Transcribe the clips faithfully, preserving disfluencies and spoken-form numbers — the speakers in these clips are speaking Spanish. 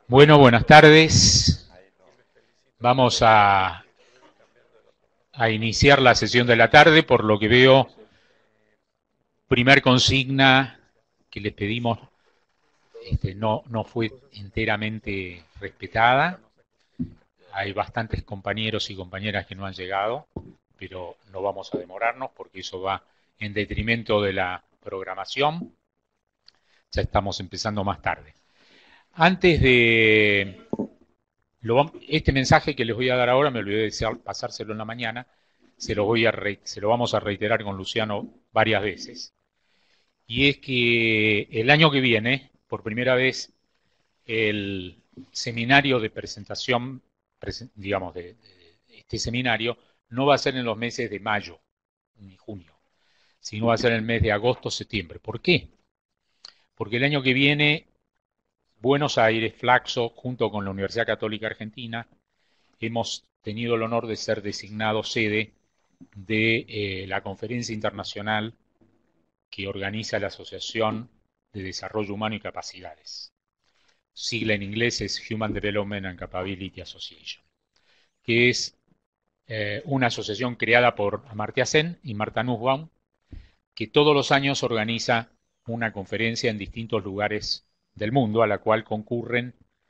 Bueno, buenas tardes. Vamos a, a iniciar la sesión de la tarde. Por lo que veo, primer consigna que les pedimos este, no, no fue enteramente respetada. Hay bastantes compañeros y compañeras que no han llegado, pero no vamos a demorarnos porque eso va en detrimento de la programación. Ya estamos empezando más tarde. Antes de... Lo, este mensaje que les voy a dar ahora, me olvidé de pasárselo en la mañana, se lo, voy a re, se lo vamos a reiterar con Luciano varias veces. Y es que el año que viene, por primera vez, el seminario de presentación, digamos, de, de este seminario, no va a ser en los meses de mayo ni junio, sino va a ser en el mes de agosto, septiembre. ¿Por qué? Porque el año que viene, Buenos Aires, Flaxo, junto con la Universidad Católica Argentina, hemos tenido el honor de ser designados sede de eh, la conferencia internacional que organiza la Asociación de Desarrollo Humano y Capacidades. Sigla en inglés es Human Development and Capability Association, que es eh, una asociación creada por Amartya Sen y Martha Nussbaum, que todos los años organiza una conferencia en distintos lugares del mundo, a la cual concurren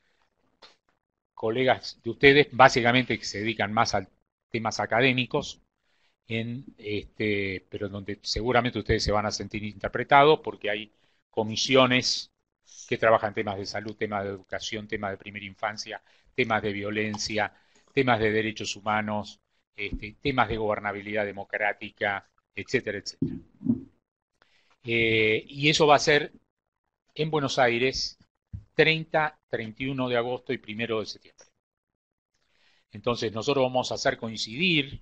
colegas de ustedes, básicamente que se dedican más a temas académicos, en este, pero donde seguramente ustedes se van a sentir interpretados porque hay comisiones que trabajan temas de salud, temas de educación, temas de primera infancia, temas de violencia, temas de derechos humanos, este, temas de gobernabilidad democrática, etcétera, etcétera. Eh, y eso va a ser en Buenos Aires treinta, treinta y uno de agosto y primero de septiembre. Entonces nosotros vamos a hacer coincidir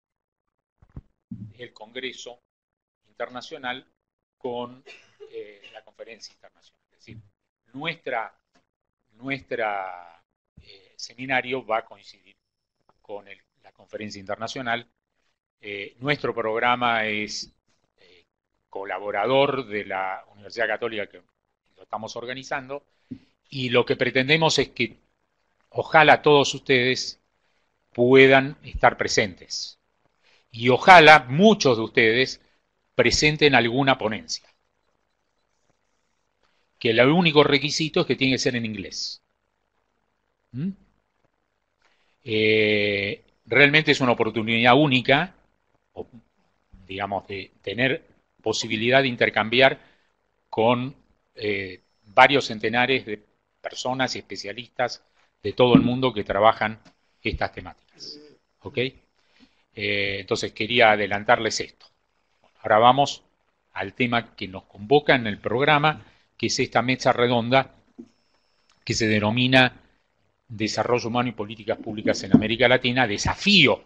el Congreso Internacional con eh, la conferencia internacional. Es decir, nuestra, nuestra eh, seminario va a coincidir con el, la conferencia internacional. Eh, nuestro programa es eh, colaborador de la Universidad Católica que lo estamos organizando y lo que pretendemos es que ojalá todos ustedes puedan estar presentes. Y ojalá muchos de ustedes presenten alguna ponencia. Que el único requisito es que tiene que ser en inglés. ¿Mm? Eh, realmente es una oportunidad única, o, digamos, de tener posibilidad de intercambiar con eh, varios centenares de personas y especialistas de todo el mundo que trabajan estas temáticas. ¿Ok? Eh, entonces quería adelantarles esto. Ahora vamos al tema que nos convoca en el programa, que es esta mesa redonda que se denomina Desarrollo Humano y Políticas Públicas en América Latina, desafío.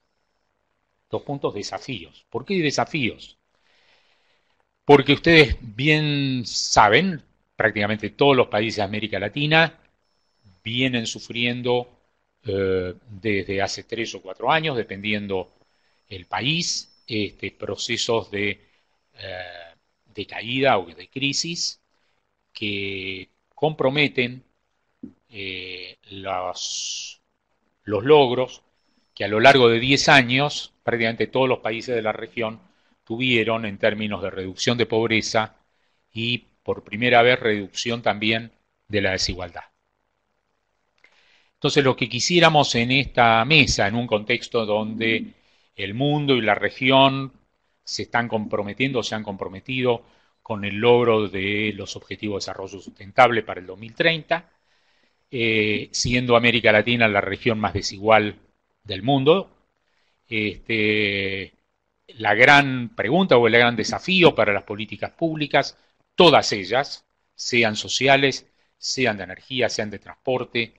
Dos puntos, desafíos. ¿Por qué desafíos? Porque ustedes bien saben, prácticamente todos los países de América Latina vienen sufriendo eh, desde hace tres o cuatro años, dependiendo el país, este, procesos de, eh, de caída o de crisis que comprometen eh, los, los logros que a lo largo de diez años prácticamente todos los países de la región tuvieron en términos de reducción de pobreza y por primera vez reducción también de la desigualdad. Entonces lo que quisiéramos en esta mesa, en un contexto donde el mundo y la región se están comprometiendo, se han comprometido con el logro de los Objetivos de Desarrollo Sustentable para el dos mil treinta, eh, siendo América Latina la región más desigual del mundo. Este, la gran pregunta o el gran desafío para las políticas públicas, todas ellas, sean sociales, sean de energía, sean de transporte,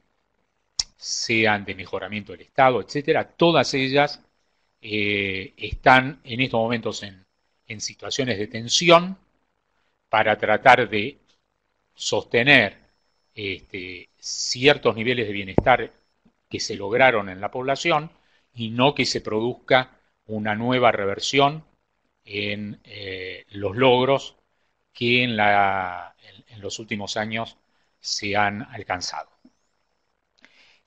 sean de mejoramiento del Estado, etcétera, todas ellas eh, están en estos momentos en, en situaciones de tensión para tratar de sostener este, ciertos niveles de bienestar que se lograron en la población y no que se produzca una nueva reversión en eh, los logros que en, la, en, en los últimos años se han alcanzado.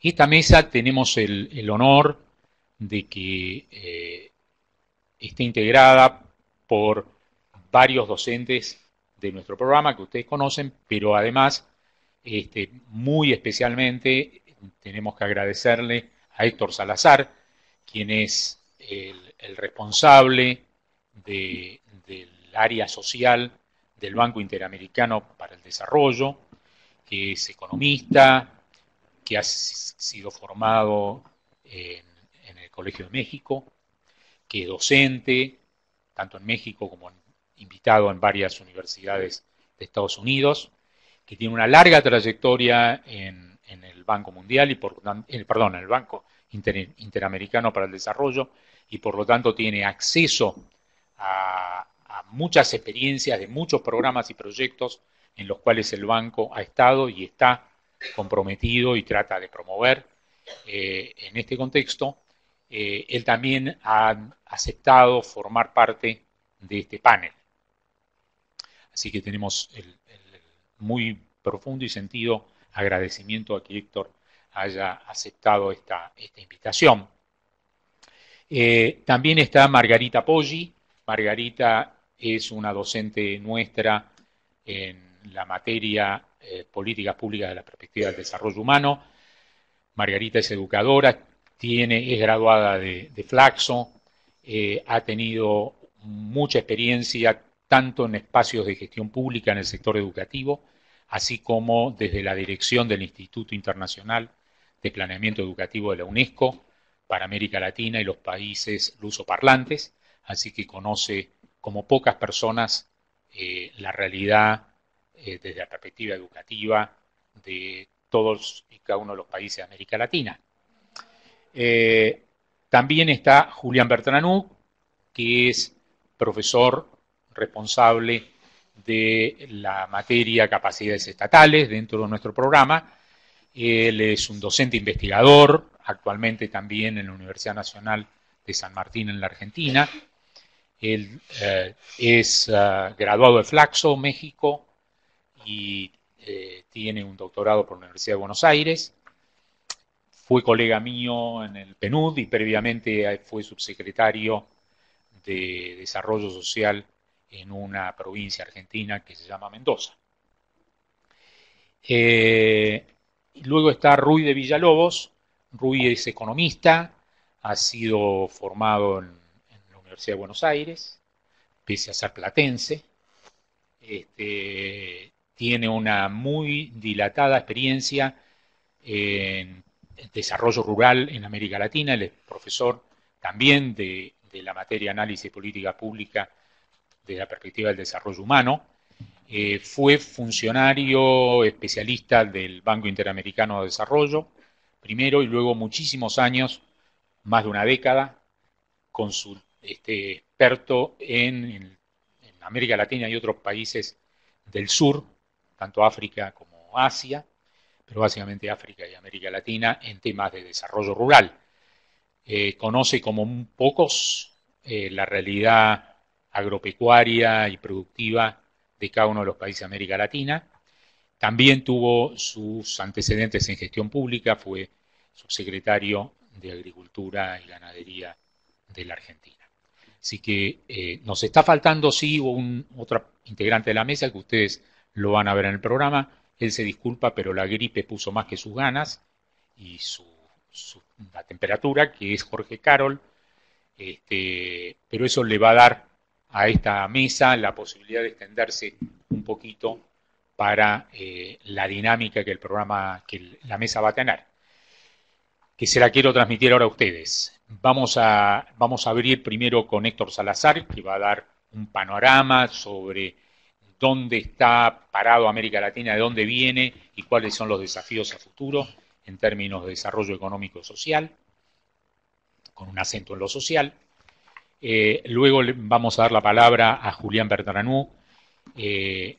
Esta mesa tenemos el, el honor de que eh, esté integrada por varios docentes de nuestro programa que ustedes conocen, pero además, este, muy especialmente, tenemos que agradecerle a Héctor Salazar, quien es el, el responsable de, del área social del Banco Interamericano para el Desarrollo, que es economista, que ha sido formado en, en el Colegio de México, que es docente, tanto en México como en, invitado en varias universidades de Estados Unidos, que tiene una larga trayectoria en, en el Banco Mundial y por eh, perdón, en el Banco Inter, Interamericano para el Desarrollo, y por lo tanto tiene acceso a, a muchas experiencias de muchos programas y proyectos en los cuales el banco ha estado y está comprometido y trata de promover. Eh, en este contexto, eh, él también ha aceptado formar parte de este panel. Así que tenemos el, el muy profundo y sentido agradecimiento a que Héctor haya aceptado esta, esta invitación. Eh, también está Margarita Poggi. Margarita es una docente nuestra en la materia eh, políticas públicas de la perspectiva del desarrollo humano. Margarita es educadora, tiene, es graduada de, de Flaxo, eh, ha tenido mucha experiencia tanto en espacios de gestión pública en el sector educativo, así como desde la dirección del Instituto Internacional de Planeamiento Educativo de la UNESCO para América Latina y los países lusoparlantes, así que conoce como pocas personas eh, la realidad eh, desde la perspectiva educativa de todos y cada uno de los países de América Latina. Eh, también está Julián Bertranú, que es profesor responsable de la materia capacidades estatales dentro de nuestro programa. Él es un docente investigador, actualmente también en la Universidad Nacional de San Martín en la Argentina. Él eh, es uh, graduado de Flaxo, México, y eh, tiene un doctorado por la Universidad de Buenos Aires. Fue colega mío en el P N U D y previamente fue subsecretario de Desarrollo Social en una provincia argentina que se llama Mendoza. Eh, luego está Ruy de Villalobos. Ruy es economista, ha sido formado en, en la Universidad de Buenos Aires, pese a ser platense. Este, tiene una muy dilatada experiencia en desarrollo rural en América Latina. Él es profesor también de, de la materia análisis y política pública desde la perspectiva del desarrollo humano. Eh, fue funcionario especialista del Banco Interamericano de Desarrollo, primero, y luego muchísimos años, más de una década, consul, este, experto en, en, en América Latina y otros países del sur, tanto África como Asia, pero básicamente África y América Latina, en temas de desarrollo rural. Eh, conoce como pocos eh, la realidad agropecuaria y productiva de cada uno de los países de América Latina. También tuvo sus antecedentes en gestión pública, fue subsecretario de Agricultura y Ganadería de la Argentina. Así que eh, nos está faltando, sí, un, otro integrante de la mesa que ustedes lo van a ver en el programa. Él se disculpa, pero la gripe puso más que sus ganas y su, su, la temperatura, que es Jorge Carol, este, pero eso le va a dar a esta mesa la posibilidad de extenderse un poquito para eh, la dinámica que el programa, que la mesa va a tener, que se la quiero transmitir ahora a ustedes. Vamos a, vamos a abrir primero con Héctor Salazar, que va a dar un panorama sobre dónde está parado América Latina, de dónde viene y cuáles son los desafíos a futuro en términos de desarrollo económico y social, con un acento en lo social. Eh, luego le vamos a dar la palabra a Julián Bertranú, eh,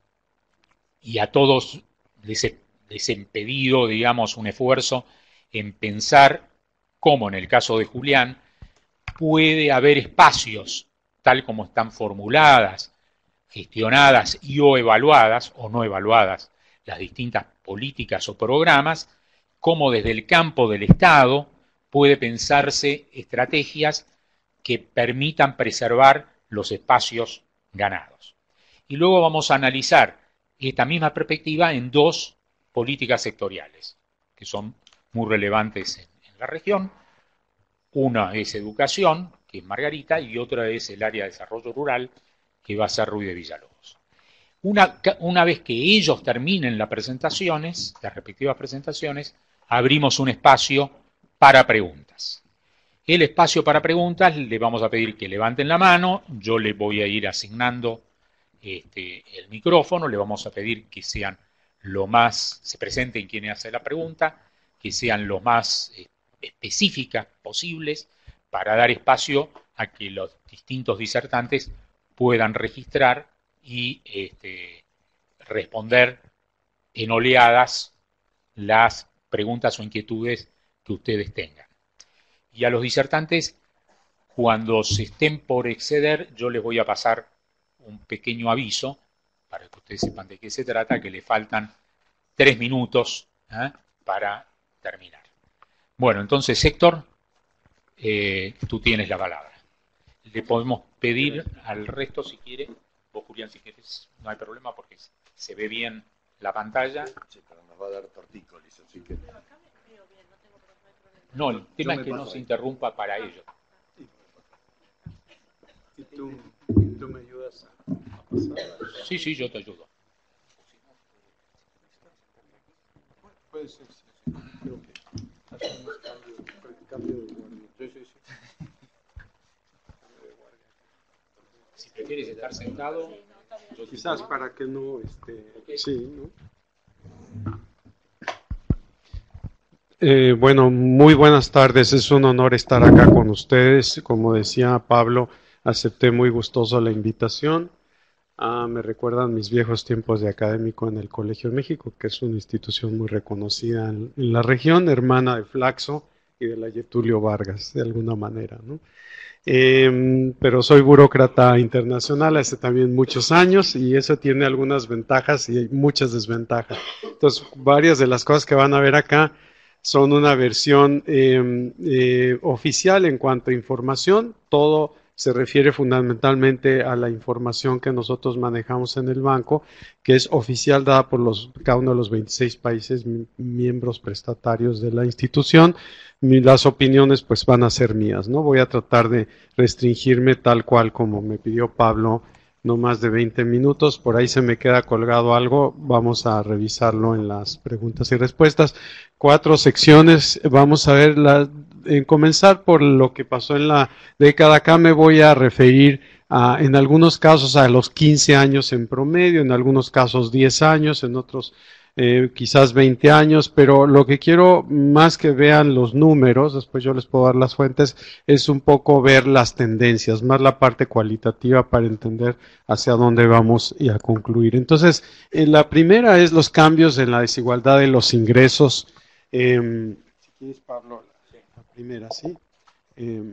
y a todos les he, les he pedido, digamos, un esfuerzo en pensar cómo en el caso de Julián puede haber espacios, tal como están formuladas, gestionadas y o evaluadas, o no evaluadas, las distintas políticas o programas, cómo desde el campo del Estado puede pensarse estrategias que permitan preservar los espacios ganados. Y luego vamos a analizar esta misma perspectiva en dos políticas sectoriales, que son muy relevantes en, en la región. Una es educación, que es Margarita, y otra es el área de desarrollo rural, que va a ser Ruy de Villalobos. Una, una vez que ellos terminen las presentaciones, las respectivas presentaciones, abrimos un espacio para preguntas. El espacio para preguntas le vamos a pedir que levanten la mano, yo le voy a ir asignando este, el micrófono, le vamos a pedir que sean lo más, se presenten quienes hacen la pregunta, que sean lo más eh, específicas posibles para dar espacio a que los distintos disertantes puedan registrar y este, responder en oleadas las preguntas o inquietudes que ustedes tengan. Y a los disertantes, cuando se estén por exceder, yo les voy a pasar un pequeño aviso para que ustedes sepan de qué se trata, que le faltan tres minutos ¿eh? para terminar. Bueno, entonces, Héctor, eh, tú tienes la palabra. Le podemos pedir al resto, si quiere, vos, Julián, si quieres, no hay problema porque se ve bien la pantalla. Sí, pero nos va a dar tortícolis, así que... No, el tema es que no se interrumpa para ellos. ¿Y tú, tú me ayudas a pasar? Sí, sí, yo te ayudo. Puede ser, sí, sí. Creo que hacemos cambio, cambio de guardia. Sí, sí, sí. Cambio de guardia. Si prefieres estar sentado... Quizás para que no... Este, okay. Sí, ¿no? Eh, bueno, muy buenas tardes. Es un honor estar acá con ustedes. Como decía Pablo, acepté muy gustoso la invitación. Ah, me recuerdan mis viejos tiempos de académico en el Colegio de México, que es una institución muy reconocida en, en la región, hermana de Flaxo y de la Getulio Vargas, de alguna manera, ¿no? Eh, pero soy burócrata internacional hace también muchos años y eso tiene algunas ventajas y muchas desventajas. Entonces, varias de las cosas que van a ver acá son una versión eh, eh, oficial en cuanto a información. Todo se refiere fundamentalmente a la información que nosotros manejamos en el banco, que es oficial dada por los, cada uno de los veintiséis países miembros prestatarios de la institución. Las opiniones pues van a ser mías, ¿no? Voy a tratar de restringirme tal cual como me pidió Pablo, no más de veinte minutos. Por ahí se me queda colgado algo, vamos a revisarlo en las preguntas y respuestas. Cuatro secciones, vamos a ver, la, en comenzar por lo que pasó en la década. Acá me voy a referir a, en algunos casos a los quince años en promedio, en algunos casos diez años, en otros eh, quizás veinte años, pero lo que quiero más que vean los números, después yo les puedo dar las fuentes, es un poco ver las tendencias, más la parte cualitativa para entender hacia dónde vamos y a concluir. Entonces, eh, la primera es los cambios en la desigualdad de los ingresos. Eh, si quieres, Pablo, la, la primera, ¿sí? Eh,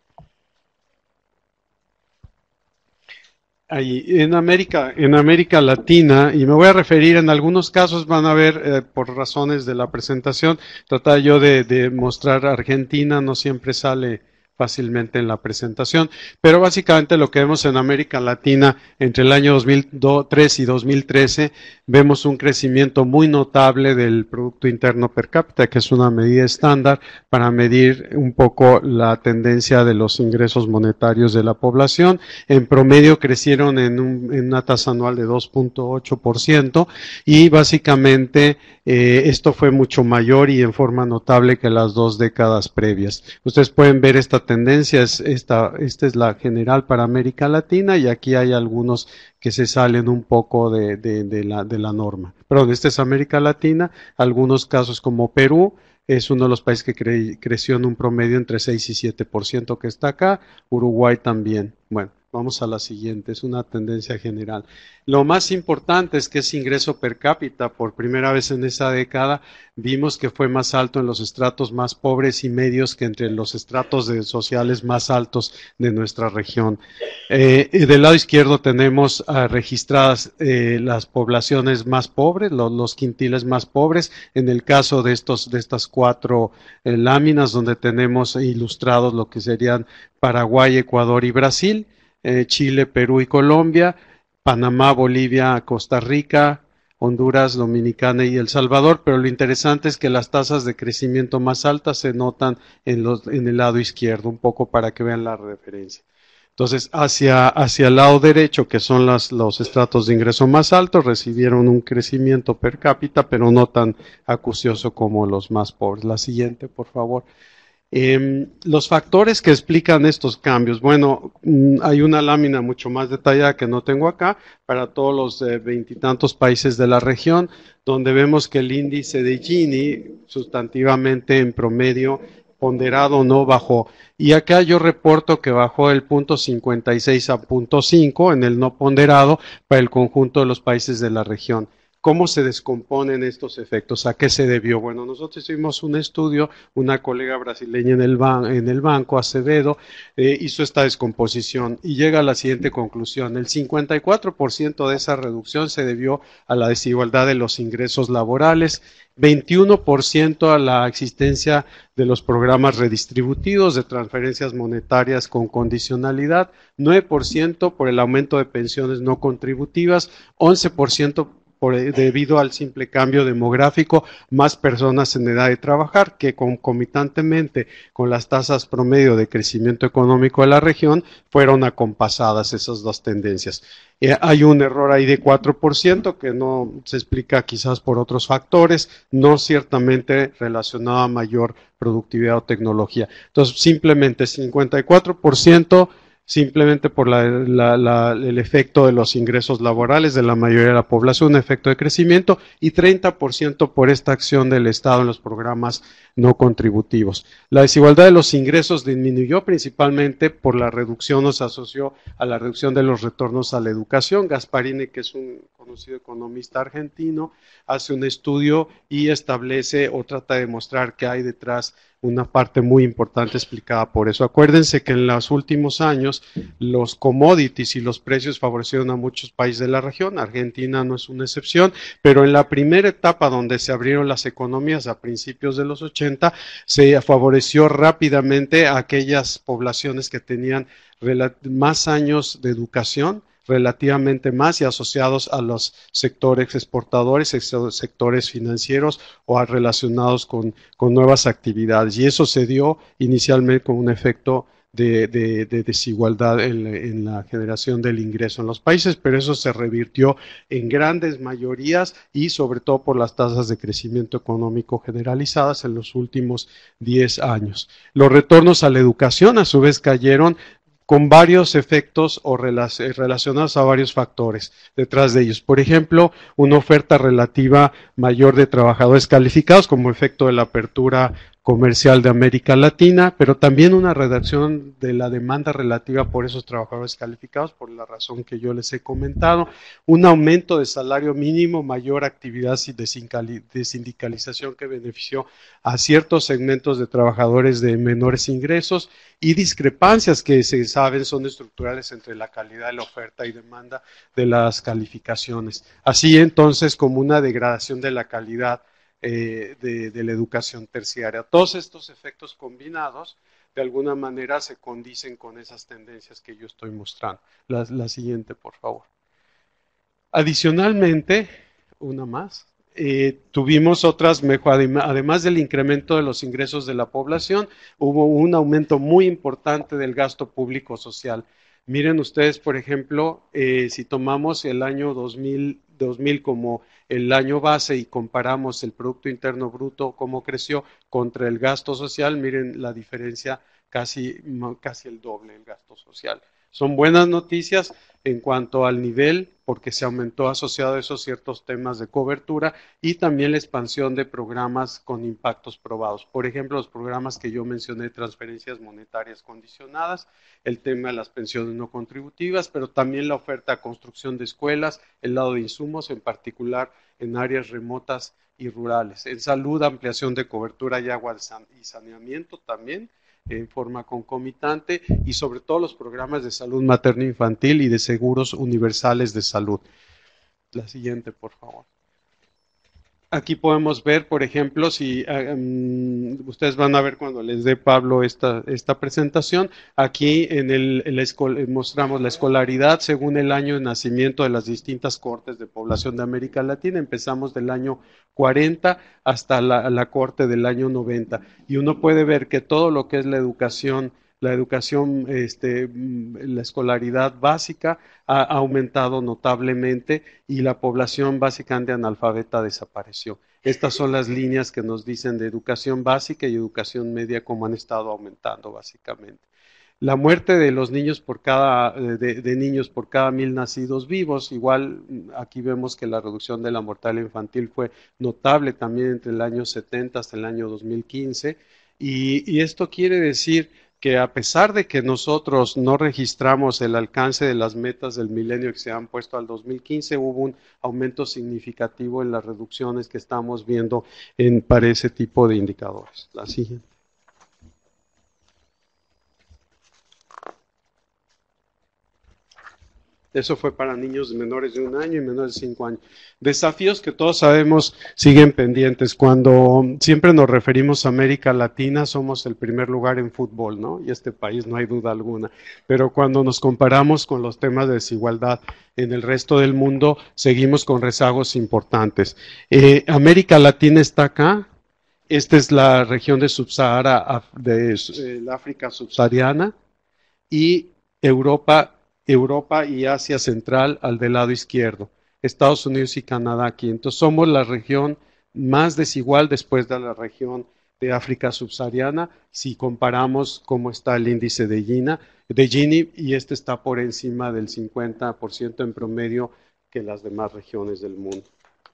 Ahí, en América, en América Latina, y me voy a referir, en algunos casos van a ver, eh, por razones de la presentación, tratar yo de, de mostrar Argentina, no siempre sale fácilmente en la presentación, pero básicamente lo que vemos en América Latina entre el año dos mil tres y dos mil trece, vemos un crecimiento muy notable del Producto Interno Per Cápita, que es una medida estándar para medir un poco la tendencia de los ingresos monetarios de la población. En promedio crecieron en, un, en una tasa anual de dos punto ocho por ciento y básicamente eh, esto fue mucho mayor y en forma notable que las dos décadas previas. Ustedes pueden ver esta tendencia, es esta, esta es la general para América Latina y aquí hay algunos que se salen un poco de, de, de, la, de la norma. Perdón, esta es América Latina, algunos casos como Perú, es uno de los países que cre creció en un promedio entre seis y siete por ciento que está acá, Uruguay también. Bueno, Vamos a la siguiente, es una tendencia general. Lo más importante es que ese ingreso per cápita, por primera vez en esa década, vimos que fue más alto en los estratos más pobres y medios que entre los estratos de sociales más altos de nuestra región. Eh, y del lado izquierdo tenemos uh, registradas eh, las poblaciones más pobres, los, los quintiles más pobres, en el caso de, estos, de estas cuatro eh, láminas donde tenemos ilustrados lo que serían Paraguay, Ecuador y Brasil. Eh, Chile, Perú y Colombia, Panamá, Bolivia, Costa Rica, Honduras, Dominicana y El Salvador, pero lo interesante es que las tasas de crecimiento más altas se notan en, los, en el lado izquierdo, un poco para que vean la referencia. Entonces, hacia, hacia el lado derecho, que son las, los estratos de ingreso más altos, recibieron un crecimiento per cápita, pero no tan acucioso como los más pobres. La siguiente, por favor. Eh, los factores que explican estos cambios, bueno, hay una lámina mucho más detallada que no tengo acá para todos los veintitantos eh, países de la región, donde vemos que el índice de Gini sustantivamente en promedio ponderado no bajó. Y acá yo reporto que bajó el punto cincuenta y seis a punto cinco en el no ponderado para el conjunto de los países de la región. ¿Cómo se descomponen estos efectos? ¿A qué se debió? Bueno, nosotros hicimos un estudio, una colega brasileña en el, ban en el banco, Acevedo, eh, hizo esta descomposición y llega a la siguiente conclusión. El cincuenta y cuatro por ciento de esa reducción se debió a la desigualdad de los ingresos laborales, veintiuno por ciento a la existencia de los programas redistributivos de transferencias monetarias con condicionalidad, nueve por ciento por el aumento de pensiones no contributivas, once por ciento Por, debido al simple cambio demográfico, más personas en edad de trabajar, que concomitantemente con las tasas promedio de crecimiento económico de la región, fueron acompasadas esas dos tendencias. Eh, hay un error ahí de cuatro por ciento que no se explica quizás por otros factores, no ciertamente relacionado a mayor productividad o tecnología. Entonces, simplemente cincuenta y cuatro por ciento simplemente por la, la, la, el efecto de los ingresos laborales de la mayoría de la población, un efecto de crecimiento, y treinta por ciento por esta acción del Estado en los programas no contributivos. La desigualdad de los ingresos disminuyó principalmente por la reducción, o se asoció a la reducción de los retornos a la educación. Gasparini, que es un conocido economista argentino, hace un estudio y establece o trata de mostrar que hay detrás una parte muy importante explicada por eso. Acuérdense que en los últimos años los commodities y los precios favorecieron a muchos países de la región, Argentina no es una excepción, pero en la primera etapa donde se abrieron las economías a principios de los ochenta, se favoreció rápidamente a aquellas poblaciones que tenían más años de educación, relativamente más y asociados a los sectores exportadores, sectores financieros o a relacionados con, con nuevas actividades. Y eso se dio inicialmente con un efecto de, de, de desigualdad en, en la generación del ingreso en los países, pero eso se revirtió en grandes mayorías y sobre todo por las tasas de crecimiento económico generalizadas en los últimos diez años. Los retornos a la educación a su vez cayeron con varios efectos o relacionados a varios factores detrás de ellos. Por ejemplo, una oferta relativa mayor de trabajadores calificados como efecto de la apertura comercial de América Latina, pero también una reducción de la demanda relativa por esos trabajadores calificados, por la razón que yo les he comentado, un aumento de salario mínimo, mayor actividad de sindicalización que benefició a ciertos segmentos de trabajadores de menores ingresos y discrepancias que se saben son estructurales entre la calidad de la oferta y demanda de las calificaciones. Así entonces, como una degradación de la calidad Eh, de, de la educación terciaria. Todos estos efectos combinados de alguna manera se condicen con esas tendencias que yo estoy mostrando. La, la siguiente, por favor. Adicionalmente, una más, eh, tuvimos otras, además del incremento de los ingresos de la población, hubo un aumento muy importante del gasto público social. Miren ustedes, por ejemplo, eh, si tomamos el año dos mil, dos mil como el año base y comparamos el Producto Interno Bruto, cómo creció contra el gasto social, miren la diferencia, casi, casi el doble el gasto social. Son buenas noticias en cuanto al nivel, porque se aumentó asociado a esos ciertos temas de cobertura y también la expansión de programas con impactos probados. Por ejemplo, los programas que yo mencioné, transferencias monetarias condicionadas, el tema de las pensiones no contributivas, pero también la oferta de construcción de escuelas, el lado de insumos, en particular en áreas remotas y rurales. En salud, ampliación de cobertura y agua y saneamiento también, en forma concomitante, y sobre todo los programas de salud materno-infantil y de seguros universales de salud. La siguiente, por favor. Aquí podemos ver, por ejemplo, si um, ustedes van a ver cuando les dé Pablo esta, esta presentación, aquí en el, el escol, mostramos la escolaridad según el año de nacimiento de las distintas cohortes de población de América Latina. Empezamos del año cuarenta hasta la, la cohorte del año noventa. Y uno puede ver que todo lo que es la educación, la educación, este, la escolaridad básica ha aumentado notablemente y la población básicamente analfabeta desapareció. Estas son las líneas que nos dicen de educación básica y educación media cómo han estado aumentando básicamente. La muerte de los niños por cada, de, de niños por cada mil nacidos vivos, igual aquí vemos que la reducción de la mortalidad infantil fue notable también entre el año setenta hasta el año dos mil quince y, y esto quiere decir que a pesar de que nosotros no registramos el alcance de las metas del milenio que se han puesto al dos mil quince, hubo un aumento significativo en las reducciones que estamos viendo en, para ese tipo de indicadores. La siguiente. Eso fue para niños menores de un año y menores de cinco años. Desafíos que todos sabemos siguen pendientes. Cuando siempre nos referimos a América Latina, somos el primer lugar en fútbol, ¿no? Y este país no hay duda alguna. Pero cuando nos comparamos con los temas de desigualdad en el resto del mundo, seguimos con rezagos importantes. Eh, América Latina está acá. Esta es la región de Subsahara, de eh, África subsahariana y Europa. Europa y Asia Central al del lado izquierdo, Estados Unidos y Canadá aquí. Entonces somos la región más desigual después de la región de África subsahariana, si comparamos cómo está el índice de Gini, de Gini, y este está por encima del cincuenta por ciento en promedio que las demás regiones del mundo.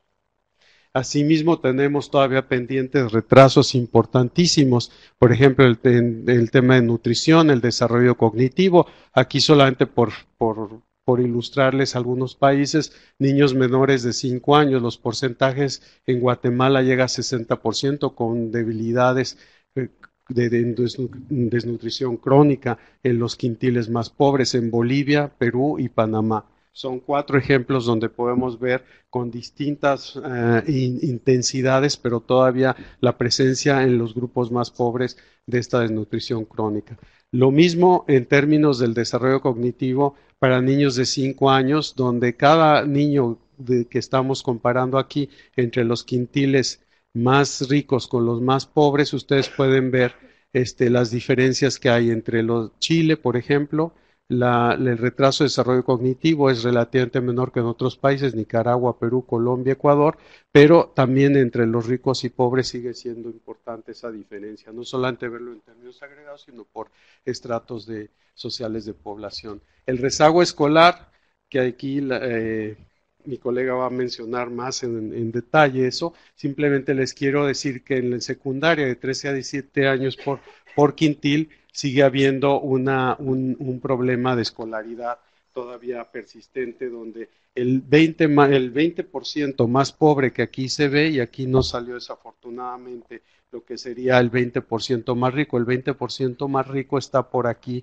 Asimismo, tenemos todavía pendientes retrasos importantísimos, por ejemplo, el, el tema de nutrición, el desarrollo cognitivo. Aquí solamente por, por, por ilustrarles algunos países, niños menores de cinco años, los porcentajes en Guatemala llega a sesenta por ciento con debilidades de, de desnutrición crónica en los quintiles más pobres, en Bolivia, Perú y Panamá. Son cuatro ejemplos donde podemos ver con distintas uh, in, intensidades, pero todavía la presencia en los grupos más pobres de esta desnutrición crónica. Lo mismo en términos del desarrollo cognitivo para niños de cinco años, donde cada niño de, que estamos comparando aquí entre los quintiles más ricos con los más pobres, ustedes pueden ver este, las diferencias que hay entre los Chile, por ejemplo. La, el retraso de desarrollo cognitivo es relativamente menor que en otros países, Nicaragua, Perú, Colombia, Ecuador, pero también entre los ricos y pobres sigue siendo importante esa diferencia, no solamente verlo en términos agregados, sino por estratos de, sociales de población. El rezago escolar, que aquí eh, mi colega va a mencionar más en, en detalle eso, simplemente les quiero decir que en la secundaria de trece a diecisiete años por, por quintil, sigue habiendo una, un, un problema de escolaridad todavía persistente, donde el veinte, el veinte por ciento más pobre que aquí se ve, y aquí no salió desafortunadamente lo que sería el veinte por ciento más rico, el veinte por ciento más rico está por aquí,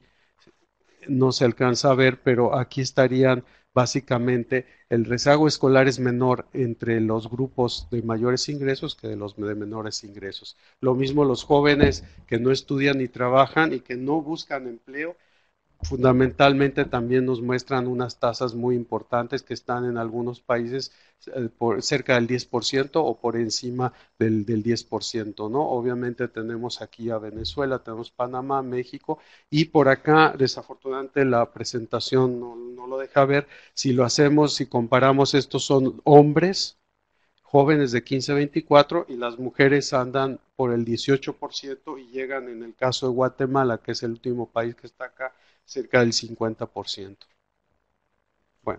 no se alcanza a ver, pero aquí estarían básicamente el rezago escolar es menor entre los grupos de mayores ingresos que de los de menores ingresos. Lo mismo los jóvenes que no estudian ni trabajan y que no buscan empleo, fundamentalmente también nos muestran unas tasas muy importantes que están en algunos países eh, por cerca del diez por ciento o por encima del, del diez por ciento, ¿no? Obviamente tenemos aquí a Venezuela, tenemos Panamá, México, y por acá desafortunadamente la presentación no, no lo deja ver. Si lo hacemos, si comparamos, estos son hombres jóvenes de quince a veinticuatro y las mujeres andan por el dieciocho por ciento y llegan en el caso de Guatemala, que es el último país que está acá, cerca del cincuenta por ciento. Bueno,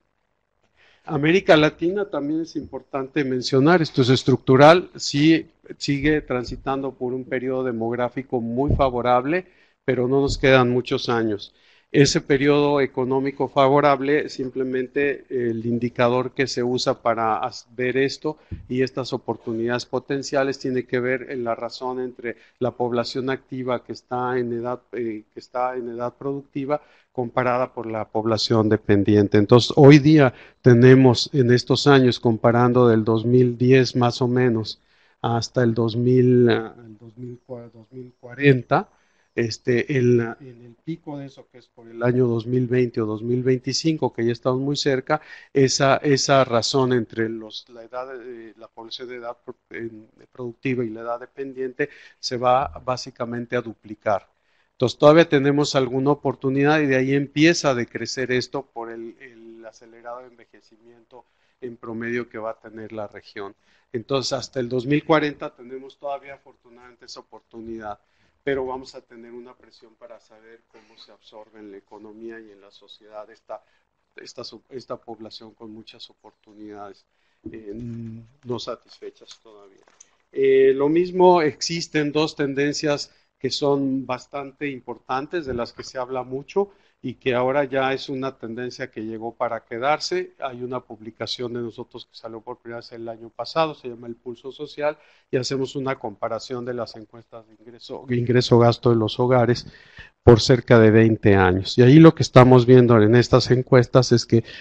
América Latina también es importante mencionar, esto es estructural, sí sigue transitando por un periodo demográfico muy favorable, pero no nos quedan muchos años. Ese periodo económico favorable, simplemente el indicador que se usa para ver esto y estas oportunidades potenciales tiene que ver en la razón entre la población activa que está en edad, eh, que está en edad productiva comparada por la población dependiente. Entonces, hoy día tenemos en estos años, comparando del dos mil diez más o menos hasta el dos mil, dos mil cuarenta, Este, en, la, en el pico de eso que es por el año dos mil veinte o dos mil veinticinco, que ya estamos muy cerca, esa, esa razón entre los, la, edad, eh, la población de edad productiva y la edad dependiente se va básicamente a duplicar. Entonces todavía tenemos alguna oportunidad y de ahí empieza a decrecer esto por el, el acelerado envejecimiento en promedio que va a tener la región. Entonces hasta el dos mil cuarenta tenemos todavía afortunadamente esa oportunidad, pero vamos a tener una presión para saber cómo se absorbe en la economía y en la sociedad esta, esta, esta población con muchas oportunidades eh, no satisfechas todavía. Eh, lo mismo, existen dos tendencias que son bastante importantes, de las que se habla mucho y que ahora ya es una tendencia que llegó para quedarse. Hay una publicación de nosotros que salió por primera vez el año pasado, se llama El Pulso Social, y hacemos una comparación de las encuestas de ingreso, ingreso-gasto de los hogares por cerca de veinte años. Y ahí lo que estamos viendo en estas encuestas es que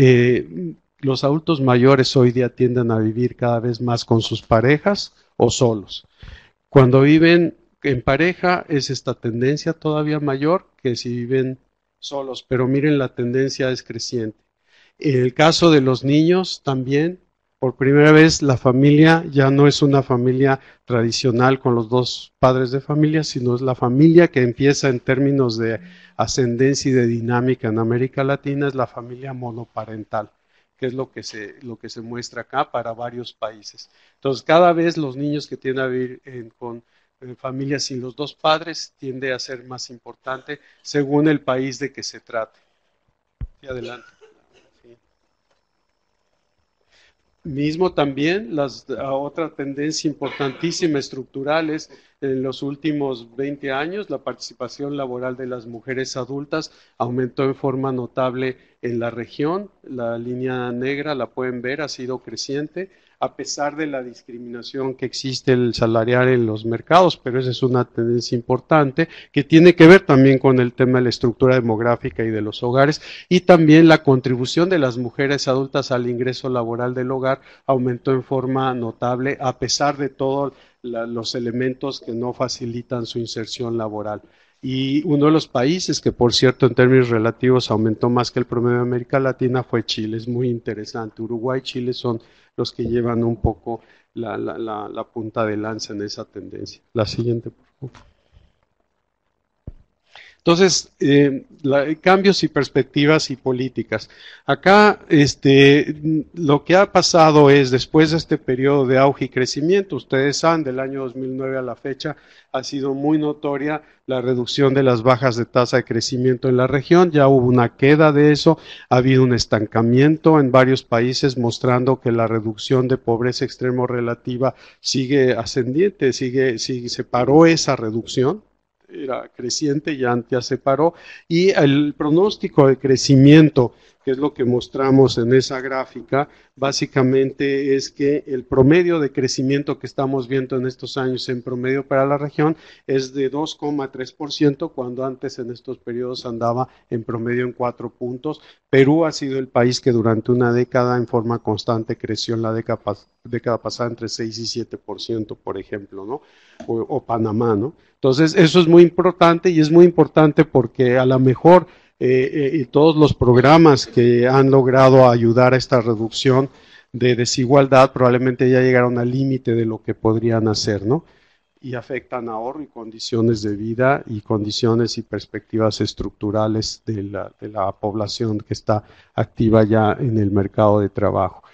eh, los adultos mayores hoy día tienden a vivir cada vez más con sus parejas o solos. Cuando viven en pareja es esta tendencia todavía mayor que si viven solos, pero miren, la tendencia es creciente. En el caso de los niños también, por primera vez la familia ya no es una familia tradicional con los dos padres de familia, sino es la familia que empieza en términos de ascendencia y de dinámica en América Latina, es la familia monoparental, que es lo que se, lo que se muestra acá para varios países. Entonces, cada vez los niños que tienden a vivir en, con en familias sin los dos padres tiende a ser más importante según el país de que se trate. Sí, adelante. Sí. Mismo también, las, otra tendencia importantísima estructural es en los últimos veinte años la participación laboral de las mujeres adultas aumentó en forma notable en la región. La línea negra, la pueden ver, ha sido creciente a pesar de la discriminación que existe el salarial en los mercados, pero esa es una tendencia importante que tiene que ver también con el tema de la estructura demográfica y de los hogares, y también la contribución de las mujeres adultas al ingreso laboral del hogar aumentó en forma notable a pesar de todos los elementos que no facilitan su inserción laboral. Y uno de los países que, por cierto, en términos relativos aumentó más que el promedio de América Latina fue Chile. Es muy interesante. Uruguay y Chile son los que llevan un poco la, la, la, la punta de lanza en esa tendencia. La siguiente, por favor. Entonces, eh, la, cambios y perspectivas y políticas. Acá, este, lo que ha pasado es, después de este periodo de auge y crecimiento, ustedes saben, del año dos mil nueve a la fecha, ha sido muy notoria la reducción de las bajas de tasa de crecimiento en la región. Ya hubo una queda de eso, ha habido un estancamiento en varios países mostrando que la reducción de pobreza extremo relativa sigue ascendiente, sigue, sigue, se paró esa reducción. Era creciente, ya, ya se paró, y el pronóstico de crecimiento, que es lo que mostramos en esa gráfica, básicamente es que el promedio de crecimiento que estamos viendo en estos años en promedio para la región es de dos coma tres por ciento, cuando antes en estos periodos andaba en promedio en cuatro puntos. Perú ha sido el país que durante una década en forma constante creció en la década, década pasada entre seis y siete por ciento, por ejemplo, ¿no? O, o Panamá, ¿no? Entonces, eso es muy importante, y es muy importante porque a lo mejor eh, eh, todos los programas que han logrado ayudar a esta reducción de desigualdad probablemente ya llegaron al límite de lo que podrían hacer, ¿no? Y afectan ahorro y condiciones de vida y condiciones y perspectivas estructurales de la, de la población que está activa ya en el mercado de trabajo.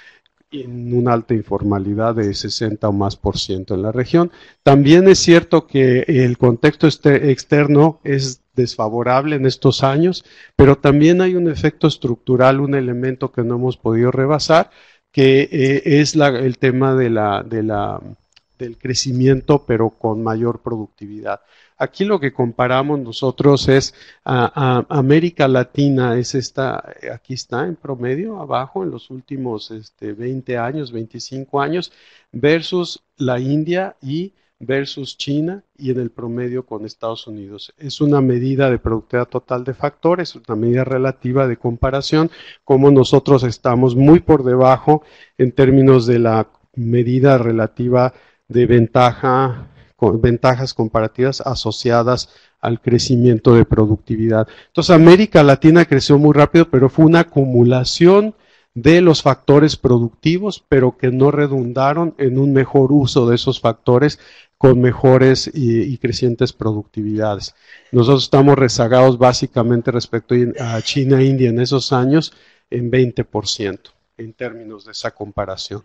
en una alta informalidad de sesenta o más por ciento en la región. También es cierto que el contexto externo es desfavorable en estos años, pero también hay un efecto estructural, un elemento que no hemos podido rebasar, que eh, es la, el tema de la, de la, del crecimiento, pero con mayor productividad. Aquí lo que comparamos nosotros es a, a América Latina, es esta, aquí está en promedio, abajo, en los últimos este, veinte años, veinticinco años, versus la India y versus China y en el promedio con Estados Unidos. Es una medida de productividad total de factores, una medida relativa de comparación, como nosotros estamos muy por debajo en términos de la medida relativa de ventaja, con ventajas comparativas asociadas al crecimiento de productividad. Entonces, América Latina creció muy rápido, pero fue una acumulación de los factores productivos, pero que no redundaron en un mejor uso de esos factores con mejores y, y crecientes productividades. Nosotros estamos rezagados básicamente respecto a China e India en esos años en veinte por ciento en términos de esa comparación.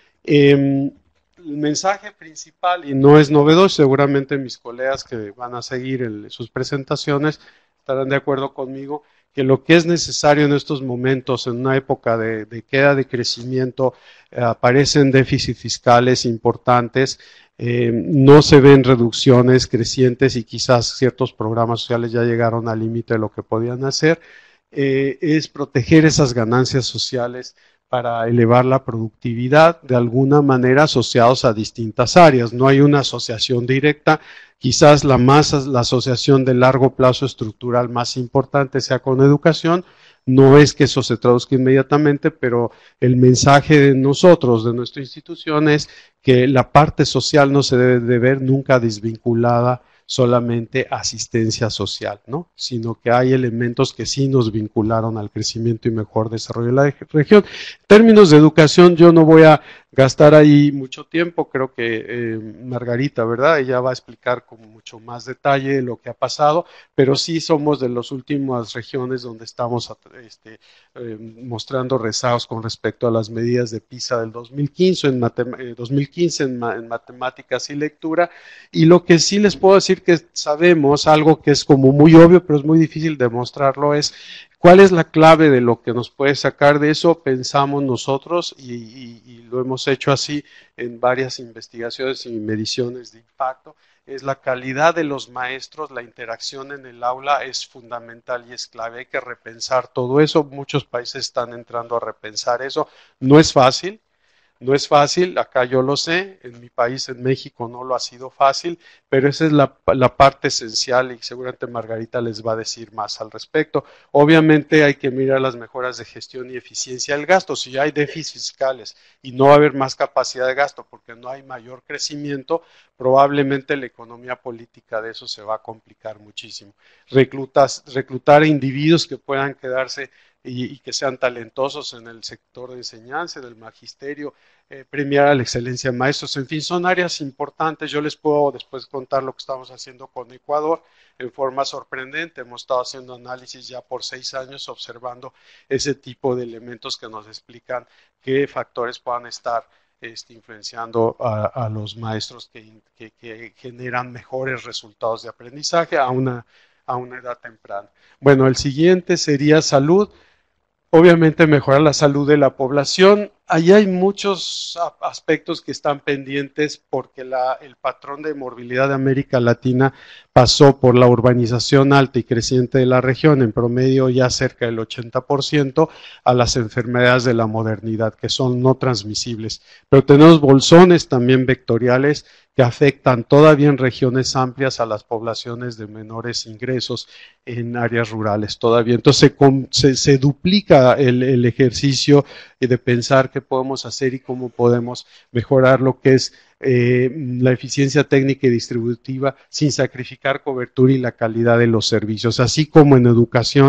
Eh, El mensaje principal, y no es novedoso, seguramente mis colegas que van a seguir el, sus presentaciones estarán de acuerdo conmigo, que lo que es necesario en estos momentos, en una época de, de queda de crecimiento, eh, aparecen déficits fiscales importantes, eh, no se ven reducciones crecientes y quizás ciertos programas sociales ya llegaron al límite de lo que podían hacer, eh, es proteger esas ganancias sociales para elevar la productividad, de alguna manera asociados a distintas áreas. No hay una asociación directa, quizás la más, la asociación de largo plazo estructural más importante sea con educación. No es que eso se traduzca inmediatamente, pero el mensaje de nosotros, de nuestra institución, es que la parte social no se debe de ver nunca desvinculada solamente asistencia social, ¿no? Sino que hay elementos que sí nos vincularon al crecimiento y mejor desarrollo de la región. En términos de educación, yo no voy a gastar ahí mucho tiempo, creo que eh, Margarita, ¿verdad? Ella va a explicar con mucho más detalle lo que ha pasado, pero sí somos de las últimas regiones donde estamos este, eh, mostrando rezagos con respecto a las medidas de PISA del dos mil quince, en, matem dos mil quince en, ma en matemáticas y lectura, y lo que sí les puedo decir que sabemos, algo que es como muy obvio, pero es muy difícil demostrarlo, es ¿cuál es la clave de lo que nos puede sacar de eso? Pensamos nosotros y, y, y lo hemos hecho así en varias investigaciones y mediciones de impacto, es la calidad de los maestros, la interacción en el aula es fundamental y es clave, hay que repensar todo eso, muchos países están entrando a repensar eso, no es fácil. No es fácil, acá yo lo sé, en mi país, en México, no lo ha sido fácil, pero esa es la, la parte esencial y seguramente Margarita les va a decir más al respecto. Obviamente hay que mirar las mejoras de gestión y eficiencia del gasto. Si hay déficits fiscales y no va a haber más capacidad de gasto porque no hay mayor crecimiento, probablemente la economía política de eso se va a complicar muchísimo. Reclutas, reclutar individuos que puedan quedarse Y, y que sean talentosos en el sector de enseñanza, del magisterio, eh, premiar a la excelencia de maestros, en fin, son áreas importantes. Yo les puedo después contar lo que estamos haciendo con Ecuador en forma sorprendente. Hemos estado haciendo análisis ya por seis años observando ese tipo de elementos que nos explican qué factores puedan estar este, influenciando a, a los maestros que, que, que generan mejores resultados de aprendizaje a una, a una edad temprana. Bueno, el siguiente sería salud. Obviamente mejorar la salud de la población. Ahí hay muchos aspectos que están pendientes porque la, el patrón de morbilidad de América Latina pasó por la urbanización alta y creciente de la región, en promedio ya cerca del ochenta por ciento, a las enfermedades de la modernidad, que son no transmisibles. Pero tenemos bolsones también vectoriales que afectan todavía en regiones amplias a las poblaciones de menores ingresos en áreas rurales todavía. Entonces se, se, se duplica el, el ejercicio de pensar qué podemos hacer y cómo podemos mejorar lo que es eh, la eficiencia técnica y distributiva sin sacrificar cobertura y la calidad de los servicios. Así como en educación,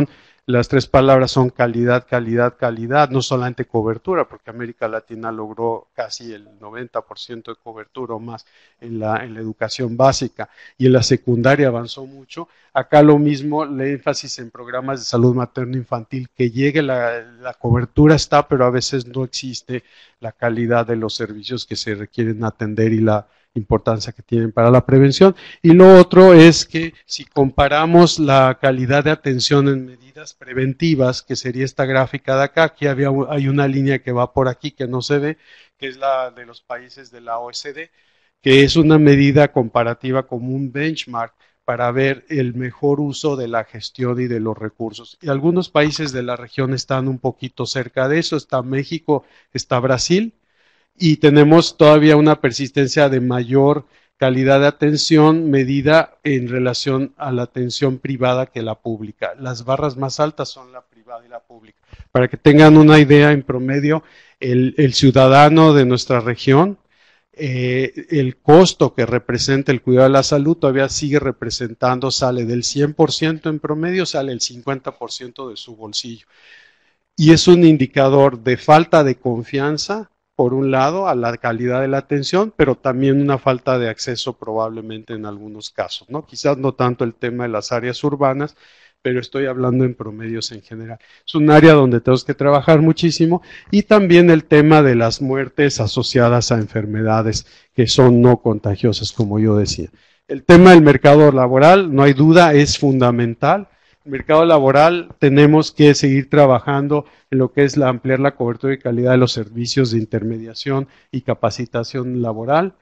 Las tres palabras son calidad, calidad, calidad, no solamente cobertura, porque América Latina logró casi el noventa por ciento de cobertura o más en la, en la educación básica, y en la secundaria avanzó mucho. Acá lo mismo, el énfasis en programas de salud materno-infantil, que llegue la, la cobertura está, pero a veces no existe la calidad de los servicios que se requieren atender y la importancia que tienen para la prevención. Y lo otro es que si comparamos la calidad de atención en medidas preventivas, que sería esta gráfica de acá, aquí había, hay una línea que va por aquí que no se ve, que es la de los países de la O E C D, que es una medida comparativa como un benchmark para ver el mejor uso de la gestión y de los recursos. Y algunos países de la región están un poquito cerca de eso, está México, está Brasil, y tenemos todavía una persistencia de mayor calidad de atención medida en relación a la atención privada que la pública. Las barras más altas son la privada y la pública. Para que tengan una idea, en promedio, el, el ciudadano de nuestra región, eh, el costo que representa el cuidado de la salud todavía sigue representando, sale del cien por ciento en promedio, sale el cincuenta por ciento de su bolsillo. Y es un indicador de falta de confianza, por un lado, a la calidad de la atención, pero también una falta de acceso probablemente en algunos casos, ¿no? Quizás no tanto el tema de las áreas urbanas, pero estoy hablando en promedios en general. Es un área donde tenemos que trabajar muchísimo, y también el tema de las muertes asociadas a enfermedades que son no contagiosas, como yo decía. El tema del mercado laboral, no hay duda, es fundamental. El mercado laboral tenemos que seguir trabajando en lo que es la ampliar la cobertura y calidad de los servicios de intermediación y capacitación laboral.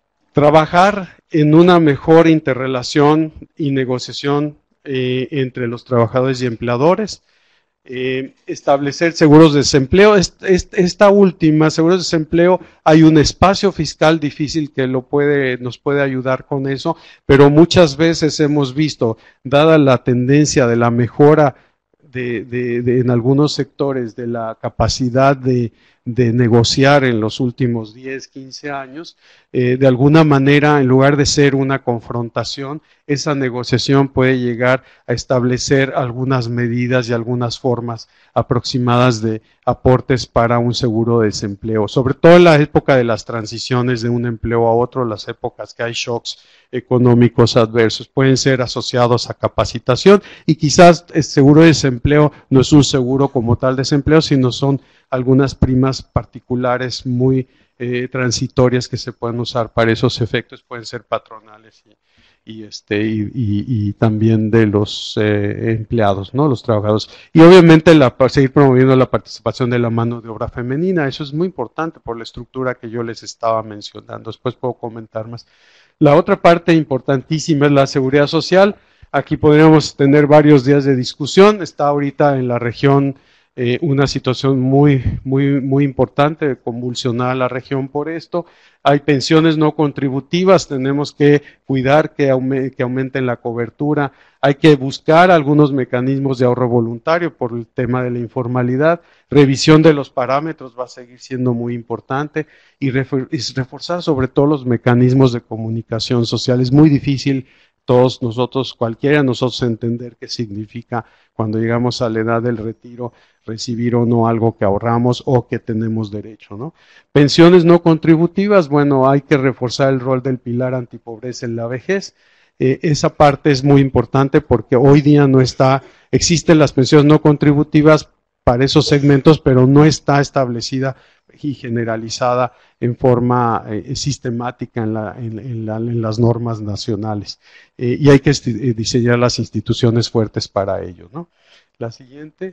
Trabajar en una mejor interrelación y negociación eh, entre los trabajadores y empleadores. Eh, establecer seguros de desempleo. Esta, esta última, seguros de desempleo, hay un espacio fiscal difícil que lo puede, nos puede ayudar con eso, pero muchas veces hemos visto, dada la tendencia de la mejora de, de, de, en algunos sectores de la capacidad de, de negociar en los últimos diez, quince años, eh, de alguna manera, en lugar de ser una confrontación, esa negociación puede llegar a establecer algunas medidas y algunas formas aproximadas de aportes para un seguro de desempleo, sobre todo en la época de las transiciones de un empleo a otro, las épocas que hay shocks económicos adversos, pueden ser asociados a capacitación, y quizás el seguro de desempleo no es un seguro como tal de desempleo, sino son algunas primas particulares muy eh, transitorias que se pueden usar para esos efectos, pueden ser patronales y, y, este, y, y, y también de los eh, empleados, ¿no? Los trabajadores. Y obviamente la, seguir promoviendo la participación de la mano de obra femenina, eso es muy importante por la estructura que yo les estaba mencionando, después puedo comentar más. La otra parte importantísima es la seguridad social. Aquí podríamos tener varios días de discusión, está ahorita en la región Eh, una situación muy, muy, muy importante, convulsionada la región por esto. Hay pensiones no contributivas, tenemos que cuidar que, aume que aumenten la cobertura. Hay que buscar algunos mecanismos de ahorro voluntario por el tema de la informalidad. Revisión de los parámetros va a seguir siendo muy importante, y, refor y reforzar sobre todo los mecanismos de comunicación social. Es muy difícil todos nosotros, cualquiera de nosotros, entender qué significa cuando llegamos a la edad del retiro recibir o no algo que ahorramos o que tenemos derecho, ¿no? Pensiones no contributivas, bueno, hay que reforzar el rol del pilar antipobreza en la vejez. Eh, esa parte es muy importante porque hoy día no está, existen las pensiones no contributivas para esos segmentos, pero no está establecida y generalizada en forma eh, sistemática en, la, en, en, la, en las normas nacionales. Eh, y hay que diseñar las instituciones fuertes para ello, ¿no? La siguiente.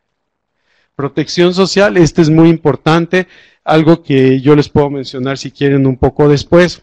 Protección social, este es muy importante, algo que yo les puedo mencionar si quieren un poco después.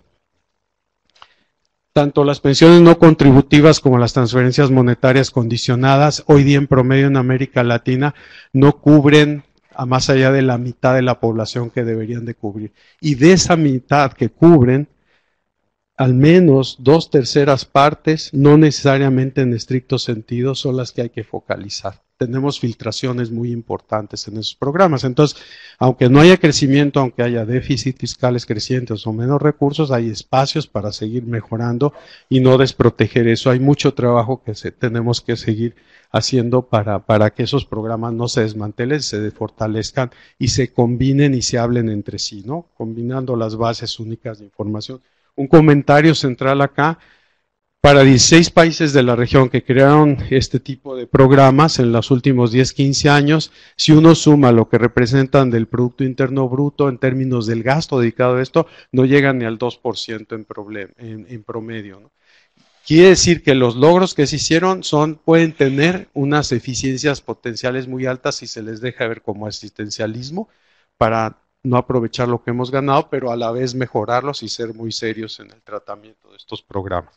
Tanto las pensiones no contributivas como las transferencias monetarias condicionadas, hoy día en promedio en América Latina, no cubren a más allá de la mitad de la población que deberían de cubrir. Y de esa mitad que cubren, al menos dos terceras partes, no necesariamente en estricto sentido, son las que hay que focalizar. Tenemos filtraciones muy importantes en esos programas. Entonces, aunque no haya crecimiento, aunque haya déficits fiscales crecientes o menos recursos, hay espacios para seguir mejorando y no desproteger eso. Hay mucho trabajo que se, tenemos que seguir haciendo para, para que esos programas no se desmantelen, se fortalezcan y se combinen y se hablen entre sí, ¿no? Combinando las bases únicas de información. Un comentario central acá, para dieciséis países de la región que crearon este tipo de programas en los últimos diez, quince años, si uno suma lo que representan del Producto Interno Bruto en términos del gasto dedicado a esto, no llegan ni al dos por ciento en, problem, en, en promedio, ¿no? Quiere decir que los logros que se hicieron son, pueden tener unas eficiencias potenciales muy altas si se les deja ver como asistencialismo para no aprovechar lo que hemos ganado, pero a la vez mejorarlos y ser muy serios en el tratamiento de estos programas.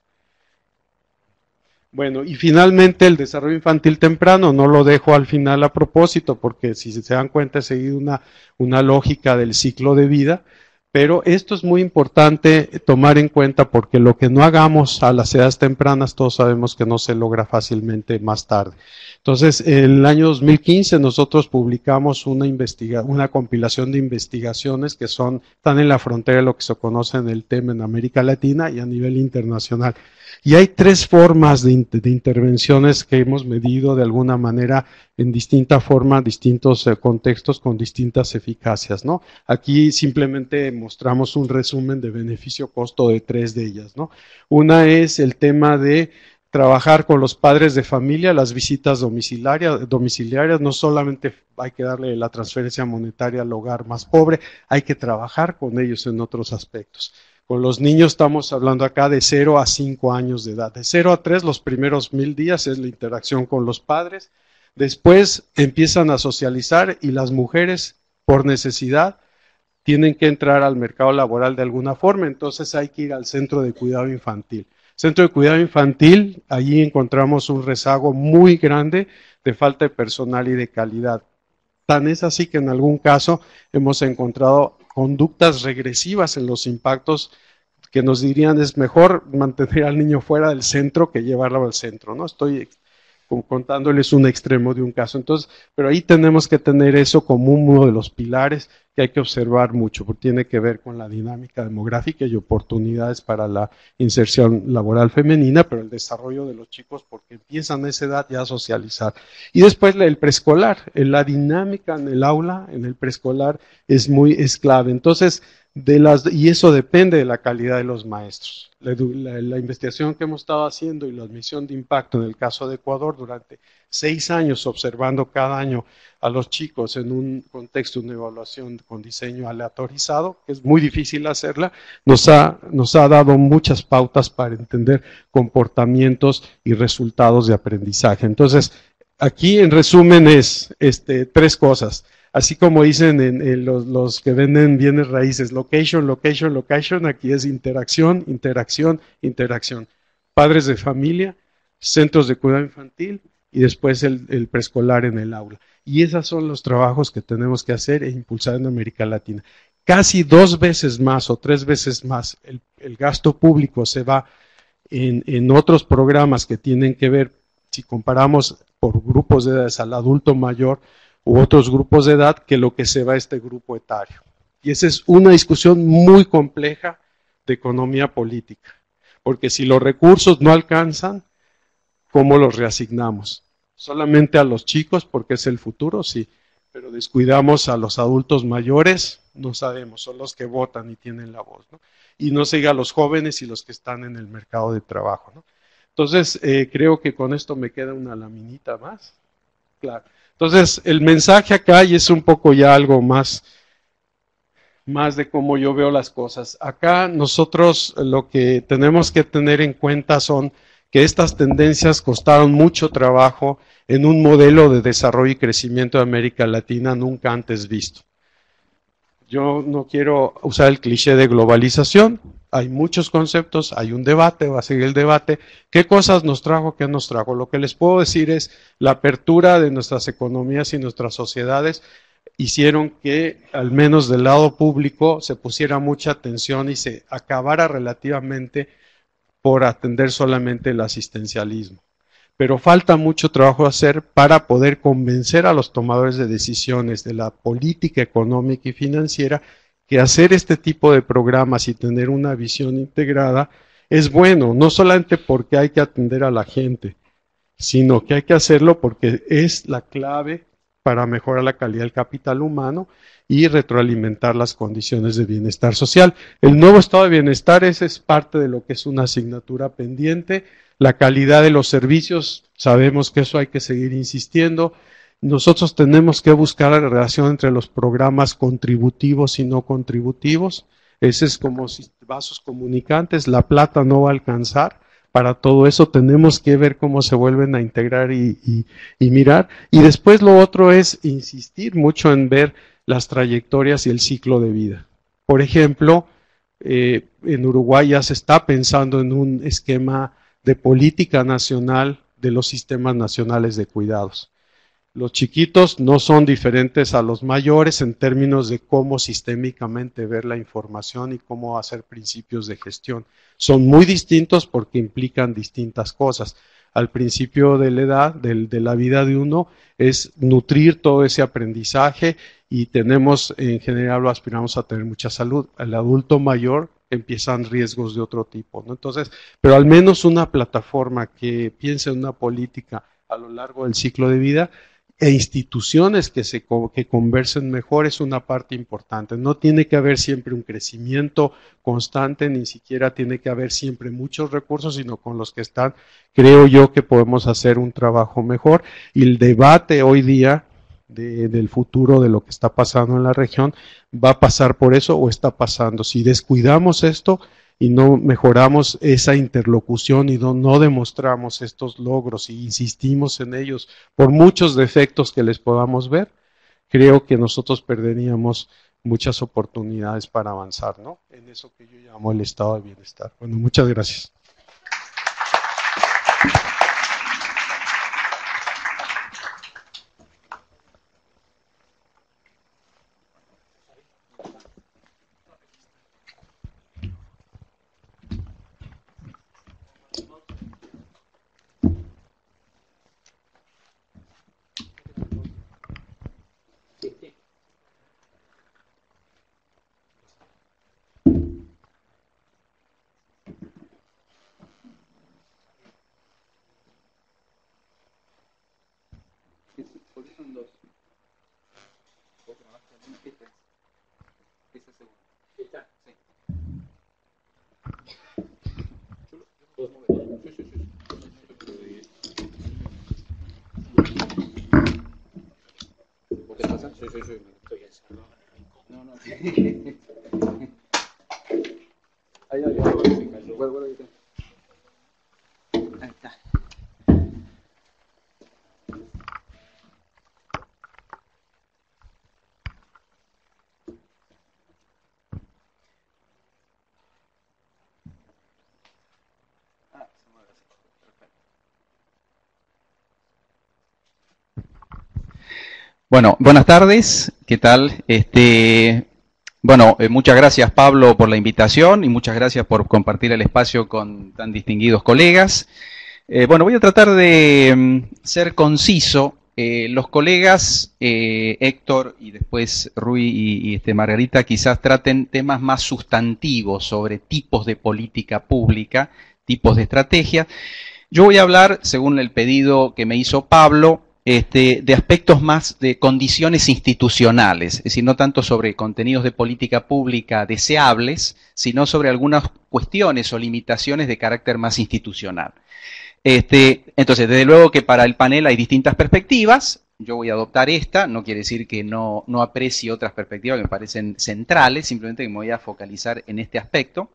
Bueno, y finalmente el desarrollo infantil temprano, no lo dejo al final a propósito, porque si se dan cuenta he seguido una, una lógica del ciclo de vida, pero esto es muy importante tomar en cuenta porque lo que no hagamos a las edades tempranas, todos sabemos que no se logra fácilmente más tarde. Entonces, en el año dos mil quince nosotros publicamos una, investiga una compilación de investigaciones que son, están en la frontera de lo que se conoce en el tema en América Latina y a nivel internacional. Y hay tres formas de, de intervenciones que hemos medido de alguna manera en distinta forma, distintos eh, contextos con distintas eficacias, ¿no? Aquí simplemente mostramos un resumen de beneficio-costo de tres de ellas, ¿no? Una es el tema de trabajar con los padres de familia, las visitas domiciliarias, domiciliarias, no solamente hay que darle la transferencia monetaria al hogar más pobre, hay que trabajar con ellos en otros aspectos. Con los niños estamos hablando acá de cero a cinco años de edad. De cero a tres, los primeros mil días es la interacción con los padres. Después empiezan a socializar y las mujeres, por necesidad, tienen que entrar al mercado laboral de alguna forma. Entonces hay que ir al centro de cuidado infantil. Centro de cuidado infantil, allí encontramos un rezago muy grande de falta de personal y de calidad. Tan es así que en algún caso hemos encontrado conductas regresivas en los impactos que nos dirían es mejor mantener al niño fuera del centro que llevarlo al centro, ¿no? Estoy contándoles un extremo de un caso. Entonces, pero ahí tenemos que tener eso como uno de los pilares que hay que observar mucho, porque tiene que ver con la dinámica demográfica y oportunidades para la inserción laboral femenina, pero el desarrollo de los chicos porque empiezan a esa edad ya a socializar. Y después el preescolar, la dinámica en el aula, en el preescolar es muy es clave. Entonces, de las, y eso depende de la calidad de los maestros. La, la, la investigación que hemos estado haciendo y la admisión de impacto en el caso de Ecuador durante seis años observando cada año a los chicos en un contexto de una evaluación con diseño aleatorizado, que es muy difícil hacerla, nos ha, nos ha dado muchas pautas para entender comportamientos y resultados de aprendizaje. Entonces, aquí en resumen es este, tres cosas. Así como dicen en, en los, los que venden bienes raíces, location, location, location, aquí es interacción, interacción, interacción. Padres de familia, centros de cuidado infantil y después el, el preescolar en el aula. Y esos son los trabajos que tenemos que hacer e impulsar en América Latina. Casi dos veces más o tres veces más el, el gasto público se va en, en otros programas que tienen que ver, si comparamos por grupos de edades al adulto mayor, u otros grupos de edad que lo que se va a este grupo etario. Y esa es una discusión muy compleja de economía política, porque si los recursos no alcanzan, ¿cómo los reasignamos? Solamente a los chicos, porque es el futuro, sí, pero descuidamos a los adultos mayores, no sabemos, son los que votan y tienen la voz, ¿no? Y no se diga a los jóvenes y los que están en el mercado de trabajo, ¿no? Entonces, eh, creo que con esto me queda una laminita más, claro. Entonces, el mensaje acá, y es un poco ya algo más, más de cómo yo veo las cosas. Acá nosotros lo que tenemos que tener en cuenta son que estas tendencias costaron mucho trabajo en un modelo de desarrollo y crecimiento de América Latina nunca antes visto. Yo no quiero usar el cliché de globalización, hay muchos conceptos, hay un debate, va a seguir el debate. ¿Qué cosas nos trajo? ¿Qué nos trajo? Lo que les puedo decir es la apertura de nuestras economías y nuestras sociedades hicieron que, al menos del lado público, se pusiera mucha atención y se acabara relativamente por atender solamente el asistencialismo. Pero falta mucho trabajo hacer para poder convencer a los tomadores de decisiones de la política económica y financiera que hacer este tipo de programas y tener una visión integrada es bueno, no solamente porque hay que atender a la gente, sino que hay que hacerlo porque es la clave para mejorar la calidad del capital humano y retroalimentar las condiciones de bienestar social. El nuevo estado de bienestar, ese es parte de lo que es una asignatura pendiente. La calidad de los servicios, sabemos que eso hay que seguir insistiendo. Nosotros tenemos que buscar la relación entre los programas contributivos y no contributivos. Ese es como vasos comunicantes, la plata no va a alcanzar. Para todo eso tenemos que ver cómo se vuelven a integrar y, y, y mirar. Y después lo otro es insistir mucho en ver las trayectorias y el ciclo de vida. Por ejemplo, eh, en Uruguay ya se está pensando en un esquema de política nacional de los sistemas nacionales de cuidados. Los chiquitos no son diferentes a los mayores en términos de cómo sistémicamente ver la información y cómo hacer principios de gestión. Son muy distintos porque implican distintas cosas. Al principio de la edad, de, de la vida de uno, es nutrir todo ese aprendizaje y tenemos, en general, lo aspiramos a tener mucha salud. Al adulto mayor empiezan riesgos de otro tipo, ¿no? Entonces, pero al menos una plataforma que piense en una política a lo largo del ciclo de vida e instituciones que se que conversen mejor es una parte importante. No tiene que haber siempre un crecimiento constante, ni siquiera tiene que haber siempre muchos recursos, sino con los que están, creo yo que podemos hacer un trabajo mejor. Y el debate hoy día de, del futuro de lo que está pasando en la región va a pasar por eso o está pasando. Si descuidamos esto y no mejoramos esa interlocución y no, no demostramos estos logros y insistimos en ellos por muchos defectos que les podamos ver, creo que nosotros perderíamos muchas oportunidades para avanzar, ¿no? En eso que yo llamo el estado de bienestar. Bueno, muchas gracias. Bueno, buenas tardes, ¿qué tal? Este, bueno, eh, muchas gracias Pablo por la invitación y muchas gracias por compartir el espacio con tan distinguidos colegas. Eh, bueno, voy a tratar de um, ser conciso. Eh, los colegas eh, Héctor y después Rui y, y este, Margarita quizás traten temas más sustantivos sobre tipos de política pública, tipos de estrategia. Yo voy a hablar, según el pedido que me hizo Pablo, Este, de aspectos más de condiciones institucionales, es decir, no tanto sobre contenidos de política pública deseables, sino sobre algunas cuestiones o limitaciones de carácter más institucional. Este, entonces, desde luego que para el panel hay distintas perspectivas, yo voy a adoptar esta, no quiere decir que no, no aprecie otras perspectivas que me parecen centrales, simplemente que me voy a focalizar en este aspecto,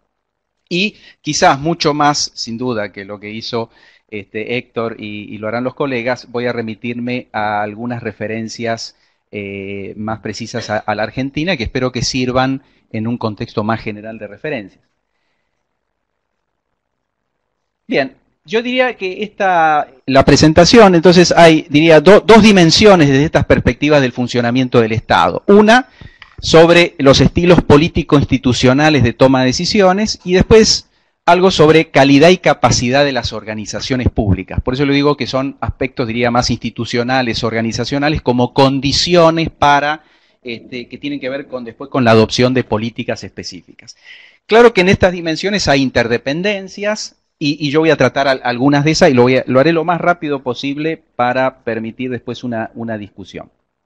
y quizás mucho más, sin duda, que lo que hizo Este, Héctor y, y lo harán los colegas, voy a remitirme a algunas referencias eh, más precisas a, a la Argentina que espero que sirvan en un contexto más general de referencias. Bien, yo diría que esta, la presentación, entonces hay, diría, do, dos dimensiones desde estas perspectivas del funcionamiento del Estado. Una, sobre los estilos político-institucionales de toma de decisiones, y después algo sobre calidad y capacidad de las organizaciones públicas. Por eso le digo que son aspectos, diría, más institucionales, organizacionales, como condiciones para, este, que tienen que ver con, después con la adopción de políticas específicas. Claro que en estas dimensiones hay interdependencias, y, y yo voy a tratar a, algunas de esas, y lo, voy a, lo haré lo más rápido posible para permitir después una, una discusión.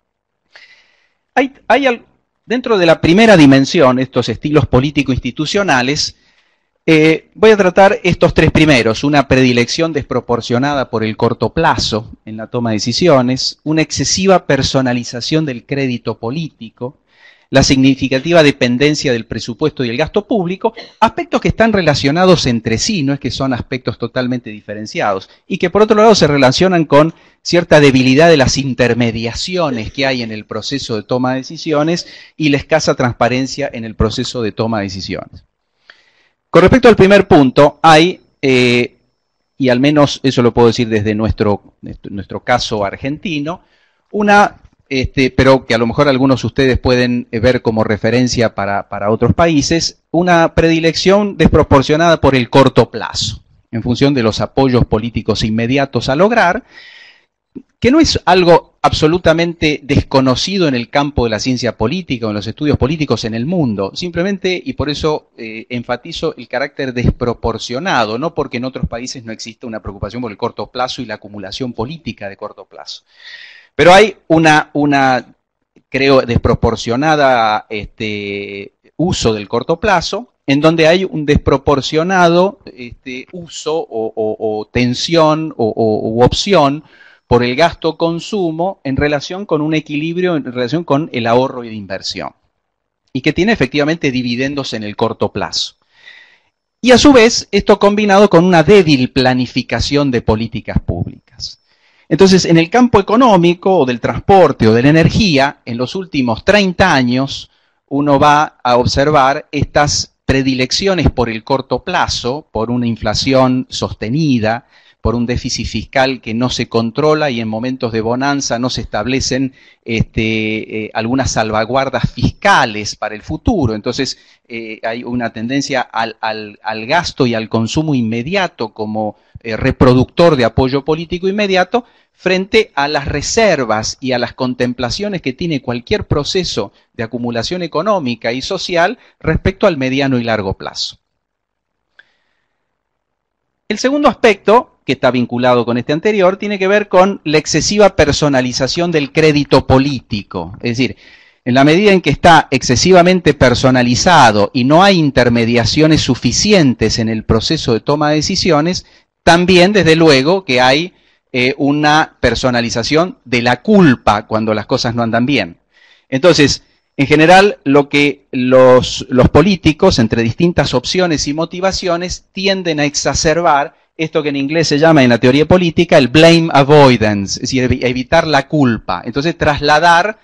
Hay, hay al, dentro de la primera dimensión, estos estilos político-institucionales, Eh, voy a tratar estos tres primeros: una predilección desproporcionada por el corto plazo en la toma de decisiones, una excesiva personalización del crédito político, la significativa dependencia del presupuesto y el gasto público, aspectos que están relacionados entre sí, no es que son aspectos totalmente diferenciados, y que por otro lado se relacionan con cierta debilidad de las intermediaciones que hay en el proceso de toma de decisiones y la escasa transparencia en el proceso de toma de decisiones. Con respecto al primer punto, hay, eh, y al menos eso lo puedo decir desde nuestro, nuestro caso argentino, una, este, pero que a lo mejor algunos de ustedes pueden ver como referencia para, para otros países, una predilección desproporcionada por el corto plazo, en función de los apoyos políticos inmediatos a lograr, que no es algo absolutamente desconocido en el campo de la ciencia política o en los estudios políticos en el mundo, simplemente, y por eso eh, enfatizo el carácter desproporcionado, no porque en otros países no exista una preocupación por el corto plazo y la acumulación política de corto plazo. Pero hay una, una creo, desproporcionada este, uso del corto plazo, en donde hay un desproporcionado este, uso o, o, o tensión o, o u opción por el gasto-consumo en relación con un equilibrio, en relación con el ahorro y la inversión, y que tiene efectivamente dividendos en el corto plazo. Y a su vez, esto combinado con una débil planificación de políticas públicas. Entonces, en el campo económico, o del transporte, o de la energía, en los últimos treinta años, uno va a observar estas predilecciones por el corto plazo, por una inflación sostenida, por un déficit fiscal que no se controla y en momentos de bonanza no se establecen este, eh, algunas salvaguardas fiscales para el futuro. Entonces eh, hay una tendencia al, al, al gasto y al consumo inmediato como eh, reproductor de apoyo político inmediato frente a las reservas y a las contemplaciones que tiene cualquier proceso de acumulación económica y social respecto al mediano y largo plazo. El segundo aspecto, que está vinculado con este anterior, tiene que ver con la excesiva personalización del crédito político. Es decir, en la medida en que está excesivamente personalizado y no hay intermediaciones suficientes en el proceso de toma de decisiones, también, desde luego, que hay eh, una personalización de la culpa cuando las cosas no andan bien. Entonces, en general, lo que los, los políticos, entre distintas opciones y motivaciones, tienden a exacerbar esto que en inglés se llama en la teoría política el blame avoidance, es decir, evitar la culpa. Entonces, trasladar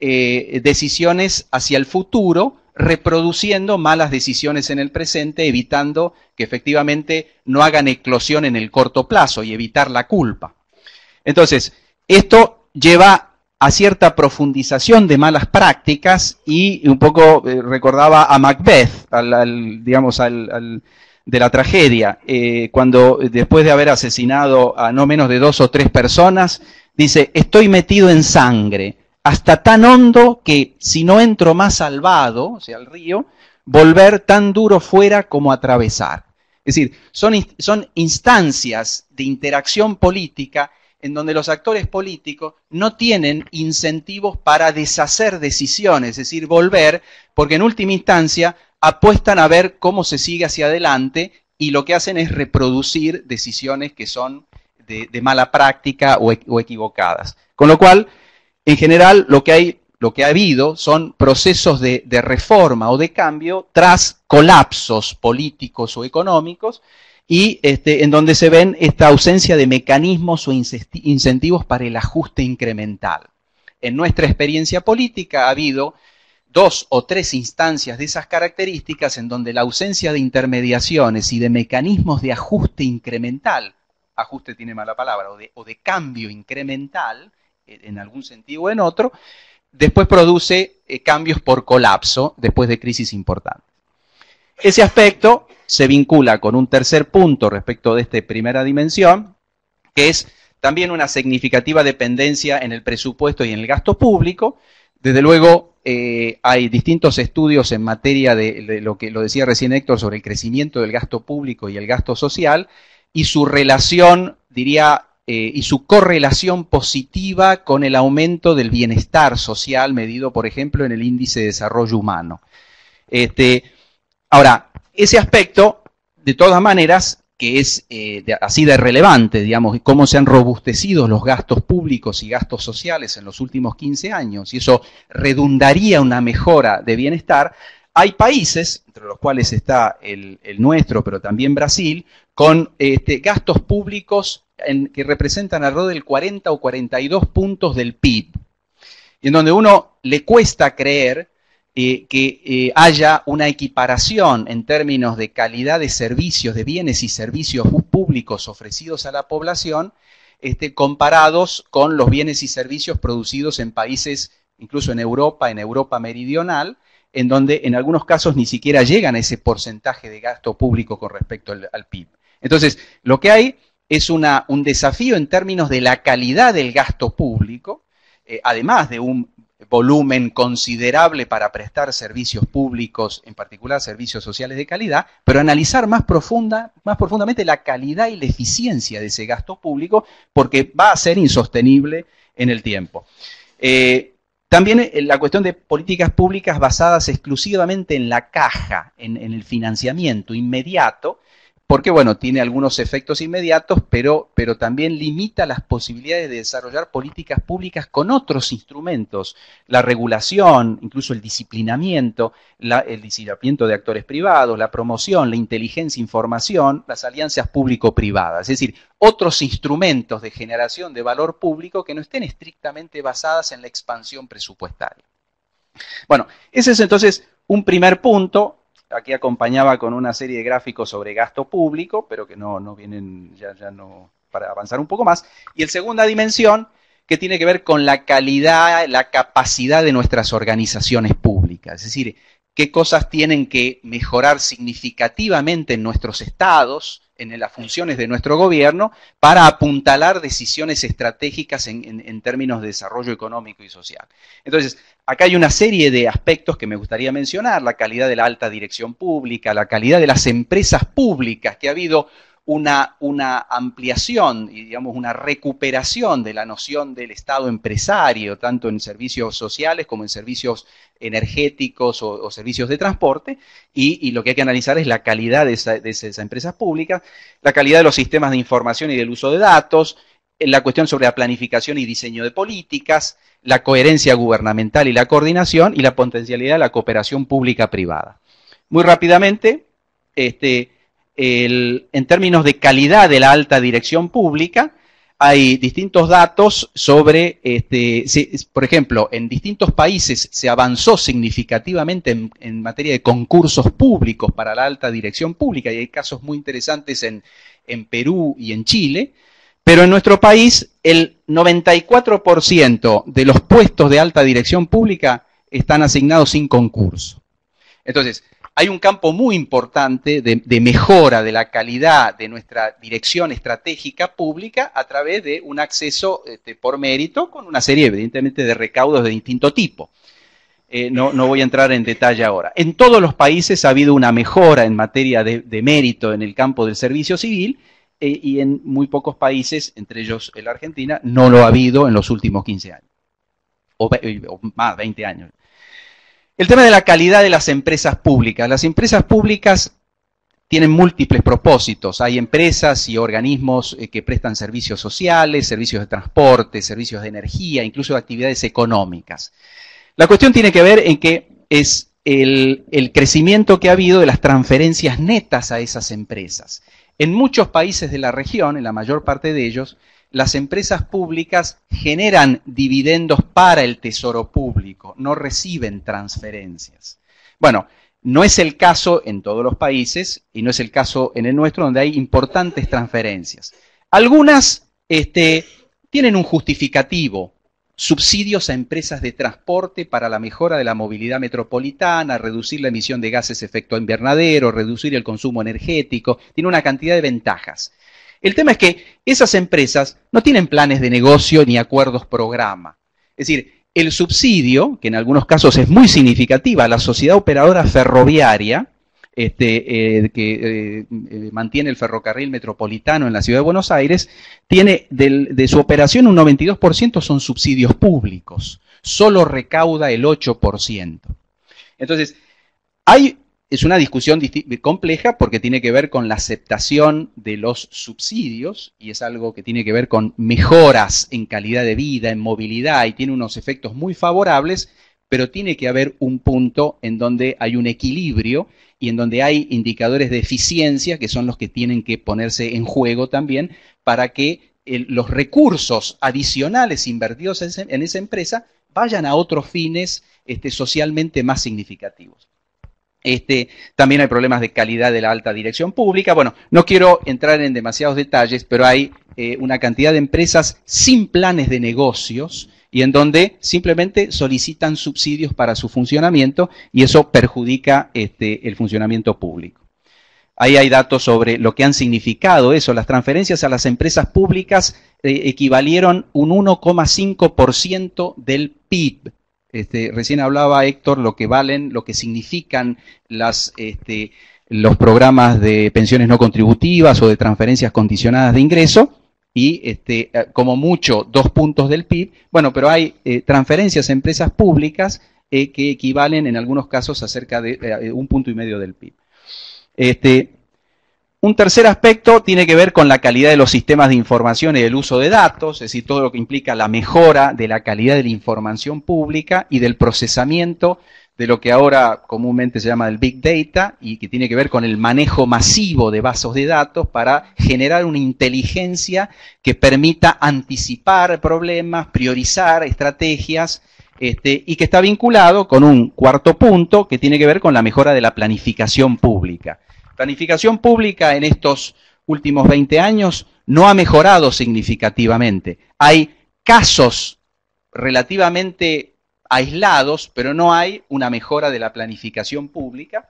eh, decisiones hacia el futuro, reproduciendo malas decisiones en el presente, evitando que efectivamente no hagan eclosión en el corto plazo y evitar la culpa. Entonces, esto lleva a cierta profundización de malas prácticas y un poco eh, recordaba a Macbeth, al, al, digamos, al... al de la tragedia, eh, cuando después de haber asesinado a no menos de dos o tres personas, dice, estoy metido en sangre, hasta tan hondo que si no entro más salvado, o sea, al río, volver tan duro fuera como atravesar. Es decir, son, son instancias de interacción política en donde los actores políticos no tienen incentivos para deshacer decisiones, es decir, volver, porque en última instancia apuestan a ver cómo se sigue hacia adelante y lo que hacen es reproducir decisiones que son de, de mala práctica o, o equivocadas. Con lo cual, en general, lo que, hay, lo que ha habido son procesos de, de reforma o de cambio tras colapsos políticos o económicos y este, en donde se ven esta ausencia de mecanismos o incentivos para el ajuste incremental. En nuestra experiencia política ha habido dos o tres instancias de esas características en donde la ausencia de intermediaciones y de mecanismos de ajuste incremental ajuste tiene mala palabra, o de, o de cambio incremental, en algún sentido o en otro, después produce eh, cambios por colapso después de crisis importantes. Ese aspecto se vincula con un tercer punto respecto de esta primera dimensión, que es también una significativa dependencia en el presupuesto y en el gasto público. Desde luego, eh, hay distintos estudios en materia de, de lo que lo decía recién Héctor sobre el crecimiento del gasto público y el gasto social, y su relación, diría, Eh, y su correlación positiva con el aumento del bienestar social medido, por ejemplo, en el índice de desarrollo humano. Este, ahora, ese aspecto, de todas maneras, que es eh, de, así de relevante, digamos, cómo se han robustecido los gastos públicos y gastos sociales en los últimos quince años, y eso redundaría una mejora de bienestar. Hay países, entre los cuales está el, el nuestro, pero también Brasil, con este, gastos públicos en, que representan alrededor del cuarenta o cuarenta y dos puntos del P I B, y en donde uno le cuesta creer eh, que eh, haya una equiparación en términos de calidad de servicios, de bienes y servicios públicos ofrecidos a la población, este, comparados con los bienes y servicios producidos en países, incluso en Europa, en Europa meridional, en donde en algunos casos ni siquiera llegan a ese porcentaje de gasto público con respecto al, al P I B. Entonces, lo que hay es una, un desafío en términos de la calidad del gasto público, eh, además de un volumen considerable para prestar servicios públicos, en particular servicios sociales de calidad, pero analizar más, profunda, más profundamente la calidad y la eficiencia de ese gasto público, porque va a ser insostenible en el tiempo. Eh, También la cuestión de políticas públicas basadas exclusivamente en la caja, en, en el financiamiento inmediato, porque, bueno, tiene algunos efectos inmediatos, pero, pero también limita las posibilidades de desarrollar políticas públicas con otros instrumentos, la regulación, incluso el disciplinamiento, la, el disciplinamiento de actores privados, la promoción, la inteligencia, información, las alianzas público-privadas, es decir, otros instrumentos de generación de valor público que no estén estrictamente basadas en la expansión presupuestaria. Bueno, ese es entonces un primer punto. Aquí acompañaba con una serie de gráficos sobre gasto público, pero que no, no vienen ya, ya no, para avanzar un poco más. Y la segunda dimensión, que tiene que ver con la calidad, la capacidad de nuestras organizaciones públicas. Es decir, qué cosas tienen que mejorar significativamente en nuestros estados, en las funciones de nuestro gobierno, para apuntalar decisiones estratégicas en, en, en términos de desarrollo económico y social. Entonces, acá hay una serie de aspectos que me gustaría mencionar: la calidad de la alta dirección pública, la calidad de las empresas públicas, que ha habido una, una ampliación y, digamos, una recuperación de la noción del Estado empresario, tanto en servicios sociales como en servicios energéticos o, o servicios de transporte, y, y lo que hay que analizar es la calidad de, esa, de esas empresas públicas, la calidad de los sistemas de información y del uso de datos, la cuestión sobre la planificación y diseño de políticas, la coherencia gubernamental y la coordinación, y la potencialidad de la cooperación pública-privada. Muy rápidamente, este, el, en términos de calidad de la alta dirección pública, hay distintos datos sobre, este, si, por ejemplo, en distintos países se avanzó significativamente en, en materia de concursos públicos para la alta dirección pública, y hay casos muy interesantes en, en Perú y en Chile, pero en nuestro país el noventa y cuatro por ciento de los puestos de alta dirección pública están asignados sin concurso. Entonces, hay un campo muy importante de, de mejora de la calidad de nuestra dirección estratégica pública a través de un acceso este, por mérito, con una serie, evidentemente, de recaudos de distinto tipo. Eh, no, no voy a entrar en detalle ahora. En todos los países ha habido una mejora en materia de, de mérito en el campo del servicio civil, eh, y en muy pocos países, entre ellos la Argentina, no lo ha habido en los últimos quince años, o, o más, veinte años. El tema de la calidad de las empresas públicas. Las empresas públicas tienen múltiples propósitos. Hay empresas y organismos eh, que prestan servicios sociales, servicios de transporte, servicios de energía, incluso actividades económicas. La cuestión tiene que ver en que es el, el crecimiento que ha habido de las transferencias netas a esas empresas. En muchos países de la región, en la mayor parte de ellos, las empresas públicas generan dividendos para el tesoro público, no reciben transferencias. Bueno, no es el caso en todos los países y no es el caso en el nuestro, donde hay importantes transferencias. Algunas este, tienen un justificativo, subsidios a empresas de transporte para la mejora de la movilidad metropolitana, reducir la emisión de gases efecto invernadero, reducir el consumo energético, tiene una cantidad de ventajas. El tema es que esas empresas no tienen planes de negocio ni acuerdos programa. Es decir, el subsidio, que en algunos casos es muy significativa, la sociedad operadora ferroviaria, Este, eh, que eh, eh, mantiene el ferrocarril metropolitano en la ciudad de Buenos Aires, tiene del, de su operación un noventa y dos por ciento son subsidios públicos, solo recauda el ocho por ciento. Entonces, hay, es una discusión compleja porque tiene que ver con la aceptación de los subsidios y es algo que tiene que ver con mejoras en calidad de vida, en movilidad y tiene unos efectos muy favorables, pero tiene que haber un punto en donde hay un equilibrio y en donde hay indicadores de eficiencia que son los que tienen que ponerse en juego también para que el, los recursos adicionales invertidos en, en esa empresa vayan a otros fines este, socialmente más significativos. Este, también hay problemas de calidad de la alta dirección pública. Bueno, no quiero entrar en demasiados detalles, pero hay eh, una cantidad de empresas sin planes de negocios y en donde simplemente solicitan subsidios para su funcionamiento y eso perjudica este, el funcionamiento público. Ahí hay datos sobre lo que han significado eso. Las transferencias a las empresas públicas eh, equivalieron un uno coma cinco por ciento del P I B. Este, recién hablaba Héctor lo que valen, lo que significan las, este, los programas de pensiones no contributivas o de transferencias condicionadas de ingreso. Y este, como mucho dos puntos del P I B, bueno, pero hay eh, transferencias a empresas públicas eh, que equivalen en algunos casos a cerca de eh, un punto y medio del P I B. Este, un tercer aspecto tiene que ver con la calidad de los sistemas de información y el uso de datos, es decir, todo lo que implica la mejora de la calidad de la información pública y del procesamiento de lo que ahora comúnmente se llama el Big Data y que tiene que ver con el manejo masivo de bases de datos para generar una inteligencia que permita anticipar problemas, priorizar estrategias este, y que está vinculado con un cuarto punto que tiene que ver con la mejora de la planificación pública. Planificación pública en estos últimos veinte años no ha mejorado significativamente. Hay casos relativamente aislados, pero no hay una mejora de la planificación pública,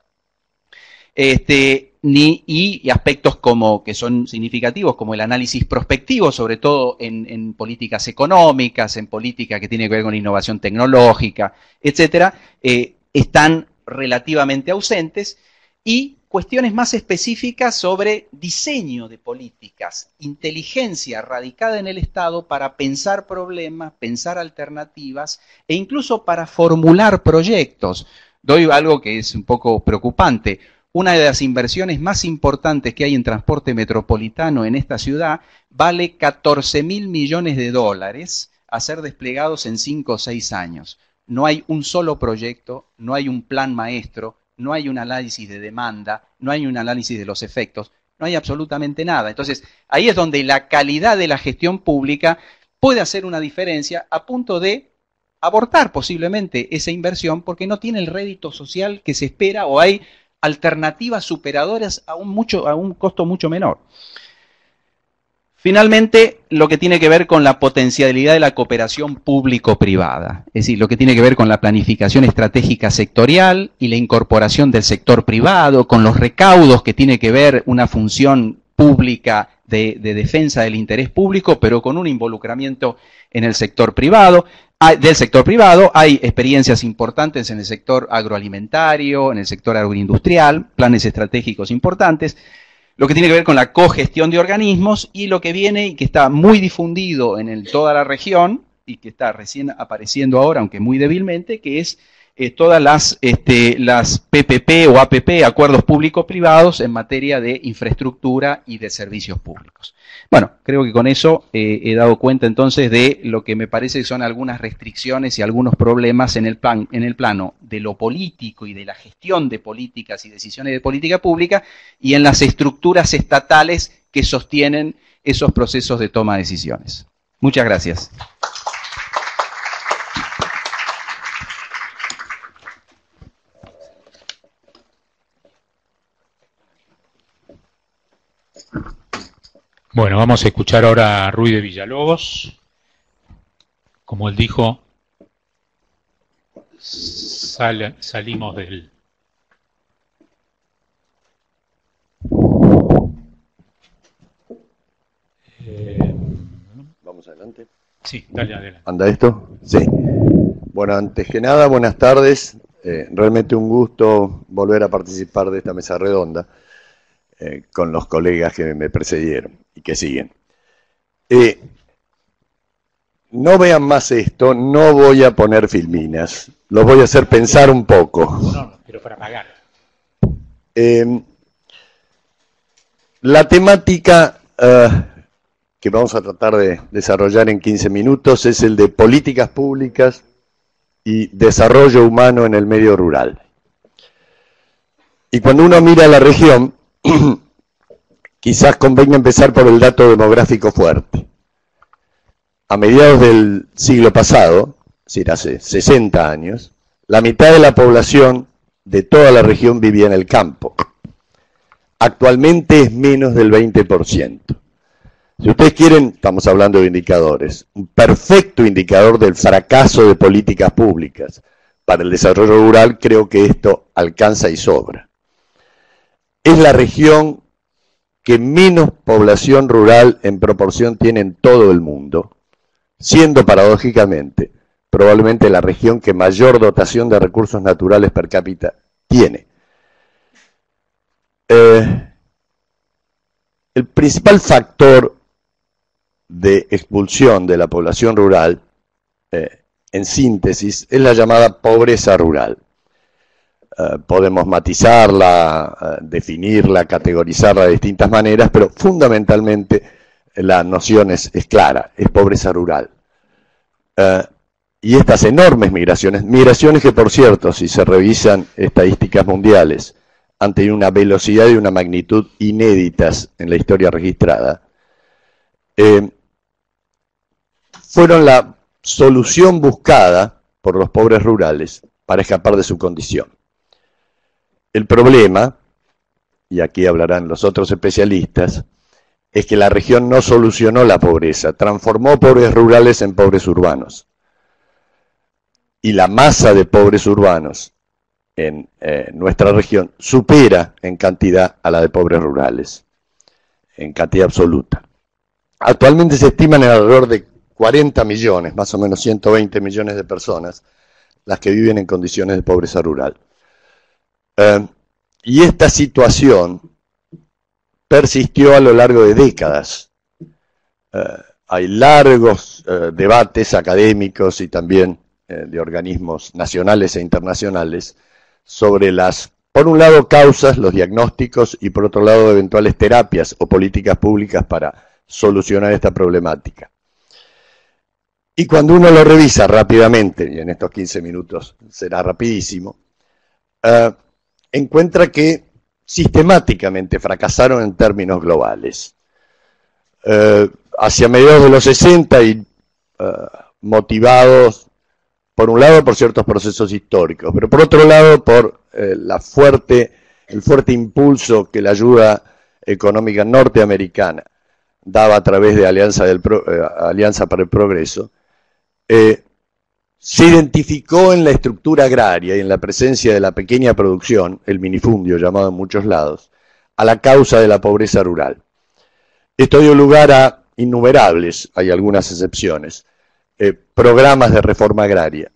este, ni, y aspectos como, que son significativos, como el análisis prospectivo, sobre todo en, en políticas económicas, en política que tiene que ver con innovación tecnológica, etcétera, eh, están relativamente ausentes, y cuestiones más específicas sobre diseño de políticas, inteligencia radicada en el Estado para pensar problemas, pensar alternativas e incluso para formular proyectos. Doy algo que es un poco preocupante. Una de las inversiones más importantes que hay en transporte metropolitano en esta ciudad vale catorce mil millones de dólares a ser desplegados en cinco o seis años. No hay un solo proyecto, no hay un plan maestro, no hay un análisis de demanda, no hay un análisis de los efectos, no hay absolutamente nada. Entonces, ahí es donde la calidad de la gestión pública puede hacer una diferencia a punto de abortar posiblemente esa inversión porque no tiene el rédito social que se espera o hay alternativas superadoras a un, mucho, a un costo mucho menor. Finalmente, lo que tiene que ver con la potencialidad de la cooperación público-privada, es decir, lo que tiene que ver con la planificación estratégica sectorial y la incorporación del sector privado, con los recaudos que tiene que ver una función pública de, de defensa del interés público, pero con un involucramiento en el sector privado. Hay, del sector privado hay experiencias importantes en el sector agroalimentario, en el sector agroindustrial, planes estratégicos importantes. Lo que tiene que ver con la cogestión de organismos y lo que viene y que está muy difundido en el, toda la región y que está recién apareciendo ahora, aunque muy débilmente, que es eh, todas las, este, las P P P o A P P, acuerdos público-privados en materia de infraestructura y de servicios públicos. Bueno, creo que con eso eh, he dado cuenta entonces de lo que me parece que son algunas restricciones y algunos problemas en el, plan, en el plano de lo político y de la gestión de políticas y decisiones de política pública y en las estructuras estatales que sostienen esos procesos de toma de decisiones. Muchas gracias. Bueno, vamos a escuchar ahora a Ruy de Villalobos. Como él dijo, sal, salimos del... Eh, vamos adelante. Sí, dale adelante. ¿Anda esto? Sí. Bueno, antes que nada, buenas tardes. Eh, realmente un gusto volver a participar de esta mesa redonda eh, con los colegas que me precedieron y que siguen. Eh, no vean más esto, no voy a poner filminas, los voy a hacer pensar un poco. No, no, pero para pagar. Eh, la temática uh, que vamos a tratar de desarrollar en quince minutos es el de políticas públicas y desarrollo humano en el medio rural. Y cuando uno mira la región, quizás convenga empezar por el dato demográfico fuerte. A mediados del siglo pasado, es decir, hace sesenta años, la mitad de la población de toda la región vivía en el campo. Actualmente es menos del veinte por ciento. Si ustedes quieren, estamos hablando de indicadores, un perfecto indicador del fracaso de políticas públicas para el desarrollo rural, creo que esto alcanza y sobra. Es la región que menos población rural en proporción tiene en todo el mundo, siendo paradójicamente probablemente la región que mayor dotación de recursos naturales per cápita tiene. Eh, el principal factor de expulsión de la población rural, eh, en síntesis, es la llamada pobreza rural. Eh, podemos matizarla, eh, definirla, categorizarla de distintas maneras, pero fundamentalmente la noción es, es clara, es pobreza rural. Eh, y estas enormes migraciones, migraciones que por cierto, si se revisan estadísticas mundiales, han tenido una velocidad y una magnitud inéditas en la historia registrada, eh, fueron la solución buscada por los pobres rurales para escapar de su condición. El problema, y aquí hablarán los otros especialistas, es que la región no solucionó la pobreza, transformó pobres rurales en pobres urbanos. Y la masa de pobres urbanos en eh, nuestra región supera en cantidad a la de pobres rurales, en cantidad absoluta. Actualmente se estiman en alrededor de cuarenta millones, más o menos ciento veinte millones de personas, las que viven en condiciones de pobreza rural. Eh, y esta situación persistió a lo largo de décadas. Eh, hay largos eh, debates académicos y también eh, de organismos nacionales e internacionales sobre las, por un lado, causas, los diagnósticos, y por otro lado, eventuales terapias o políticas públicas para solucionar esta problemática. Y cuando uno lo revisa rápidamente, y en estos quince minutos será rapidísimo, eh, encuentra que sistemáticamente fracasaron en términos globales. Eh, hacia mediados de los sesenta y eh, motivados, por un lado, por ciertos procesos históricos, pero por otro lado, por eh, la fuerte, el fuerte impulso que la ayuda económica norteamericana daba a través de Alianza, del Pro, eh, Alianza para el Progreso, eh, se identificó en la estructura agraria y en la presencia de la pequeña producción, el minifundio llamado en muchos lados, a la causa de la pobreza rural. Esto dio lugar a innumerables, hay algunas excepciones, eh, programas de reforma agraria.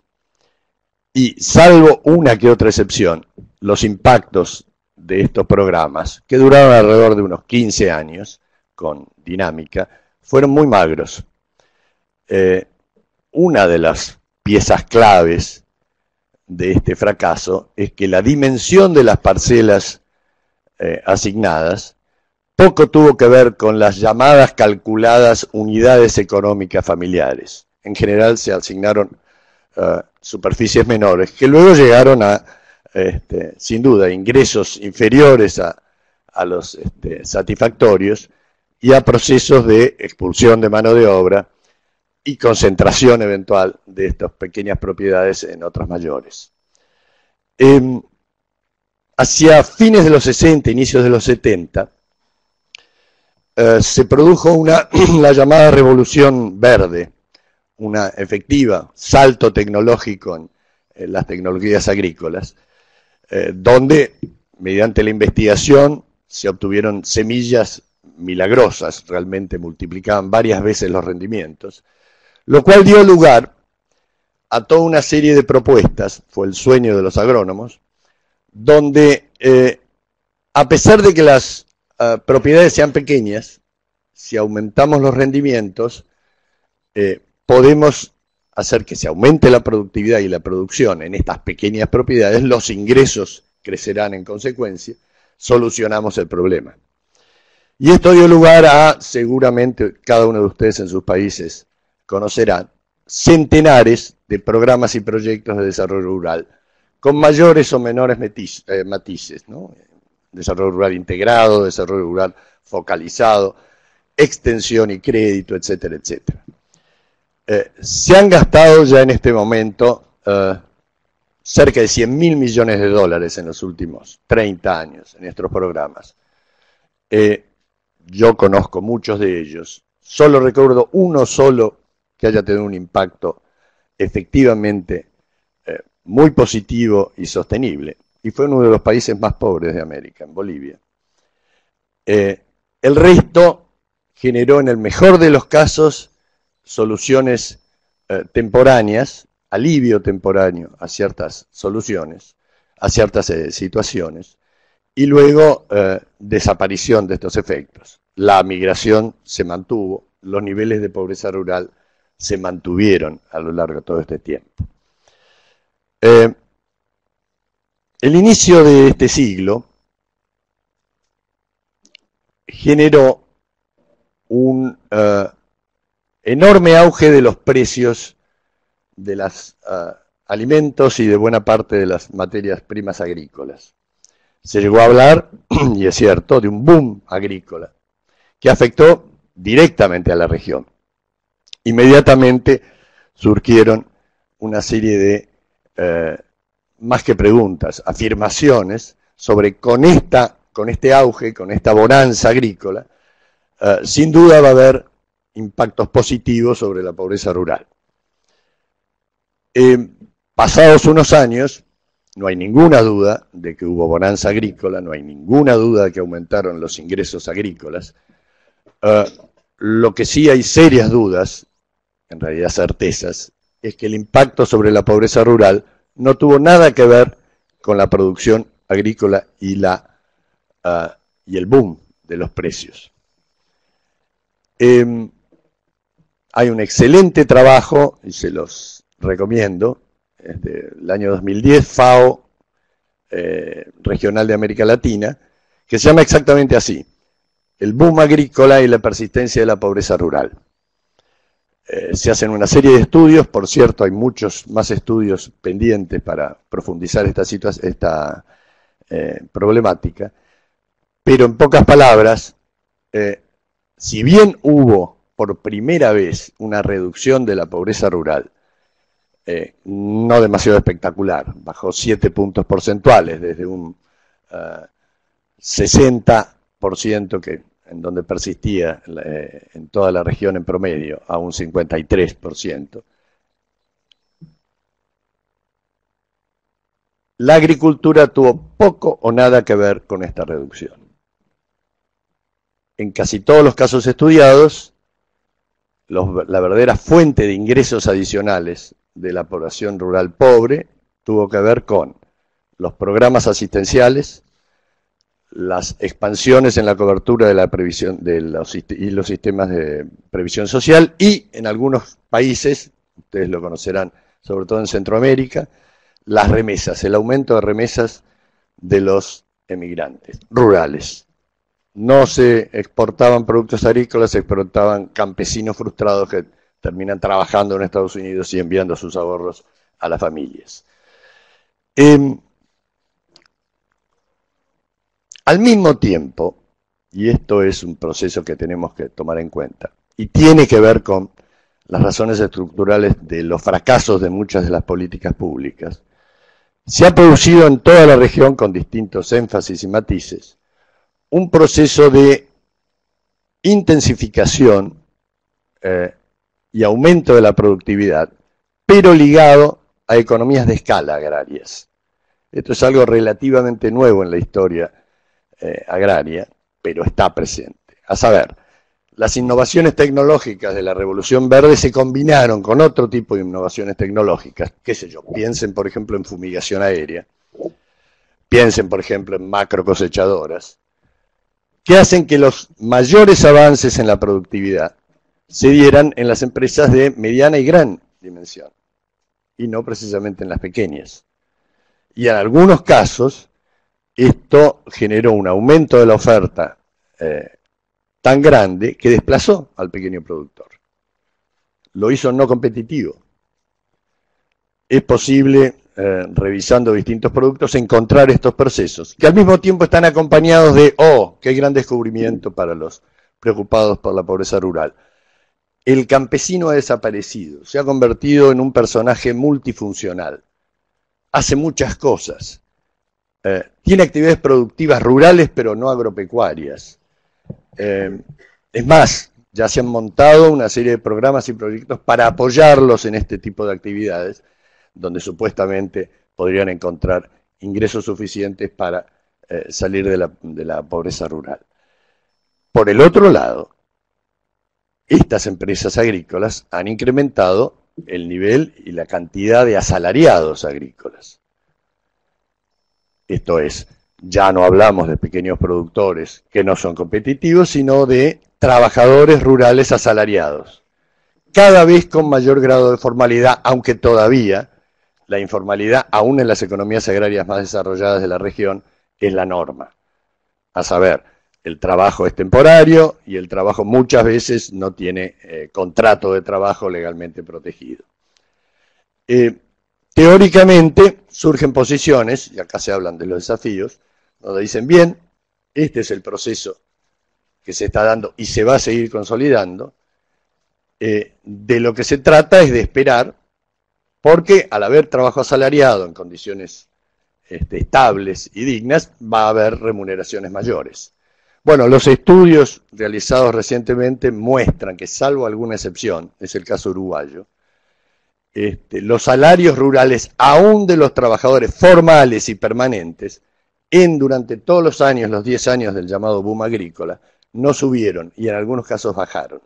Y salvo una que otra excepción, los impactos de estos programas, que duraron alrededor de unos quince años, con dinámica, fueron muy magros. Eh, una de las piezas claves de este fracaso es que la dimensión de las parcelas eh, asignadas poco tuvo que ver con las llamadas calculadas unidades económicas familiares. En general se asignaron uh, superficies menores, que luego llegaron a, este, sin duda, ingresos inferiores a, a los este, satisfactorios y a procesos de expulsión de mano de obra y concentración eventual de estas pequeñas propiedades en otras mayores. Eh, hacia fines de los sesenta, inicios de los setenta, eh, se produjo una, la llamada revolución verde, una efectiva salto tecnológico en, en las tecnologías agrícolas, eh, donde mediante la investigación se obtuvieron semillas milagrosas, realmente multiplicaban varias veces los rendimientos, lo cual dio lugar a toda una serie de propuestas, fue el sueño de los agrónomos, donde eh, a pesar de que las uh, propiedades sean pequeñas, si aumentamos los rendimientos, eh, podemos hacer que se aumente la productividad y la producción en estas pequeñas propiedades, los ingresos crecerán en consecuencia, solucionamos el problema. Y esto dio lugar a, seguramente cada uno de ustedes en sus países conocerán, centenares de programas y proyectos de desarrollo rural, con mayores o menores matiz, eh, matices, ¿no? Desarrollo rural integrado, desarrollo rural focalizado, extensión y crédito, etcétera, etcétera. Eh, se han gastado ya en este momento eh, cerca de cien mil millones de dólares en los últimos treinta años en estos programas. Eh, yo conozco muchos de ellos, solo recuerdo uno solo que haya tenido un impacto efectivamente eh, muy positivo y sostenible, y fue uno de los países más pobres de América, en Bolivia. Eh, el resto generó en el mejor de los casos soluciones eh, temporáneas, alivio temporáneo a ciertas soluciones, a ciertas eh, situaciones, y luego eh, desaparición de estos efectos. La migración se mantuvo, los niveles de pobreza rural se mantuvieron a lo largo de todo este tiempo. Eh, el inicio de este siglo generó un uh, enorme auge de los precios de los uh, alimentos y de buena parte de las materias primas agrícolas. Se llegó a hablar, y es cierto, de un boom agrícola que afectó directamente a la región. Inmediatamente surgieron una serie de, eh, más que preguntas, afirmaciones sobre con, esta, con este auge, con esta bonanza agrícola, eh, sin duda va a haber impactos positivos sobre la pobreza rural. Eh, pasados unos años, no hay ninguna duda de que hubo bonanza agrícola, no hay ninguna duda de que aumentaron los ingresos agrícolas. Eh, lo que sí hay serias dudas, en realidad certezas, es que el impacto sobre la pobreza rural no tuvo nada que ver con la producción agrícola y, la, uh, y el boom de los precios. Eh, hay un excelente trabajo, y se los recomiendo, desde el año dos mil diez, FAO, eh, Regional de América Latina, que se llama exactamente así, el boom agrícola y la persistencia de la pobreza rural. Eh, se hacen una serie de estudios, por cierto, hay muchos más estudios pendientes para profundizar esta, esta eh, problemática, pero en pocas palabras, eh, si bien hubo por primera vez una reducción de la pobreza rural, eh, no demasiado espectacular, bajó siete puntos porcentuales, desde un uh, sesenta por ciento que en donde persistía eh, en toda la región en promedio, a un cincuenta y tres por ciento. La agricultura tuvo poco o nada que ver con esta reducción. En casi todos los casos estudiados, los, la verdadera fuente de ingresos adicionales de la población rural pobre tuvo que ver con los programas asistenciales, las expansiones en la cobertura de la previsión de los, y los sistemas de previsión social, y en algunos países, ustedes lo conocerán, sobre todo en Centroamérica, las remesas, el aumento de remesas de los emigrantes rurales. No se exportaban productos agrícolas, se exportaban campesinos frustrados que terminan trabajando en Estados Unidos y enviando sus ahorros a las familias. Eh, Al mismo tiempo, y esto es un proceso que tenemos que tomar en cuenta, y tiene que ver con las razones estructurales de los fracasos de muchas de las políticas públicas, se ha producido en toda la región, con distintos énfasis y matices, un proceso de intensificación eh, y aumento de la productividad, pero ligado a economías de escala agrarias. Esto es algo relativamente nuevo en la historia eh, agraria, pero está presente. A saber, las innovaciones tecnológicas de la Revolución Verde se combinaron con otro tipo de innovaciones tecnológicas, qué sé yo, piensen por ejemplo en fumigación aérea, piensen por ejemplo en macro cosechadoras, que hacen que los mayores avances en la productividad se dieran en las empresas de mediana y gran dimensión, y no precisamente en las pequeñas. Y en algunos casos, esto generó un aumento de la oferta eh, tan grande que desplazó al pequeño productor. Lo hizo no competitivo. Es posible, eh, revisando distintos productos, encontrar estos procesos, que al mismo tiempo están acompañados de, oh, qué gran descubrimiento para los preocupados por la pobreza rural. El campesino ha desaparecido, se ha convertido en un personaje multifuncional. Hace muchas cosas. Eh, tiene actividades productivas rurales, pero no agropecuarias. Eh, es más, ya se han montado una serie de programas y proyectos para apoyarlos en este tipo de actividades, donde supuestamente podrían encontrar ingresos suficientes para eh, salir de la, de la pobreza rural. Por el otro lado, estas empresas agrícolas han incrementado el nivel y la cantidad de asalariados agrícolas. Esto es, ya no hablamos de pequeños productores que no son competitivos, sino de trabajadores rurales asalariados, cada vez con mayor grado de formalidad, aunque todavía la informalidad, aún en las economías agrarias más desarrolladas de la región, es la norma. A saber, el trabajo es temporario y el trabajo muchas veces no tiene eh, contrato de trabajo legalmente protegido. Eh, teóricamente surgen posiciones, y acá se hablan de los desafíos, donde dicen, bien, este es el proceso que se está dando y se va a seguir consolidando. Eh, de lo que se trata es de esperar, porque al haber trabajo asalariado en condiciones este, estables y dignas, va a haber remuneraciones mayores. Bueno, los estudios realizados recientemente muestran que, salvo alguna excepción, es el caso uruguayo, este, los salarios rurales, aún de los trabajadores formales y permanentes, en durante todos los años, los diez años del llamado boom agrícola, no subieron y en algunos casos bajaron.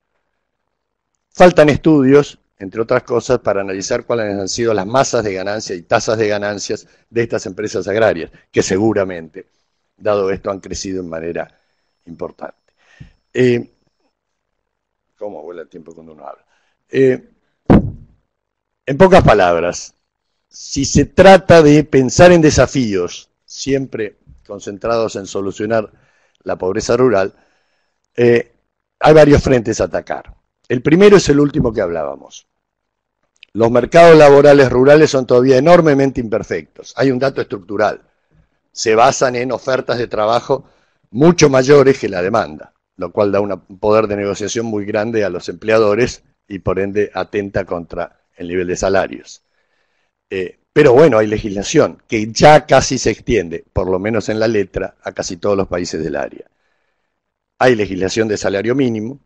Faltan estudios, entre otras cosas, para analizar cuáles han sido las masas de ganancia y tasas de ganancias de estas empresas agrarias, que seguramente, dado esto, han crecido en manera importante. Eh, ¿Cómo vuela el tiempo cuando uno habla? Eh, en pocas palabras, si se trata de pensar en desafíos, siempre concentrados en solucionar la pobreza rural, eh, hay varios frentes a atacar. El primero es el último que hablábamos. Los mercados laborales rurales son todavía enormemente imperfectos. Hay un dato estructural. Se basan en ofertas de trabajo mucho mayores que la demanda, lo cual da un poder de negociación muy grande a los empleadores y por ende atenta contra el nivel de salarios. Eh, pero bueno, hay legislación que ya casi se extiende, por lo menos en la letra, a casi todos los países del área. Hay legislación de salario mínimo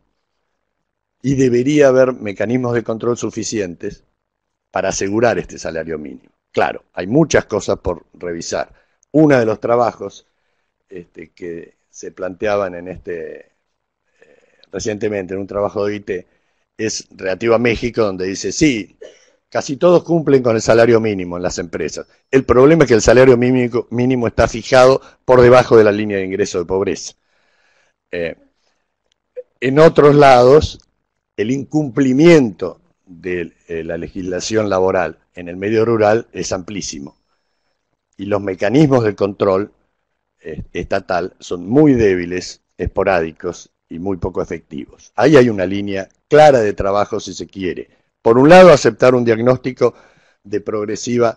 y debería haber mecanismos de control suficientes para asegurar este salario mínimo. Claro, hay muchas cosas por revisar. Uno de los trabajos este, que se planteaban en este eh, recientemente en un trabajo de O I T es relativo a México, donde dice, sí, casi todos cumplen con el salario mínimo en las empresas. El problema es que el salario mínimo, mínimo está fijado por debajo de la línea de ingreso de pobreza. Eh, en otros lados, el incumplimiento de eh, la legislación laboral en el medio rural es amplísimo. Y los mecanismos de control eh, estatal son muy débiles, esporádicos y muy poco efectivos. Ahí hay una línea clara de trabajo, si se quiere. Por un lado, aceptar un diagnóstico de progresiva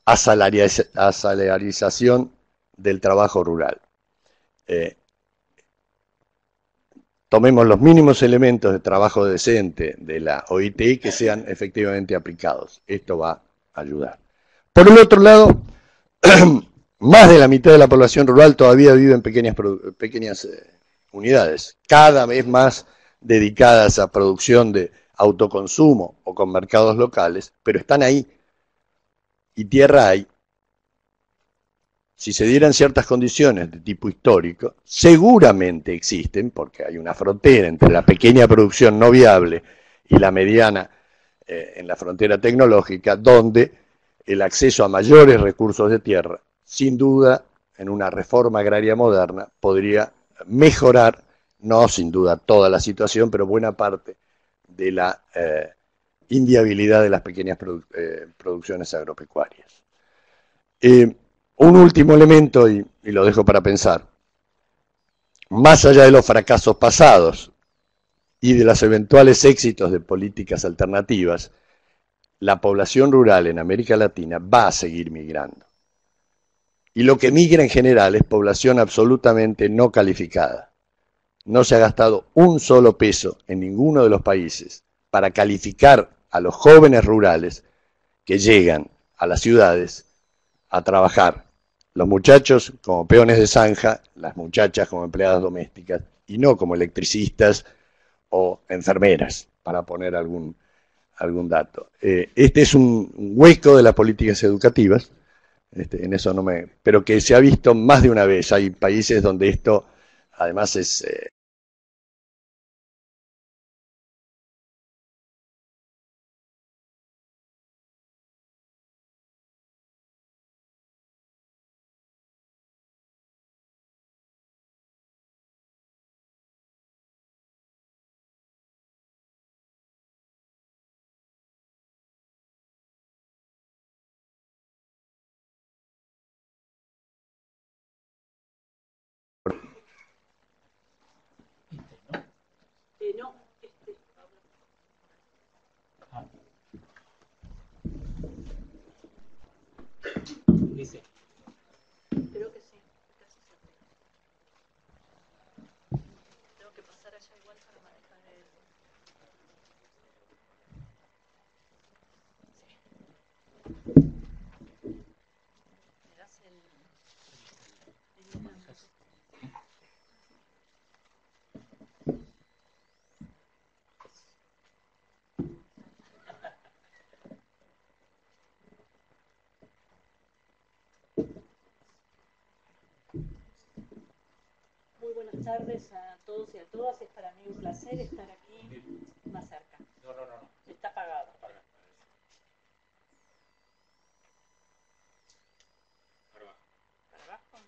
asalarización del trabajo rural. Eh, tomemos los mínimos elementos de trabajo decente de la O I T y que sean efectivamente aplicados. Esto va a ayudar. Por el otro lado, más de la mitad de la población rural todavía vive en pequeñas, pequeñas unidades, cada vez más dedicadas a producción de autoconsumo o con mercados locales, pero están ahí, y tierra hay. Si se dieran ciertas condiciones de tipo histórico, seguramente existen, porque hay una frontera entre la pequeña producción no viable y la mediana eh, en la frontera tecnológica, donde el acceso a mayores recursos de tierra, sin duda, en una reforma agraria moderna, podría mejorar, no sin duda toda la situación, pero buena parte de la eh, inviabilidad de las pequeñas produ eh, producciones agropecuarias. Eh, un último elemento, y, y lo dejo para pensar, más allá de los fracasos pasados y de los eventuales éxitos de políticas alternativas, la población rural en América Latina va a seguir migrando. Y lo que migra en general es población absolutamente no calificada. No se ha gastado un solo peso en ninguno de los países para calificar a los jóvenes rurales que llegan a las ciudades a trabajar. Los muchachos como peones de zanja, las muchachas como empleadas domésticas, y no como electricistas o enfermeras, para poner algún, algún dato. Eh, este es un hueco de las políticas educativas, este, en eso no me, pero que se ha visto más de una vez. Hay países donde esto además es... Eh, no, este, Dice. creo que sí. Tengo que pasar allá igual para manejar el... Sí. ¿Me das el... el... Muy buenas tardes a todos y a todas. Es para mí un placer estar aquí más cerca. No, no, no. Está apagado. ¿Para abajo?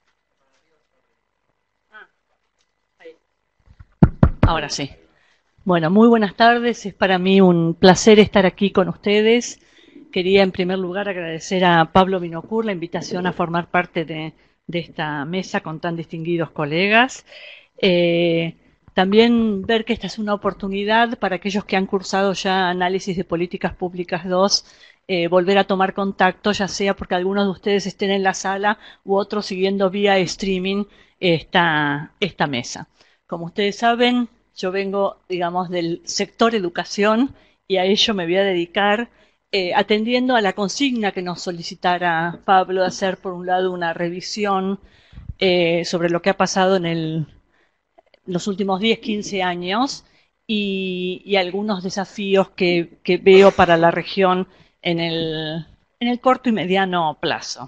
Ah, ahí. Ahora sí. Bueno, muy buenas tardes. Es para mí un placer estar aquí con ustedes. Quería en primer lugar agradecer a Pablo Vinocur la invitación a formar parte de, de esta mesa con tan distinguidos colegas. Eh, también ver que esta es una oportunidad para aquellos que han cursado ya Análisis de Políticas Públicas dos, eh, volver a tomar contacto, ya sea porque algunos de ustedes estén en la sala u otros siguiendo vía streaming esta, esta mesa. Como ustedes saben, yo vengo, digamos, del sector educación y a ello me voy a dedicar eh, atendiendo a la consigna que nos solicitara Pablo de hacer, por un lado, una revisión eh, sobre lo que ha pasado en el, los últimos diez, quince años y, y algunos desafíos que, que veo para la región en el, en el corto y mediano plazo.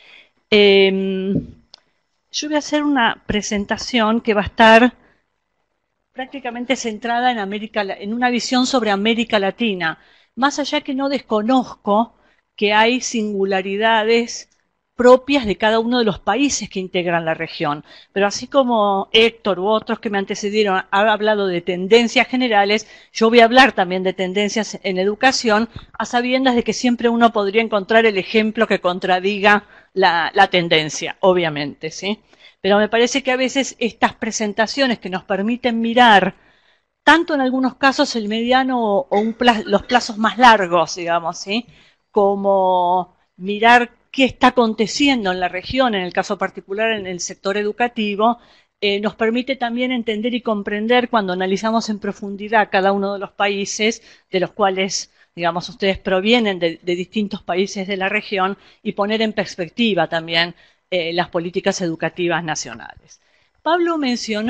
Eh, yo voy a hacer una presentación que va a estar prácticamente centrada en América, en una visión sobre América Latina, más allá que no desconozco que hay singularidades propias de cada uno de los países que integran la región. Pero así como Héctor u otros que me antecedieron han hablado de tendencias generales, yo voy a hablar también de tendencias en educación, a sabiendas de que siempre uno podría encontrar el ejemplo que contradiga la, la tendencia, obviamente, ¿sí? Pero me parece que a veces estas presentaciones que nos permiten mirar, tanto en algunos casos el mediano o, o un plazo, los plazos más largos, digamos, ¿sí? Como mirar qué está aconteciendo en la región, en el caso particular en el sector educativo, eh, nos permite también entender y comprender cuando analizamos en profundidad cada uno de los países de los cuales, digamos, ustedes provienen de, de distintos países de la región y poner en perspectiva también Eh, las políticas educativas nacionales. Pablo mencionó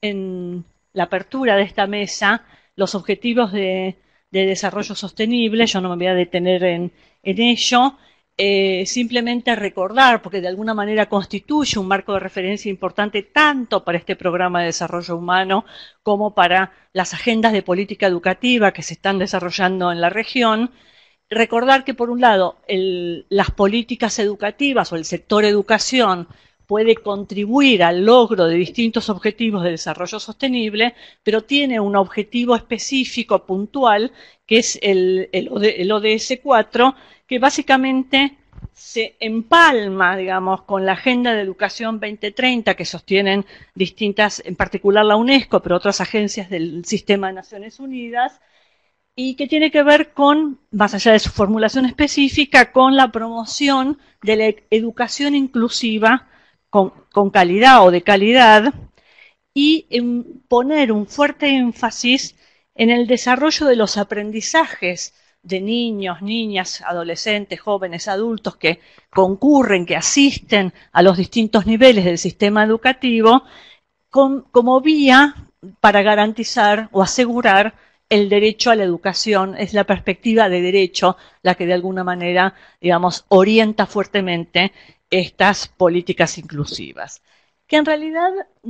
en la apertura de esta mesa los objetivos de, de desarrollo sostenible. Yo no me voy a detener en, en ello. Eh, simplemente recordar, porque de alguna manera constituye un marco de referencia importante tanto para este programa de desarrollo humano como para las agendas de política educativa que se están desarrollando en la región. Recordar que, por un lado, el, las políticas educativas o el sector educación puede contribuir al logro de distintos objetivos de desarrollo sostenible, pero tiene un objetivo específico, puntual, que es el, el, el O D S cuatro, que básicamente se empalma, digamos, con la Agenda de Educación veinte treinta que sostienen distintas, en particular la UNESCO, pero otras agencias del sistema de Naciones Unidas, y que tiene que ver con, más allá de su formulación específica, con la promoción de la educación inclusiva con, con calidad o de calidad, y en poner un fuerte énfasis en el desarrollo de los aprendizajes de niños, niñas, adolescentes, jóvenes, adultos que concurren, que asisten a los distintos niveles del sistema educativo, con, como vía para garantizar o asegurar el derecho a la educación. Es la perspectiva de derecho la que de alguna manera, digamos, orienta fuertemente estas políticas inclusivas. Que en realidad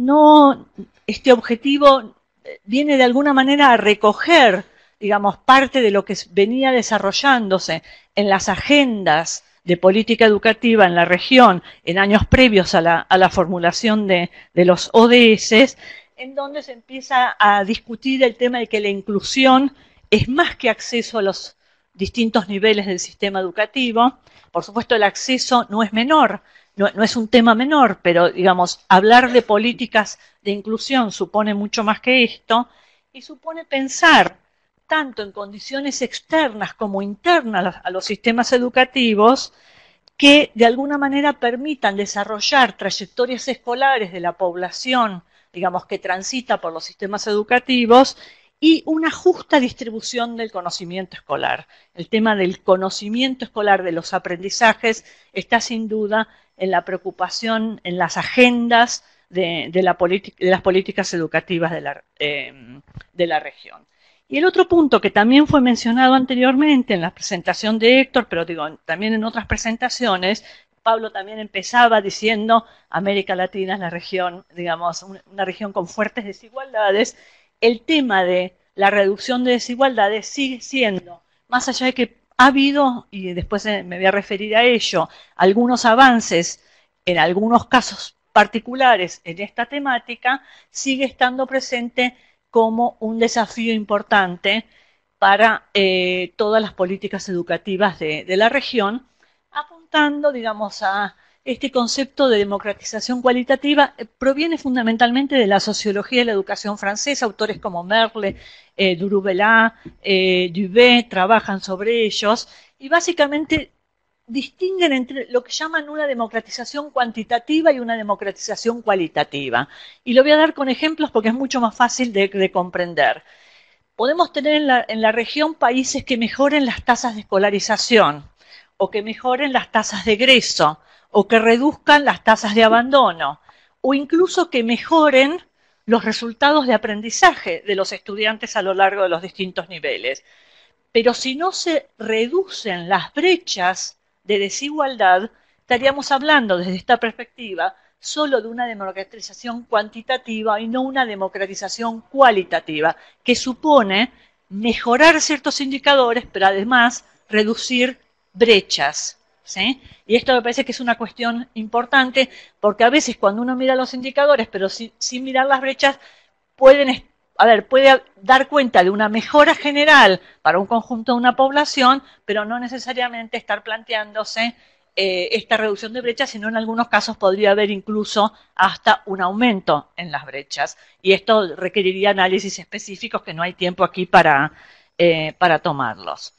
no, este objetivo viene de alguna manera a recoger, digamos, parte de lo que venía desarrollándose en las agendas de política educativa en la región en años previos a la, a la formulación de, de los O D S, en donde se empieza a discutir el tema de que la inclusión es más que acceso a los distintos niveles del sistema educativo. Por supuesto, el acceso no es menor, no, no es un tema menor, pero, digamos, hablar de políticas de inclusión supone mucho más que esto, y supone pensar tanto en condiciones externas como internas a los sistemas educativos que de alguna manera permitan desarrollar trayectorias escolares de la población, digamos, que transita por los sistemas educativos, y una justa distribución del conocimiento escolar. El tema del conocimiento escolar, de los aprendizajes, está sin duda en la preocupación, en las agendas de, de, la de las políticas educativas de la, eh, de la región. Y el otro punto que también fue mencionado anteriormente en la presentación de Héctor, pero digo, también en otras presentaciones, Pablo también empezaba diciendo América Latina es la región, digamos, una región con fuertes desigualdades. El tema de la reducción de desigualdades sigue siendo, más allá de que ha habido, y después me voy a referir a ello, algunos avances en algunos casos particulares en esta temática, sigue estando presente como un desafío importante para eh, todas las políticas educativas de, de la región, apuntando, digamos, a este concepto de democratización cualitativa. Eh, proviene fundamentalmente de la sociología de la educación francesa. Autores como Merle, eh, Durubela, eh, Dubé trabajan sobre ellos, y básicamente distinguen entre lo que llaman una democratización cuantitativa y una democratización cualitativa. Y lo voy a dar con ejemplos porque es mucho más fácil de, de comprender. Podemos tener en la, en la región países que mejoren las tasas de escolarización, o que mejoren las tasas de egreso, o que reduzcan las tasas de abandono, o incluso que mejoren los resultados de aprendizaje de los estudiantes a lo largo de los distintos niveles. Pero si no se reducen las brechas de desigualdad, estaríamos hablando desde esta perspectiva solo de una democratización cuantitativa y no una democratización cualitativa, que supone mejorar ciertos indicadores, pero además reducir brechas, ¿sí? Y esto me parece que es una cuestión importante, porque a veces cuando uno mira los indicadores, pero sin, sin mirar las brechas, pueden, a ver, puede dar cuenta de una mejora general para un conjunto de una población, pero no necesariamente estar planteándose eh, esta reducción de brechas, sino en algunos casos podría haber incluso hasta un aumento en las brechas. Y esto requeriría análisis específicos que no hay tiempo aquí para, eh, para tomarlos.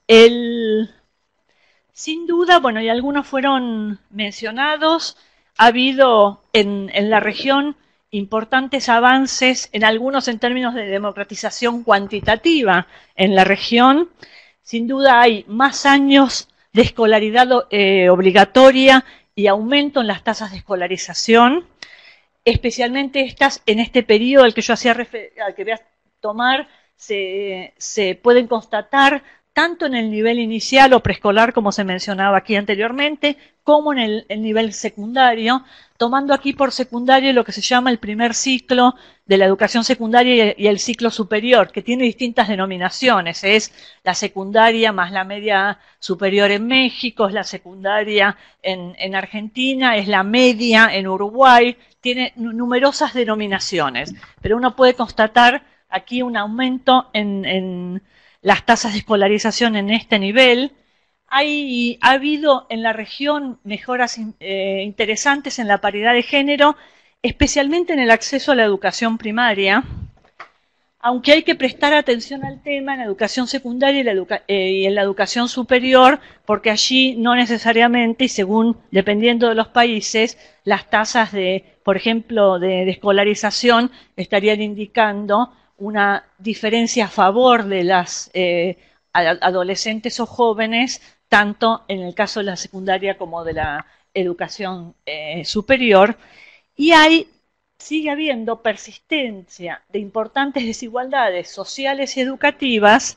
El... Sin duda, bueno, y algunos fueron mencionados, ha habido en, en la región importantes avances, en algunos en términos de democratización cuantitativa en la región. Sin duda hay más años de escolaridad eh, obligatoria y aumento en las tasas de escolarización. especialmente estas en este periodo al que yo hacía al que voy a tomar, se, se pueden constatar tanto en el nivel inicial o preescolar, como se mencionaba aquí anteriormente, como en el, el nivel secundario, tomando aquí por secundario lo que se llama el primer ciclo de la educación secundaria y el ciclo superior, que tiene distintas denominaciones. Es la secundaria más la media superior en México, es la secundaria en, en Argentina, es la media en Uruguay, tiene numerosas denominaciones, pero uno puede constatar aquí un aumento en, en las tasas de escolarización en este nivel. Hay, ha habido en la región mejoras eh, interesantes en la paridad de género, especialmente en el acceso a la educación primaria, aunque hay que prestar atención al tema en la educación secundaria y, la educa eh, y en la educación superior, porque allí no necesariamente, y según, dependiendo de los países, las tasas de, por ejemplo, de, de escolarización estarían indicando una diferencia a favor de las eh, adolescentes o jóvenes, tanto en el caso de la secundaria como de la educación eh, superior, y hay, sigue habiendo persistencia de importantes desigualdades sociales y educativas,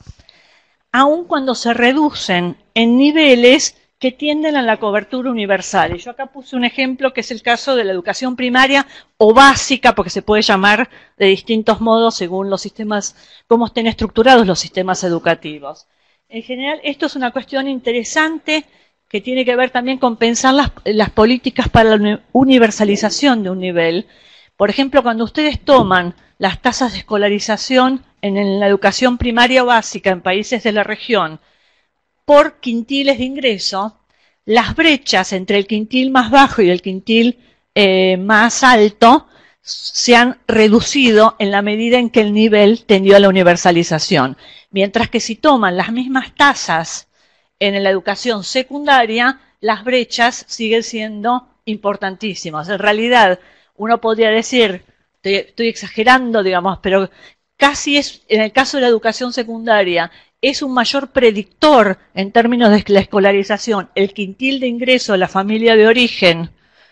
aun cuando se reducen en niveles que tienden a la cobertura universal. Y yo acá puse un ejemplo que es el caso de la educación primaria o básica, porque se puede llamar de distintos modos según los sistemas, cómo estén estructurados los sistemas educativos. En general, esto es una cuestión interesante que tiene que ver también con pensar las, las políticas para la universalización de un nivel. Por ejemplo, cuando ustedes toman las tasas de escolarización en, en la educación primaria o básica en países de la región, por quintiles de ingreso, las brechas entre el quintil más bajo y el quintil eh, más alto se han reducido en la medida en que el nivel tendió a la universalización. Mientras que si toman las mismas tasas en la educación secundaria, las brechas siguen siendo importantísimas. En realidad, uno podría decir, estoy, estoy exagerando, digamos, pero casi es, en el caso de la educación secundaria, es un mayor predictor en términos de la escolarización el quintil de ingreso de la familia de origen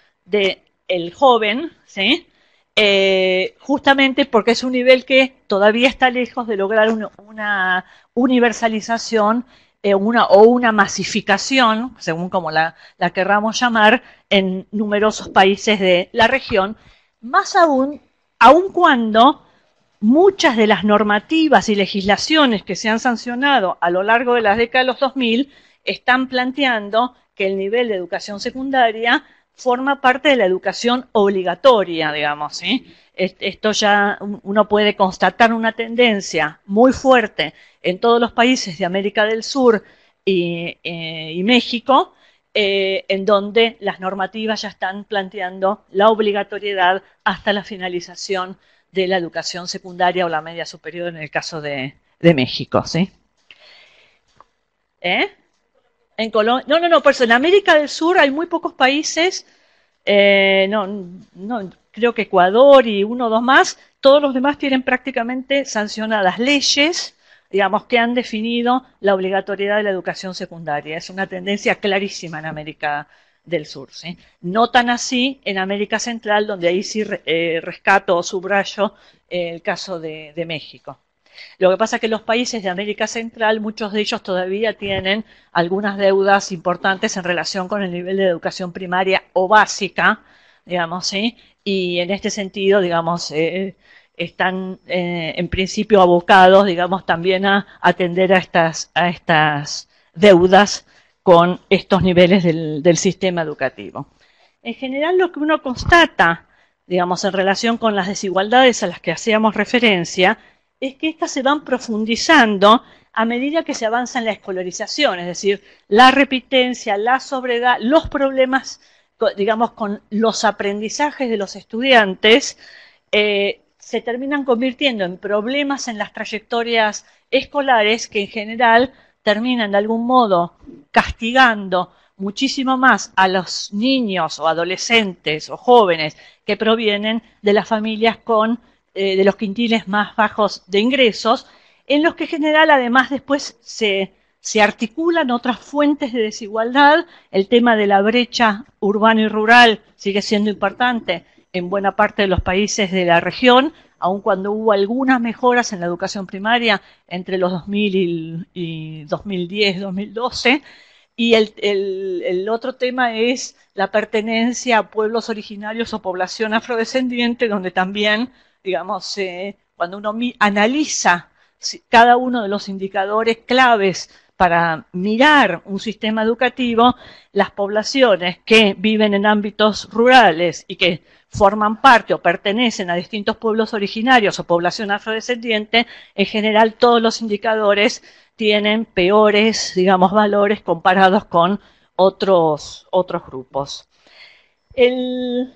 del joven, ¿sí? Eh, justamente porque es un nivel que todavía está lejos de lograr una, una universalización eh, una, o una masificación, según como la, la querramos llamar, en numerosos países de la región, más aún, aun cuando muchas de las normativas y legislaciones que se han sancionado a lo largo de las décadas de los dos mil están planteando que el nivel de educación secundaria forma parte de la educación obligatoria, digamos, ¿sí? Esto ya uno puede constatar una tendencia muy fuerte en todos los países de América del Sur y, eh, y México, eh, en donde las normativas ya están planteando la obligatoriedad hasta la finalización de la educación secundaria o la media superior en el caso de, de México, ¿sí? ¿Eh? En Colombia, no, no, no, por eso en América del Sur hay muy pocos países, eh, no, no, creo que Ecuador y uno o dos más, todos los demás tienen prácticamente sancionadas leyes, digamos, que han definido la obligatoriedad de la educación secundaria. Es una tendencia clarísima en América del Sur, ¿sí? No tan así en América Central, donde ahí sí eh, rescato o subrayo eh, el caso de, de México. Lo que pasa es que los países de América Central, muchos de ellos todavía tienen algunas deudas importantes en relación con el nivel de educación primaria o básica, digamos, ¿sí? Y en este sentido, digamos, eh, están eh, en principio abocados, digamos, también a atender a estas, a estas deudas con estos niveles del, del sistema educativo. En general, lo que uno constata, digamos, en relación con las desigualdades a las que hacíamos referencia, es que estas se van profundizando a medida que se avanza en la escolarización, es decir, la repitencia, la sobredad, los problemas, digamos, con los aprendizajes de los estudiantes, eh, se terminan convirtiendo en problemas en las trayectorias escolares que en general terminan de algún modo castigando muchísimo más a los niños o adolescentes o jóvenes que provienen de las familias con eh, de los quintiles más bajos de ingresos, en los que en general además después se, se articulan otras fuentes de desigualdad. El tema de la brecha urbano y rural sigue siendo importante en buena parte de los países de la región, aun cuando hubo algunas mejoras en la educación primaria entre los dos mil y, y dos mil diez, dos mil doce. Y el, el, el otro tema es la pertenencia a pueblos originarios o población afrodescendiente, donde también, digamos, eh, cuando uno analiza cada uno de los indicadores claves para mirar un sistema educativo, las poblaciones que viven en ámbitos rurales y que forman parte o pertenecen a distintos pueblos originarios o población afrodescendiente, en general todos los indicadores tienen peores, digamos, valores comparados con otros, otros grupos. El,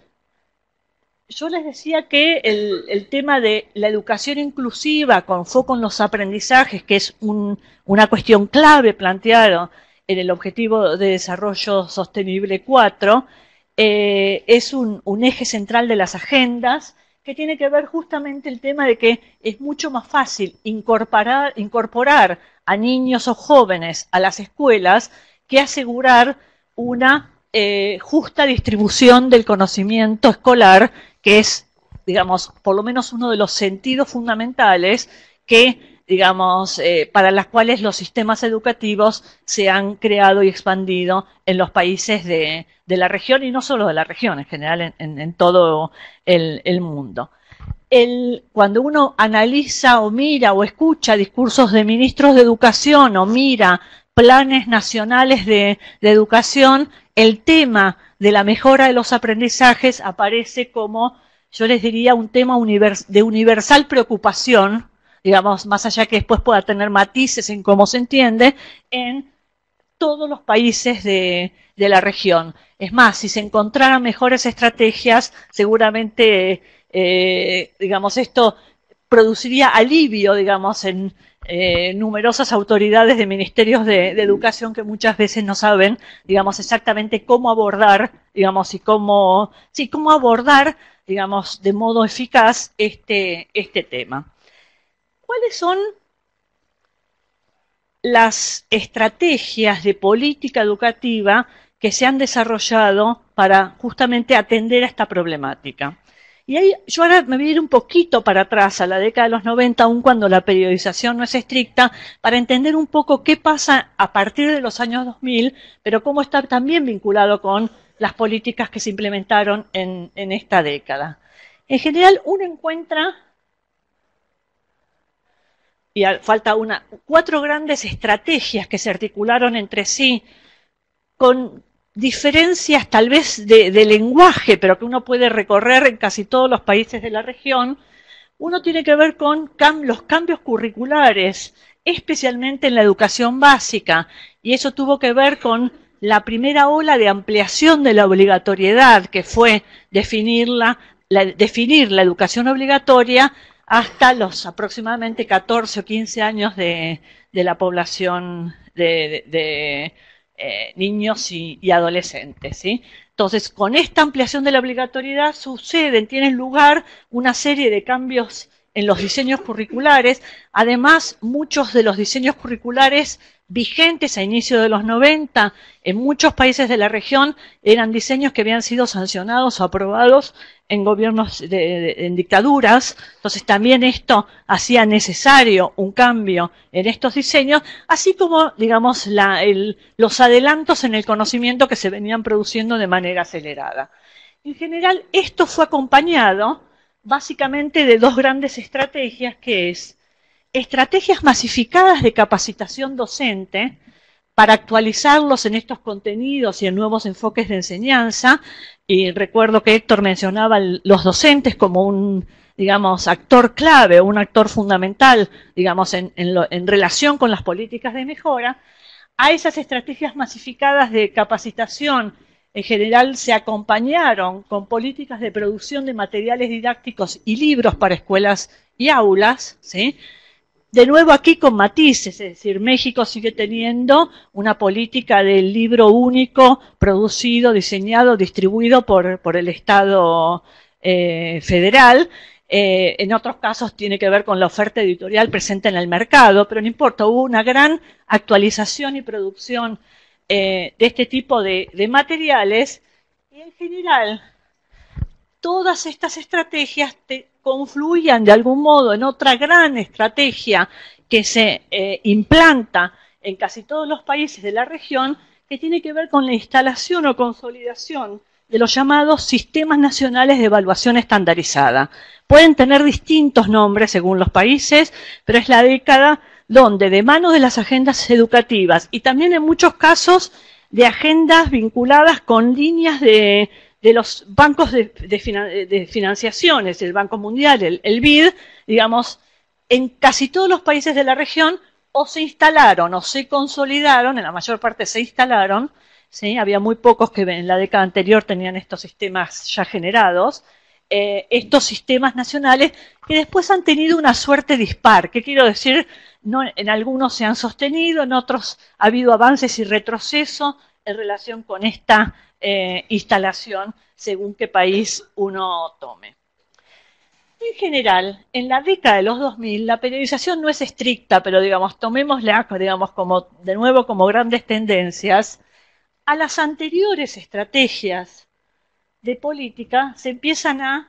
yo les decía que el, el tema de la educación inclusiva con foco en los aprendizajes, que es un, una cuestión clave planteada en el Objetivo de Desarrollo Sostenible cuatro, eh, es un, un eje central de las agendas, que tiene que ver justamente el tema de que es mucho más fácil incorporar, incorporar a niños o jóvenes a las escuelas que asegurar una eh, justa distribución del conocimiento escolar, que es, digamos, por lo menos uno de los sentidos fundamentales que, digamos, eh, para las cuales los sistemas educativos se han creado y expandido en los países de, de la región, y no solo de la región, en general en, en, en todo el, el mundo. El, cuando uno analiza o mira o escucha discursos de ministros de educación o mira planes nacionales de, de educación, el tema de la mejora de los aprendizajes aparece como, yo les diría, un tema univers, de universal preocupación, digamos, más allá que después pueda tener matices en cómo se entiende, en todos los países de, de la región. Es más, si se encontraran mejores estrategias, seguramente, eh, digamos, esto produciría alivio, digamos, en eh, numerosas autoridades de ministerios de, de educación que muchas veces no saben, digamos, exactamente cómo abordar, digamos, y cómo, sí, cómo abordar, digamos, de modo eficaz este, este tema. ¿Cuáles son las estrategias de política educativa que se han desarrollado para justamente atender a esta problemática? Y ahí yo ahora me voy a ir un poquito para atrás, a la década de los noventa, aun cuando la periodización no es estricta, para entender un poco qué pasa a partir de los años dos mil, pero cómo está también vinculado con las políticas que se implementaron en, en esta década. En general, uno encuentra, y falta una, cuatro grandes estrategias que se articularon entre sí con diferencias tal vez de, de lenguaje, pero que uno puede recorrer en casi todos los países de la región. Uno tiene que ver con cam los cambios curriculares, especialmente en la educación básica, y eso tuvo que ver con la primera ola de ampliación de la obligatoriedad, que fue definirla, la, definir la educación obligatoria hasta los aproximadamente catorce o quince años de, de la población de, de, de eh, niños y, y adolescentes, ¿sí? Entonces, con esta ampliación de la obligatoriedad suceden, tienen lugar una serie de cambios en los diseños curriculares. Además, muchos de los diseños curriculares vigentes a inicio de los noventa en muchos países de la región eran diseños que habían sido sancionados o aprobados en gobiernos, de, de, en dictaduras. Entonces también esto hacía necesario un cambio en estos diseños, así como, digamos, la, el, los adelantos en el conocimiento que se venían produciendo de manera acelerada. En general, esto fue acompañado básicamente de dos grandes estrategias, que es estrategias masificadas de capacitación docente para actualizarlos en estos contenidos y en nuevos enfoques de enseñanza. Y recuerdo que Héctor mencionaba los docentes como un, digamos, actor clave, un actor fundamental, digamos, en, en, lo, en relación con las políticas de mejora. A esas estrategias masificadas de capacitación en general se acompañaron con políticas de producción de materiales didácticos y libros para escuelas y aulas, ¿sí? De nuevo aquí con matices, es decir, México sigue teniendo una política del libro único producido, diseñado, distribuido por, por el Estado eh, federal. Eh, en otros casos tiene que ver con la oferta editorial presente en el mercado, pero no importa, hubo una gran actualización y producción eh, de este tipo de, de materiales, y en general todas estas estrategias te confluían de algún modo en otra gran estrategia que se eh, implanta en casi todos los países de la región, que tiene que ver con la instalación o consolidación de los llamados sistemas nacionales de evaluación estandarizada. Pueden tener distintos nombres según los países, pero es la década donde, de mano de las agendas educativas y también en muchos casos de agendas vinculadas con líneas de, de los bancos de, de, de financiaciones, el Banco Mundial, el, el B I D, digamos, en casi todos los países de la región o se instalaron o se consolidaron, en la mayor parte se instalaron, ¿sí? Había muy pocos que en la década anterior tenían estos sistemas ya generados, eh, estos sistemas nacionales que después han tenido una suerte dispar. ¿Qué quiero decir? No, en algunos se han sostenido, en otros ha habido avances y retroceso en relación con esta eh, instalación, según qué país uno tome. En general, en la década de los dos mil, la periodización no es estricta, pero digamos, tomémosla digamos, como, de nuevo como grandes tendencias. A las anteriores estrategias de política se empiezan a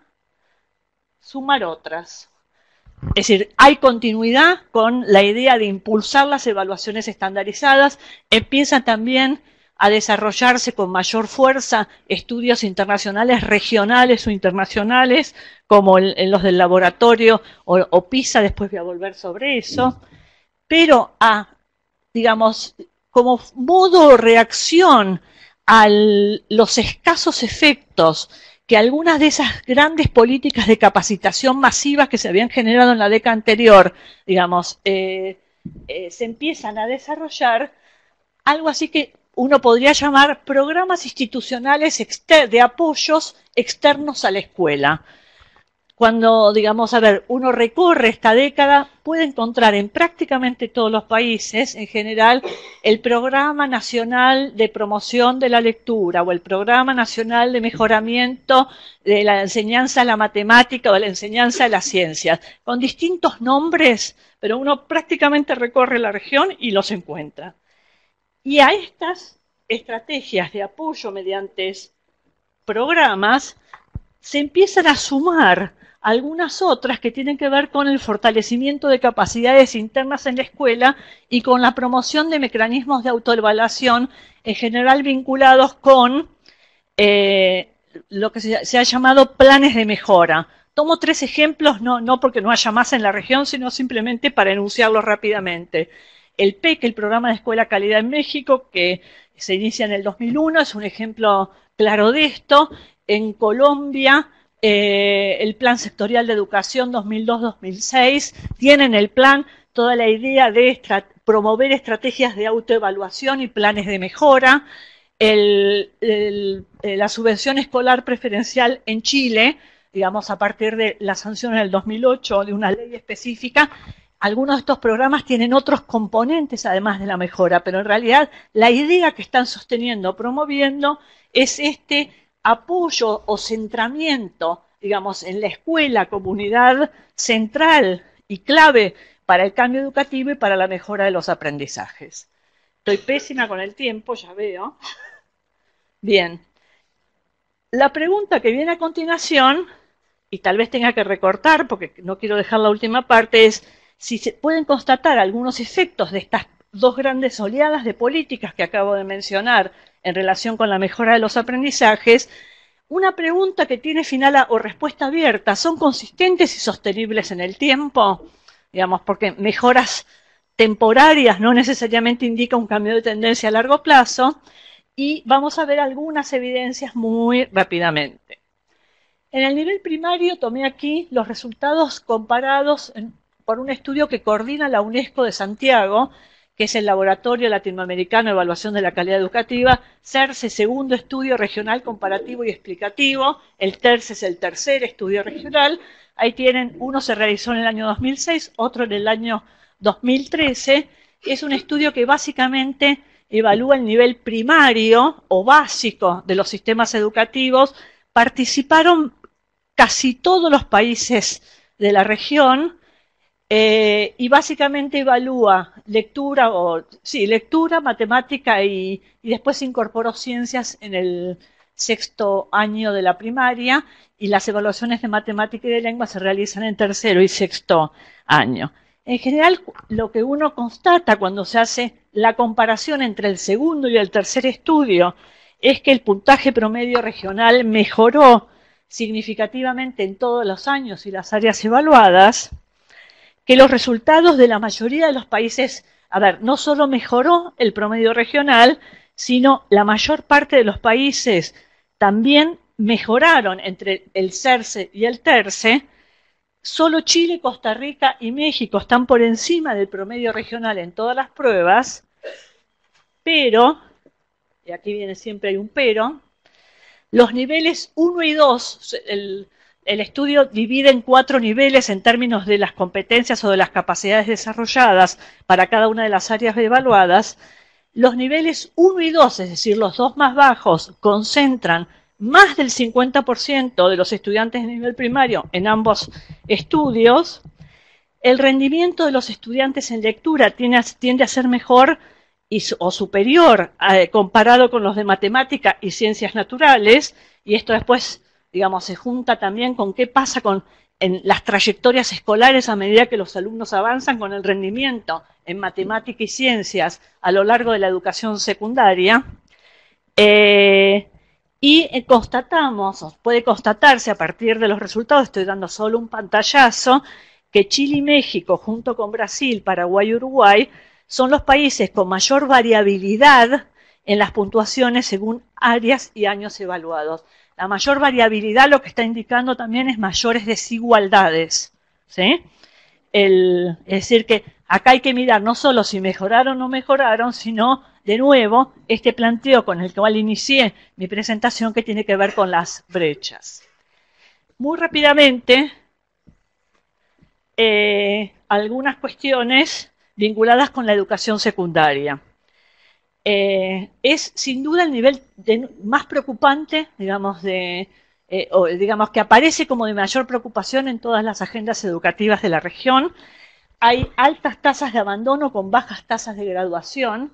sumar otras. Es decir, hay continuidad con la idea de impulsar las evaluaciones estandarizadas, empiezan también a desarrollarse con mayor fuerza estudios internacionales, regionales o internacionales, como el, en los del laboratorio o, o PISA, después voy a volver sobre eso, pero a, digamos, como modo o reacción a los escasos efectos que algunas de esas grandes políticas de capacitación masivas que se habían generado en la década anterior, digamos, eh, eh, se empiezan a desarrollar, algo así que uno podría llamar programas institucionales de apoyos externos a la escuela. Cuando, digamos, a ver, uno recorre esta década, puede encontrar en prácticamente todos los países, en general, el Programa Nacional de Promoción de la Lectura o el Programa Nacional de Mejoramiento de la Enseñanza de la Matemática o de la Enseñanza de las Ciencias, con distintos nombres, pero uno prácticamente recorre la región y los encuentra. Y a estas estrategias de apoyo mediante programas se empiezan a sumar algunas otras que tienen que ver con el fortalecimiento de capacidades internas en la escuela y con la promoción de mecanismos de autoevaluación, en general vinculados con eh, lo que se, se ha llamado planes de mejora. Tomo tres ejemplos, no, no porque no haya más en la región, sino simplemente para enunciarlos rápidamente. El P E C, el Programa de Escuela Calidad en México, que se inicia en el dos mil uno, es un ejemplo claro de esto. En Colombia, eh, el Plan Sectorial de Educación dos mil dos a dos mil seis, tienen el plan toda la idea de estra promover estrategias de autoevaluación y planes de mejora. El, el, la subvención escolar preferencial en Chile, digamos, a partir de la sanción en el dos mil ocho de una ley específica. Algunos de estos programas tienen otros componentes además de la mejora, pero en realidad la idea que están sosteniendo o promoviendo es este apoyo o centramiento, digamos, en la escuela, comunidad central y clave para el cambio educativo y para la mejora de los aprendizajes. Estoy pésima con el tiempo, ya veo. Bien. La pregunta que viene a continuación, y tal vez tenga que recortar porque no quiero dejar la última parte, es si se pueden constatar algunos efectos de estas dos grandes oleadas de políticas que acabo de mencionar en relación con la mejora de los aprendizajes. Una pregunta que tiene final o respuesta abierta: ¿son consistentes y sostenibles en el tiempo? Digamos, porque mejoras temporarias no necesariamente indican un cambio de tendencia a largo plazo. Y vamos a ver algunas evidencias muy rápidamente. En el nivel primario tomé aquí los resultados comparados en por un estudio que coordina la UNESCO de Santiago, que es el Laboratorio Latinoamericano de Evaluación de la Calidad Educativa, CERCE, segundo estudio regional comparativo y explicativo, el TERCE es el tercer estudio regional. Ahí tienen, uno se realizó en el año dos mil seis, otro en el año dos mil trece. Es un estudio que básicamente evalúa el nivel primario o básico de los sistemas educativos. Participaron casi todos los países de la región. Eh, y básicamente evalúa lectura, o sí, lectura, matemática y, y después incorporó ciencias en el, sexto año de la primaria y las evaluaciones de matemática y de lengua se realizan en tercero y sexto año. En general, lo que uno constata cuando se hace la comparación entre el segundo y el tercer estudio es que el puntaje promedio regional mejoró significativamente en todos los años y las áreas evaluadas, que los resultados de la mayoría de los países, a ver, no solo mejoró el promedio regional, sino la mayor parte de los países también mejoraron entre el CERCE y el TERCE. Solo Chile, Costa Rica y México están por encima del promedio regional en todas las pruebas, pero, y aquí viene siempre hay un pero, los niveles uno y dos, el, el estudio divide en cuatro niveles en términos de las competencias o de las capacidades desarrolladas para cada una de las áreas evaluadas. Los niveles uno y dos, es decir, los dos más bajos, concentran más del cincuenta por ciento de los estudiantes de nivel primario en ambos estudios. El rendimiento de los estudiantes en lectura tiende a, tiende a ser mejor y, o superior eh, comparado con los de matemática y ciencias naturales, y esto después, digamos, se junta también con qué pasa con en las trayectorias escolares a medida que los alumnos avanzan con el rendimiento en matemática y ciencias a lo largo de la educación secundaria. Eh, Y eh, constatamos, o puede constatarse a partir de los resultados, estoy dando solo un pantallazo, que Chile y México, junto con Brasil, Paraguay y Uruguay, son los países con mayor variabilidad en las puntuaciones según áreas y años evaluados. La mayor variabilidad lo que está indicando también es mayores desigualdades, ¿sí? El, es decir, que acá hay que mirar no solo si mejoraron o no mejoraron, sino, de nuevo, este planteo con el cual inicié mi presentación que tiene que ver con las brechas. Muy rápidamente, eh, algunas cuestiones vinculadas con la educación secundaria. Eh, es sin duda el nivel de, más preocupante, digamos, de, eh, o, digamos, que aparece como de mayor preocupación en todas las agendas educativas de la región. Hay altas tasas de abandono con bajas tasas de graduación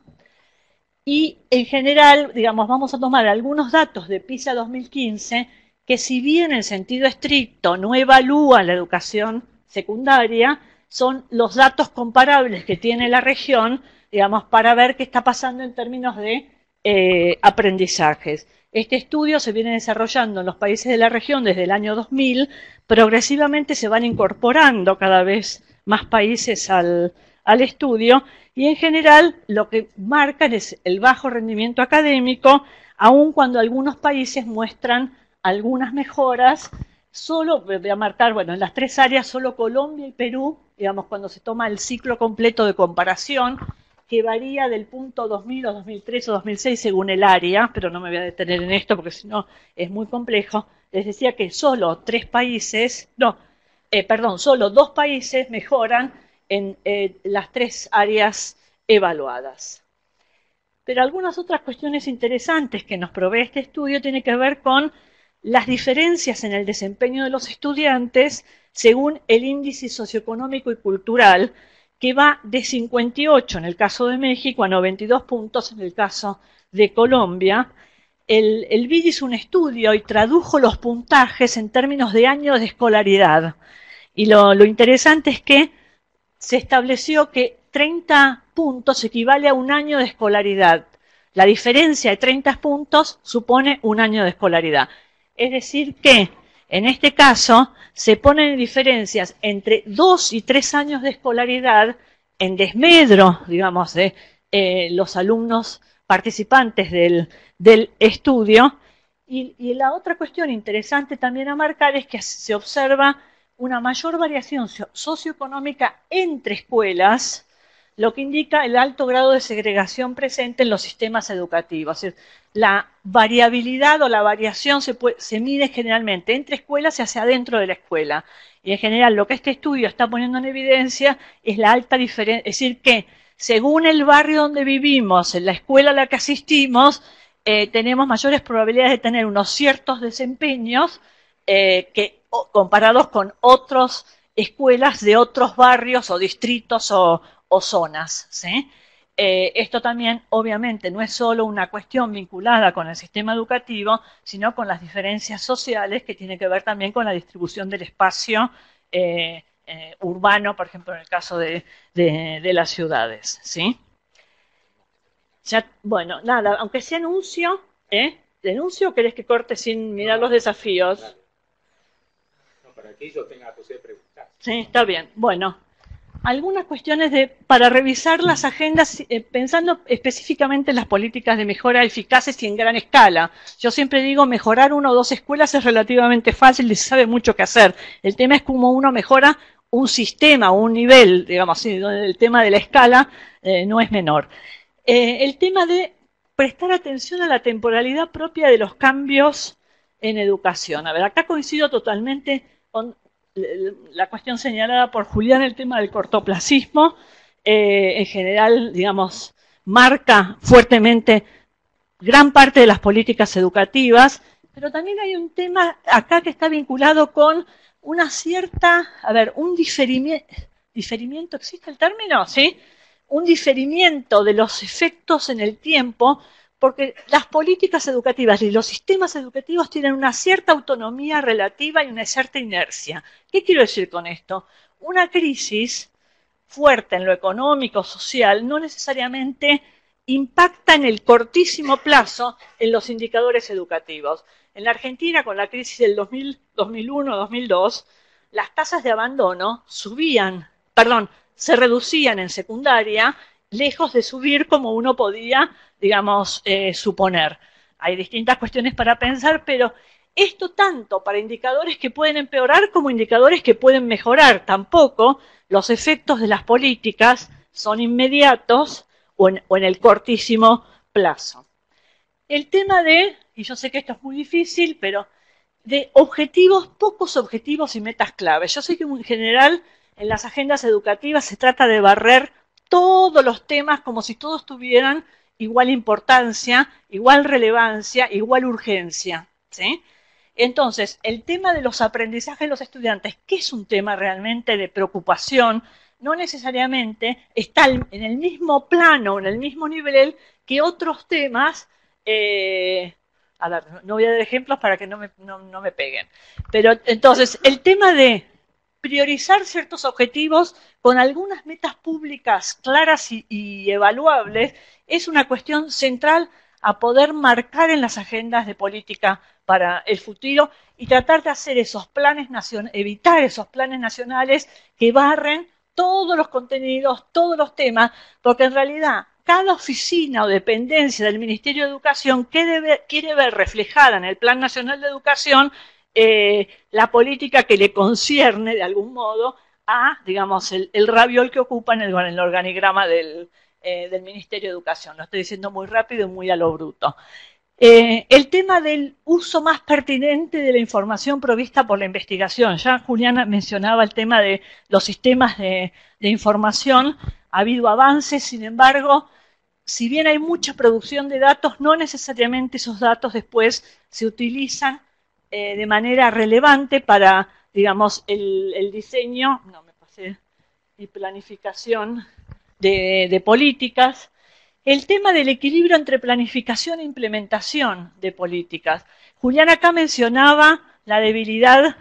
y en general, digamos, vamos a tomar algunos datos de PISA dos mil quince que si bien en sentido estricto no evalúan la educación secundaria, son los datos comparables que tiene la región, digamos, para ver qué está pasando en términos de eh, aprendizajes. Este estudio se viene desarrollando en los países de la región desde el año dos mil, progresivamente se van incorporando cada vez más países al, al estudio y en general lo que marcan es el bajo rendimiento académico, aun cuando algunos países muestran algunas mejoras. Solo, voy a marcar, bueno, en las tres áreas, solo Colombia y Perú, digamos, cuando se toma el ciclo completo de comparación, que varía del punto dos mil o dos mil tres o dos mil seis según el área, pero no me voy a detener en esto porque si no es muy complejo. Les decía que solo tres países, no, eh, perdón, solo dos países mejoran en eh, las tres áreas evaluadas. Pero algunas otras cuestiones interesantes que nos provee este estudio tienen que ver con las diferencias en el desempeño de los estudiantes según el índice socioeconómico y cultural, que va de cincuenta y ocho en el caso de México a noventa y dos puntos en el caso de Colombia. El, el B I D hizo un estudio y tradujo los puntajes en términos de años de escolaridad. Y lo, lo interesante es que se estableció que treinta puntos equivale a un año de escolaridad. La diferencia de treinta puntos supone un año de escolaridad. Es decir que, en este caso, se ponen diferencias entre dos y tres años de escolaridad en desmedro, digamos, de eh, los alumnos participantes del, del estudio. Y, y la otra cuestión interesante también a marcar es que se observa una mayor variación socioeconómica entre escuelas, lo que indica el alto grado de segregación presente en los sistemas educativos. Es decir, la variabilidad o la variación se, puede, se mide generalmente entre escuelas y hacia adentro de la escuela. Y en general lo que este estudio está poniendo en evidencia es la alta diferencia, es decir, que según el barrio donde vivimos, en la escuela a la que asistimos, eh, tenemos mayores probabilidades de tener unos ciertos desempeños eh, que, o, comparados con otras escuelas de otros barrios o distritos o, o zonas, ¿sí? Eh, esto también, obviamente, no es solo una cuestión vinculada con el sistema educativo, sino con las diferencias sociales que tiene que ver también con la distribución del espacio eh, eh, urbano, por ejemplo, en el caso de, de, de las ciudades, ¿sí? Ya, bueno, nada, aunque sea anuncio, ¿eh? ¿Denuncio o querés que corte sin mirar los desafíos? No, para que ellos tengan la posibilidad de preguntar. Sí, está bien. Bueno, algunas cuestiones de, para revisar las agendas, eh, pensando específicamente en las políticas de mejora eficaces y en gran escala. Yo siempre digo, mejorar una o dos escuelas es relativamente fácil y se sabe mucho qué hacer. El tema es cómo uno mejora un sistema, un nivel, digamos así, donde el tema de la escala eh, no es menor. Eh, el tema de prestar atención a la temporalidad propia de los cambios en educación. A ver, acá coincido totalmente con la cuestión señalada por Julián, el tema del cortoplacismo, eh, en general, digamos, marca fuertemente gran parte de las políticas educativas, pero también hay un tema acá que está vinculado con una cierta, a ver, un diferimiento, diferimiento, ¿existe el término? ¿Sí? Un diferimiento de los efectos en el tiempo, porque las políticas educativas y los sistemas educativos tienen una cierta autonomía relativa y una cierta inercia. ¿Qué quiero decir con esto? Una crisis fuerte en lo económico, social, no necesariamente impacta en el cortísimo plazo en los indicadores educativos. En la Argentina, con la crisis del dos mil, dos mil uno, dos mil dos, las tasas de abandono subían, perdón, se reducían en secundaria, lejos de subir como uno podía, digamos, eh, suponer. Hay distintas cuestiones para pensar, pero esto tanto para indicadores que pueden empeorar como indicadores que pueden mejorar. Tampoco los efectos de las políticas son inmediatos o en, o en el cortísimo plazo. El tema de, y yo sé que esto es muy difícil, pero de objetivos, pocos objetivos y metas claves. Yo sé que en general en las agendas educativas se trata de barrer todos los temas como si todos tuvieran igual importancia, igual relevancia, igual urgencia, ¿sí? Entonces, el tema de los aprendizajes de los estudiantes, que es un tema realmente de preocupación, no necesariamente está en el mismo plano, en el mismo nivel que otros temas. Eh, a ver, no voy a dar ejemplos para que no me, no, no me peguen. Pero entonces, el tema de priorizar ciertos objetivos con algunas metas públicas claras y, y evaluables es una cuestión central a poder marcar en las agendas de política para el futuro y tratar de hacer esos planes nacionales, evitar esos planes nacionales que barren todos los contenidos, todos los temas, porque en realidad cada oficina o dependencia del Ministerio de Educación quiere ver, quiere ver reflejada en el Plan Nacional de Educación eh, la política que le concierne de algún modo a, digamos, el, el raviol que ocupa en el, en el organigrama del, eh, del Ministerio de Educación. Lo estoy diciendo muy rápido y muy a lo bruto. Eh, el tema del uso más pertinente de la información provista por la investigación. Ya Juliana mencionaba el tema de los sistemas de, de información. Ha habido avances, sin embargo, si bien hay mucha producción de datos, no necesariamente esos datos después se utilizan eh, de manera relevante para, digamos, el, el diseño, no me pasé, y planificación de, de políticas. El tema del equilibrio entre planificación e implementación de políticas. Julián acá mencionaba la debilidad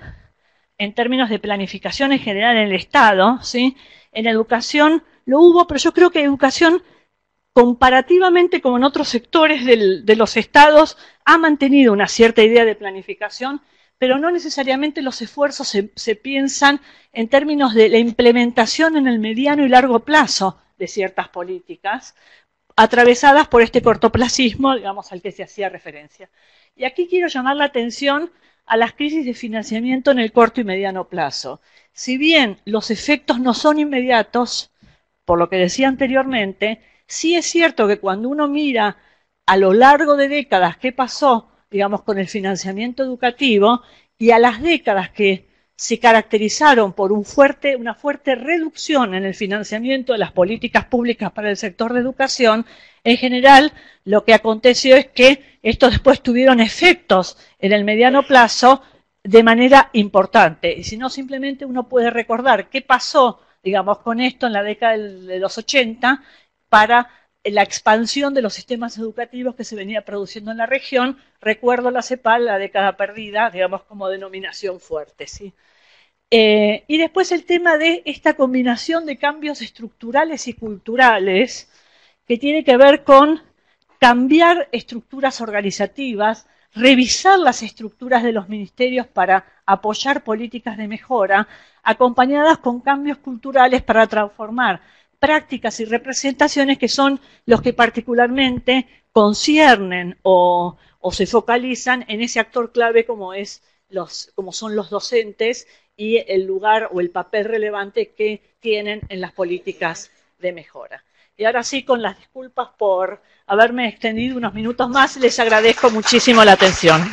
en términos de planificación en general en el Estado, ¿sí? En educación lo hubo, pero yo creo que educación, comparativamente con en otros sectores del, de los estados, ha mantenido una cierta idea de planificación, pero no necesariamente los esfuerzos se, se piensan en términos de la implementación en el mediano y largo plazo de ciertas políticas, atravesadas por este cortoplacismo, digamos, al que se hacía referencia. Y aquí quiero llamar la atención a las crisis de financiamiento en el corto y mediano plazo. Si bien los efectos no son inmediatos, por lo que decía anteriormente, sí es cierto que cuando uno mira a lo largo de décadas qué pasó, digamos, con el financiamiento educativo y a las décadas que se caracterizaron por un fuerte, una fuerte reducción en el financiamiento de las políticas públicas para el sector de educación, en general lo que aconteció es que estos después tuvieron efectos en el mediano plazo de manera importante. Y si no, simplemente uno puede recordar qué pasó, digamos, con esto en la década de los ochenta para la expansión de los sistemas educativos que se venía produciendo en la región. Recuerdo la CEPAL, la década perdida, digamos, como denominación fuerte, ¿sí? Eh, y después el tema de esta combinación de cambios estructurales y culturales, que tiene que ver con cambiar estructuras organizativas, revisar las estructuras de los ministerios para apoyar políticas de mejora, acompañadas con cambios culturales para transformar prácticas y representaciones que son los que particularmente conciernen o, o se focalizan en ese actor clave como, es los, como son los docentes y el lugar o el papel relevante que tienen en las políticas de mejora. Y ahora sí, con las disculpas por haberme extendido unos minutos más, les agradezco muchísimo la atención.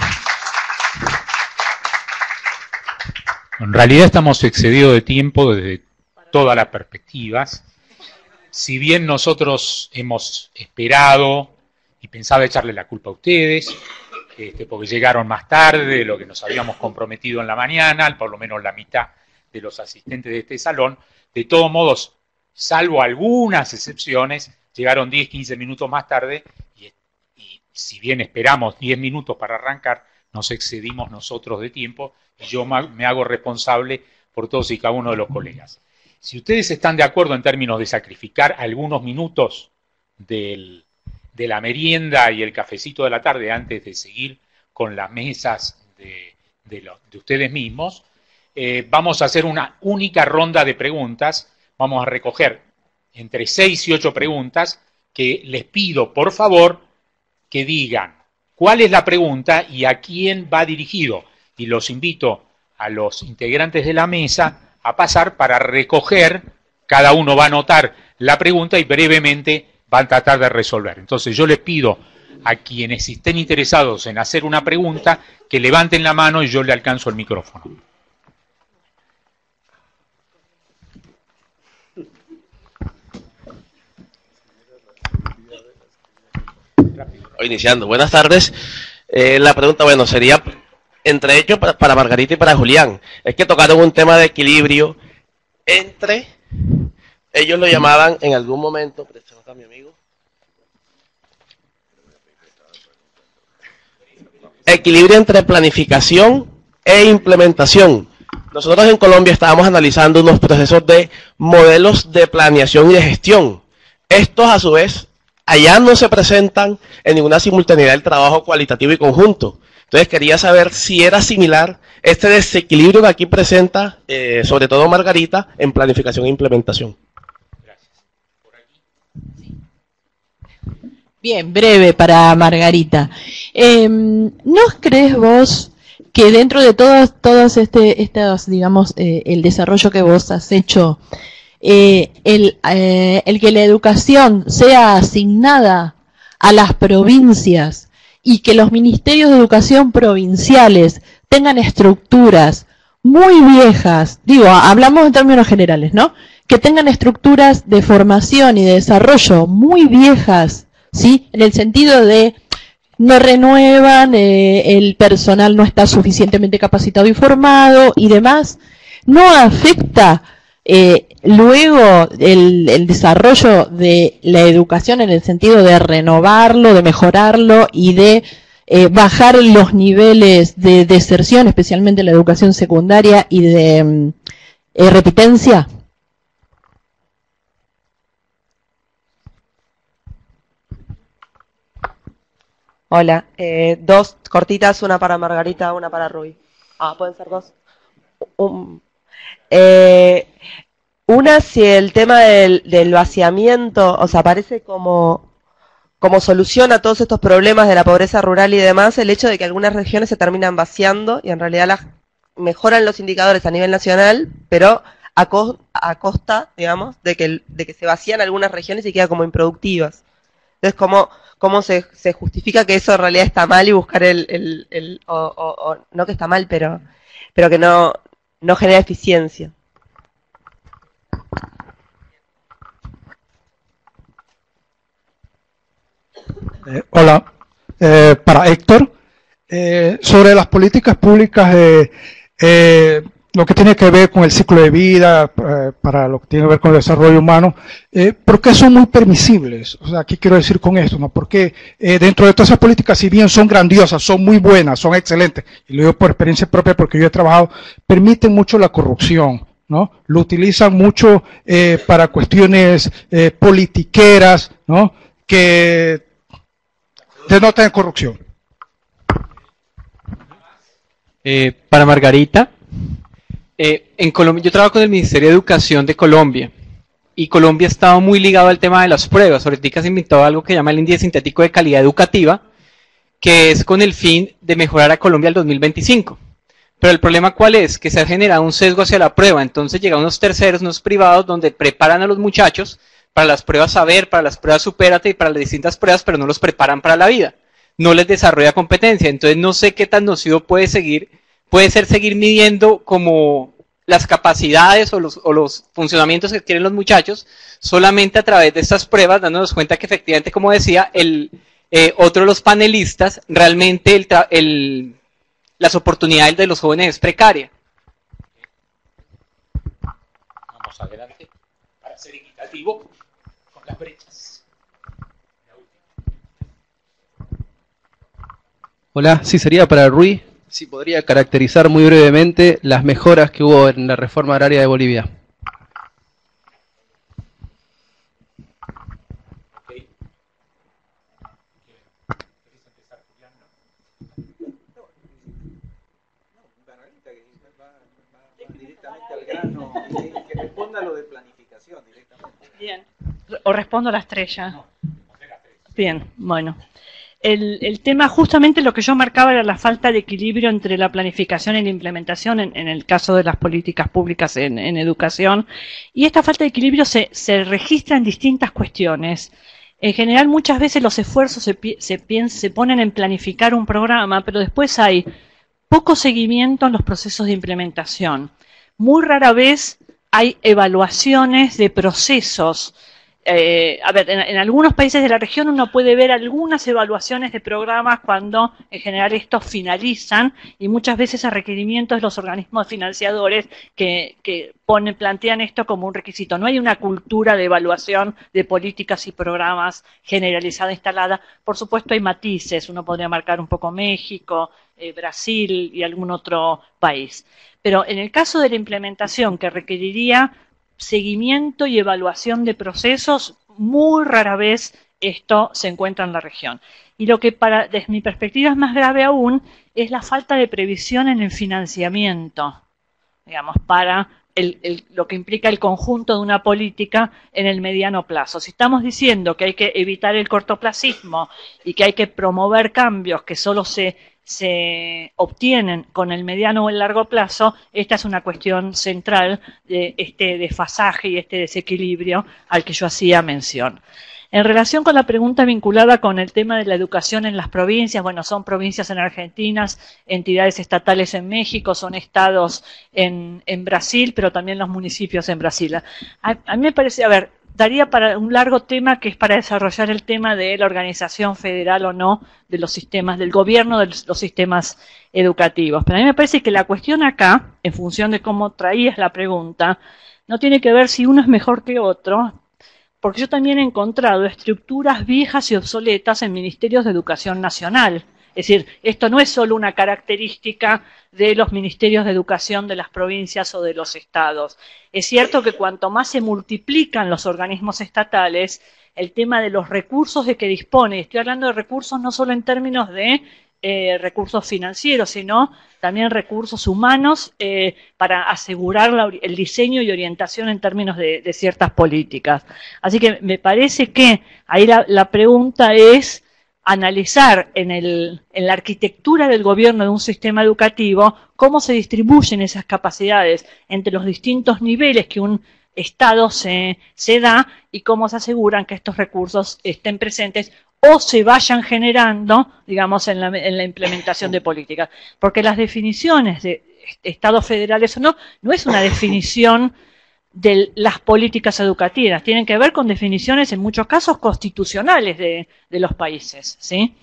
En realidad estamos excedidos de tiempo desde todas las perspectivas. Si bien nosotros hemos esperado y pensaba echarle la culpa a ustedes, este, porque llegaron más tarde de lo que nos habíamos comprometido en la mañana, por lo menos la mitad de los asistentes de este salón, de todos modos, salvo algunas excepciones, llegaron diez, quince minutos más tarde y, y si bien esperamos diez minutos para arrancar, nos excedimos nosotros de tiempo y yo me hago responsable por todos y cada uno de los colegas. Si ustedes están de acuerdo en términos de sacrificar algunos minutos del, de la merienda y el cafecito de la tarde antes de seguir con las mesas de, de, lo, de ustedes mismos, eh, vamos a hacer una única ronda de preguntas. Vamos a recoger entre seis y ocho preguntas que les pido, por favor, que digan cuál es la pregunta y a quién va dirigido. Y los invito a los integrantes de la mesa a pasar para recoger, cada uno va a anotar la pregunta y brevemente van a tratar de resolver. Entonces yo les pido a quienes estén interesados en hacer una pregunta que levanten la mano y yo le alcanzo el micrófono. Voy iniciando. Buenas tardes. Eh, la pregunta, bueno, sería entre ellos para, para Margarita y para Julián. Es que tocaron un tema de equilibrio entre, ellos lo llamaban en algún momento, presenta a mi amigo, equilibrio entre planificación e implementación. Nosotros en Colombia estábamos analizando unos procesos de modelos de planeación y de gestión. Estos, a su vez, allá no se presentan en ninguna simultaneidad del trabajo cualitativo y conjunto. Entonces quería saber si era similar este desequilibrio que aquí presenta, eh, sobre todo Margarita, en planificación e implementación. Gracias. ¿Por aquí? Bien, breve para Margarita. Eh, ¿No crees vos que dentro de todos, todos este, estos, digamos, eh, el desarrollo que vos has hecho, eh, el, eh, el que la educación sea asignada a las provincias y que los ministerios de educación provinciales tengan estructuras muy viejas, digo, hablamos en términos generales, ¿no? Que tengan estructuras de formación y de desarrollo muy viejas, ¿sí? En el sentido de no renuevan, eh, el personal no está suficientemente capacitado y formado y demás, no afecta eh, luego el, el desarrollo de la educación en el sentido de renovarlo, de mejorarlo y de eh, bajar los niveles de deserción, especialmente en la educación secundaria y de eh, repitencia. Hola, eh, dos cortitas, una para Margarita, una para Rubí. Ah, ¿pueden ser dos? Um, eh, una, si el tema del, del vaciamiento, o sea, parece como, como solución a todos estos problemas de la pobreza rural y demás, el hecho de que algunas regiones se terminan vaciando y en realidad las mejoran los indicadores a nivel nacional, pero a, co a costa, digamos, de que, de que se vacían algunas regiones y quedan como improductivas. Entonces, ¿cómo, cómo se, se justifica que eso en realidad está mal y buscar el, el, el o, o, o no que está mal, pero, pero que no, no genera eficiencia? Eh, hola, eh, para Héctor, eh, sobre las políticas públicas, eh, eh, lo que tiene que ver con el ciclo de vida, eh, para lo que tiene que ver con el desarrollo humano, eh, ¿por qué son muy permisibles? O sea, ¿qué quiero decir con esto? ¿No? Porque eh, dentro de todas esas políticas, si bien son grandiosas, son muy buenas, son excelentes, y lo digo por experiencia propia porque yo he trabajado, permiten mucho la corrupción, ¿no? Lo utilizan mucho eh, para cuestiones eh, politiqueras, ¿no? Que denotan corrupción. Eh, para Margarita, eh, en Colombia, yo trabajo con el Ministerio de Educación de Colombia y Colombia ha estado muy ligado al tema de las pruebas. Ahorita se inventó algo que llama el Índice Sintético de Calidad Educativa, que es con el fin de mejorar a Colombia al dos mil veinticinco. Pero el problema ¿cuál es? Que se ha generado un sesgo hacia la prueba, entonces llegan unos terceros, unos privados, donde preparan a los muchachos para las pruebas saber, para las pruebas supérate y para las distintas pruebas, pero no los preparan para la vida. No les desarrolla competencia, entonces no sé qué tan nocivo puede seguir, puede ser seguir midiendo como las capacidades o los, o los funcionamientos que quieren los muchachos solamente a través de estas pruebas, dándonos cuenta que efectivamente, como decía, el eh, otro de los panelistas, realmente el, el, las oportunidades de los jóvenes es precaria. Vamos adelante para ser equitativo con las brechas. Hola, sí, sería para Rui, si podría caracterizar muy brevemente las mejoras que hubo en la reforma agraria de Bolivia. Que responda a lo de planificación directamente. Bien. ¿O respondo a la estrella? No, bien, bueno. El, el tema, justamente lo que yo marcaba era la falta de equilibrio entre la planificación y la implementación en, en el caso de las políticas públicas en, en educación. Y esta falta de equilibrio se, se registra en distintas cuestiones. En general, muchas veces los esfuerzos se, se, se ponen en planificar un programa, pero después hay poco seguimiento en los procesos de implementación. Muy rara vez hay evaluaciones de procesos. Eh, a ver, en, en algunos países de la región uno puede ver algunas evaluaciones de programas cuando en general estos finalizan y muchas veces a requerimientos de los organismos financiadores que, que ponen, plantean esto como un requisito. No hay una cultura de evaluación de políticas y programas generalizada instalada. Por supuesto hay matices, uno podría marcar un poco México, eh, Brasil y algún otro país. Pero en el caso de la implementación que requeriría seguimiento y evaluación de procesos, muy rara vez esto se encuentra en la región. Y lo que para, desde mi perspectiva es más grave aún es la falta de previsión en el financiamiento, digamos, para el, el, lo que implica el conjunto de una política en el mediano plazo. Si estamos diciendo que hay que evitar el cortoplacismo y que hay que promover cambios que solo se se obtienen con el mediano o el largo plazo, esta es una cuestión central de este desfasaje y este desequilibrio al que yo hacía mención. En relación con la pregunta vinculada con el tema de la educación en las provincias, bueno, son provincias en Argentina, entidades estatales en México, son estados en, en Brasil, pero también los municipios en Brasil. A, a mí me parece, a ver, daría para un largo tema que es para desarrollar el tema de la organización federal o no de los sistemas, del gobierno de los sistemas educativos. Pero a mí me parece que la cuestión acá, en función de cómo traías la pregunta, no tiene que ver si uno es mejor que otro, porque yo también he encontrado estructuras viejas y obsoletas en ministerios de educación nacional. Es decir, esto no es solo una característica de los ministerios de educación de las provincias o de los estados. Es cierto que cuanto más se multiplican los organismos estatales, el tema de los recursos de que dispone, estoy hablando de recursos no solo en términos de eh, recursos financieros, sino también recursos humanos eh, para asegurar la, el diseño y orientación en términos de, de ciertas políticas. Así que me parece que ahí la, la pregunta es analizar en, el, en la arquitectura del gobierno de un sistema educativo cómo se distribuyen esas capacidades entre los distintos niveles que un Estado se, se da y cómo se aseguran que estos recursos estén presentes o se vayan generando, digamos, en la, en la implementación de políticas. Porque las definiciones de Estados federales o no, no es una definición de las políticas educativas, tienen que ver con definiciones en muchos casos constitucionales de, de los países, ¿sí?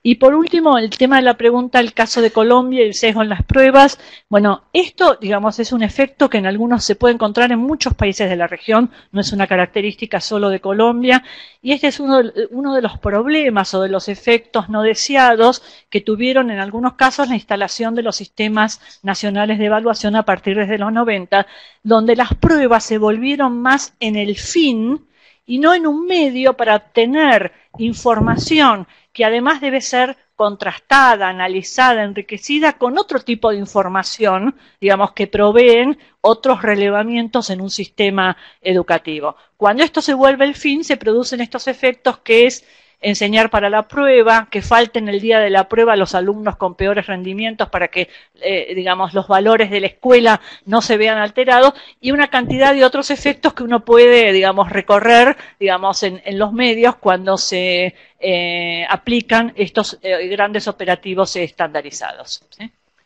Y por último, el tema de la pregunta, el caso de Colombia y el sesgo en las pruebas. Bueno, esto, digamos, es un efecto que en algunos se puede encontrar en muchos países de la región, no es una característica solo de Colombia, y este es uno, uno de los problemas o de los efectos no deseados que tuvieron en algunos casos la instalación de los sistemas nacionales de evaluación a partir de los noventa, donde las pruebas se volvieron más en el fin y no en un medio para obtener información que además debe ser contrastada, analizada, enriquecida con otro tipo de información, digamos, que proveen otros relevamientos en un sistema educativo. Cuando esto se vuelve el fin, se producen estos efectos que es enseñar para la prueba, que falten el día de la prueba los alumnos con peores rendimientos para que, eh, digamos, los valores de la escuela no se vean alterados, y una cantidad de otros efectos que uno puede, digamos, recorrer, digamos, en, en los medios cuando se eh, aplican estos eh, grandes operativos estandarizados. ¿Sí?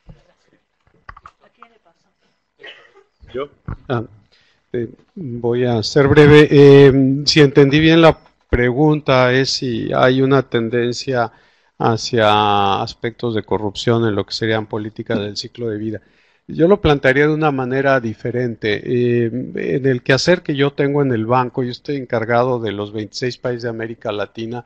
¿Yo? Ah, eh, voy a ser breve. Eh, si entendí bien la pregunta es si hay una tendencia hacia aspectos de corrupción en lo que serían políticas del ciclo de vida. Yo lo plantearía de una manera diferente. Eh, en el quehacer que yo tengo en el banco, yo estoy encargado de los veintiséis países de América Latina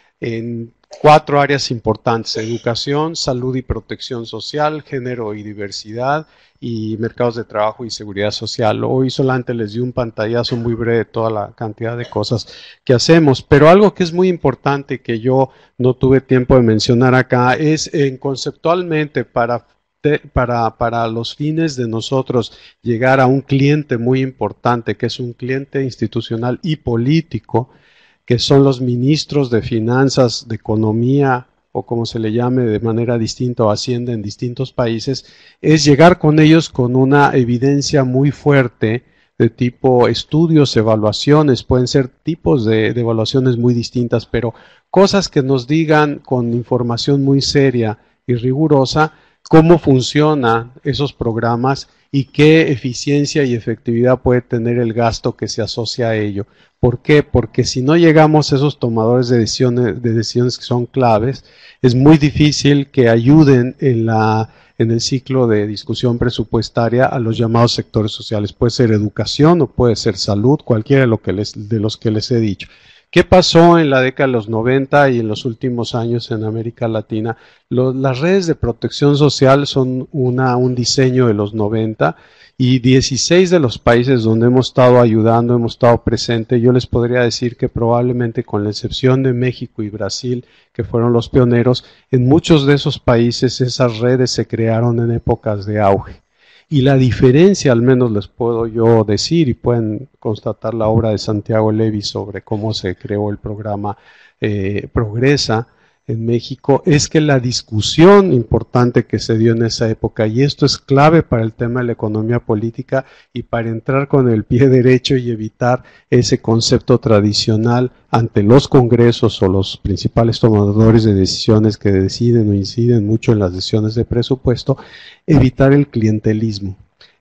en cuatro áreas importantes: educación, salud y protección social, género y diversidad, y mercados de trabajo y seguridad social. Hoy solamente les di un pantallazo muy breve de toda la cantidad de cosas que hacemos, pero algo que es muy importante que yo no tuve tiempo de mencionar acá es en conceptualmente para, para, para los fines de nosotros llegar a un cliente muy importante, que es un cliente institucional y político, que son los ministros de finanzas, de economía, o como se le llame de manera distinta, o Hacienda en distintos países, es llegar con ellos con una evidencia muy fuerte de tipo estudios, evaluaciones, pueden ser tipos de, de evaluaciones muy distintas, pero cosas que nos digan con información muy seria y rigurosa cómo funcionan esos programas y qué eficiencia y efectividad puede tener el gasto que se asocia a ello. ¿Por qué? Porque si no llegamos a esos tomadores de decisiones, de decisiones que son claves, es muy difícil que ayuden en, la, en el ciclo de discusión presupuestaria a los llamados sectores sociales. Puede ser educación o puede ser salud, cualquiera de, lo que les, de los que les he dicho. ¿Qué pasó en la década de los noventa y en los últimos años en América Latina? Los, las redes de protección social son una, un diseño de los noventa, y dieciséis de los países donde hemos estado ayudando, hemos estado presentes. Yo les podría decir que probablemente con la excepción de México y Brasil, que fueron los pioneros, en muchos de esos países esas redes se crearon en épocas de auge. Y la diferencia, al menos les puedo yo decir, y pueden constatar la obra de Santiago Levy sobre cómo se creó el programa eh, Progresa en México, es que la discusión importante que se dio en esa época, y esto es clave para el tema de la economía política y para entrar con el pie derecho y evitar ese concepto tradicional ante los congresos o los principales tomadores de decisiones que deciden o inciden mucho en las decisiones de presupuesto, evitar el clientelismo.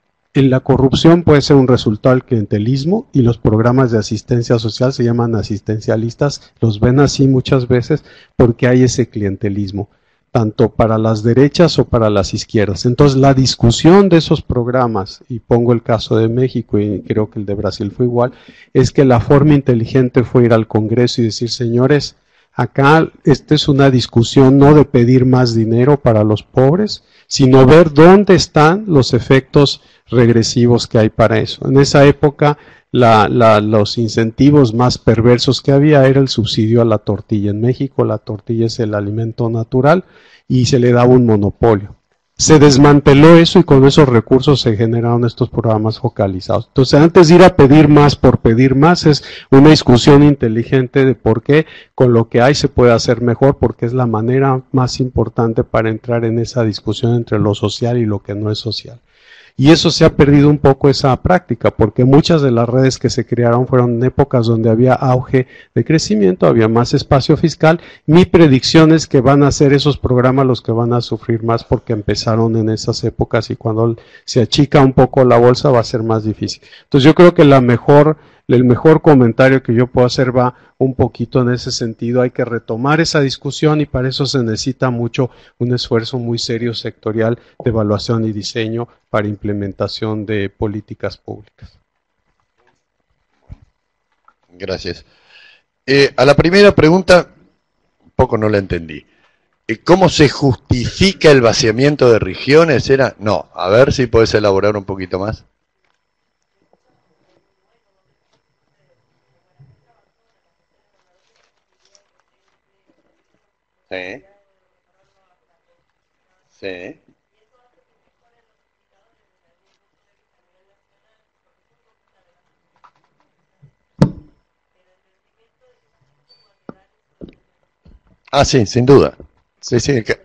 En la corrupción puede ser un resultado del clientelismo, y los programas de asistencia social se llaman asistencialistas, los ven así muchas veces porque hay ese clientelismo, tanto para las derechas o para las izquierdas. Entonces la discusión de esos programas, y pongo el caso de México y creo que el de Brasil fue igual, es que la forma inteligente fue ir al Congreso y decir: señores, acá esta es una discusión no de pedir más dinero para los pobres, sino ver dónde están los efectos regresivos que hay para eso. En esa época la, la, los incentivos más perversos que había era el subsidio a la tortilla. En México la tortilla es el alimento natural y se le daba un monopolio. Se desmanteló eso y con esos recursos se generaron estos programas focalizados. Entonces, antes de ir a pedir más por pedir más, es una discusión inteligente de por qué con lo que hay se puede hacer mejor, porque es la manera más importante para entrar en esa discusión entre lo social y lo que no es social. Y eso se ha perdido un poco, esa práctica, porque muchas de las redes que se crearon fueron en épocas donde había auge de crecimiento, había más espacio fiscal. Mi predicción es que van a ser esos programas los que van a sufrir más porque empezaron en esas épocas, y cuando se achica un poco la bolsa va a ser más difícil. Entonces yo creo que la mejor el mejor comentario que yo puedo hacer va un poquito en ese sentido. Hay que retomar esa discusión y para eso se necesita mucho un esfuerzo muy serio sectorial de evaluación y diseño para implementación de políticas públicas. Gracias. Eh, a la primera pregunta, un poco no la entendí. ¿Cómo se justifica el vaciamiento de regiones? Era, no, a ver si puedes elaborar un poquito más. Sí. Sí. Ah, sí, sin duda. Sí, sí. Que...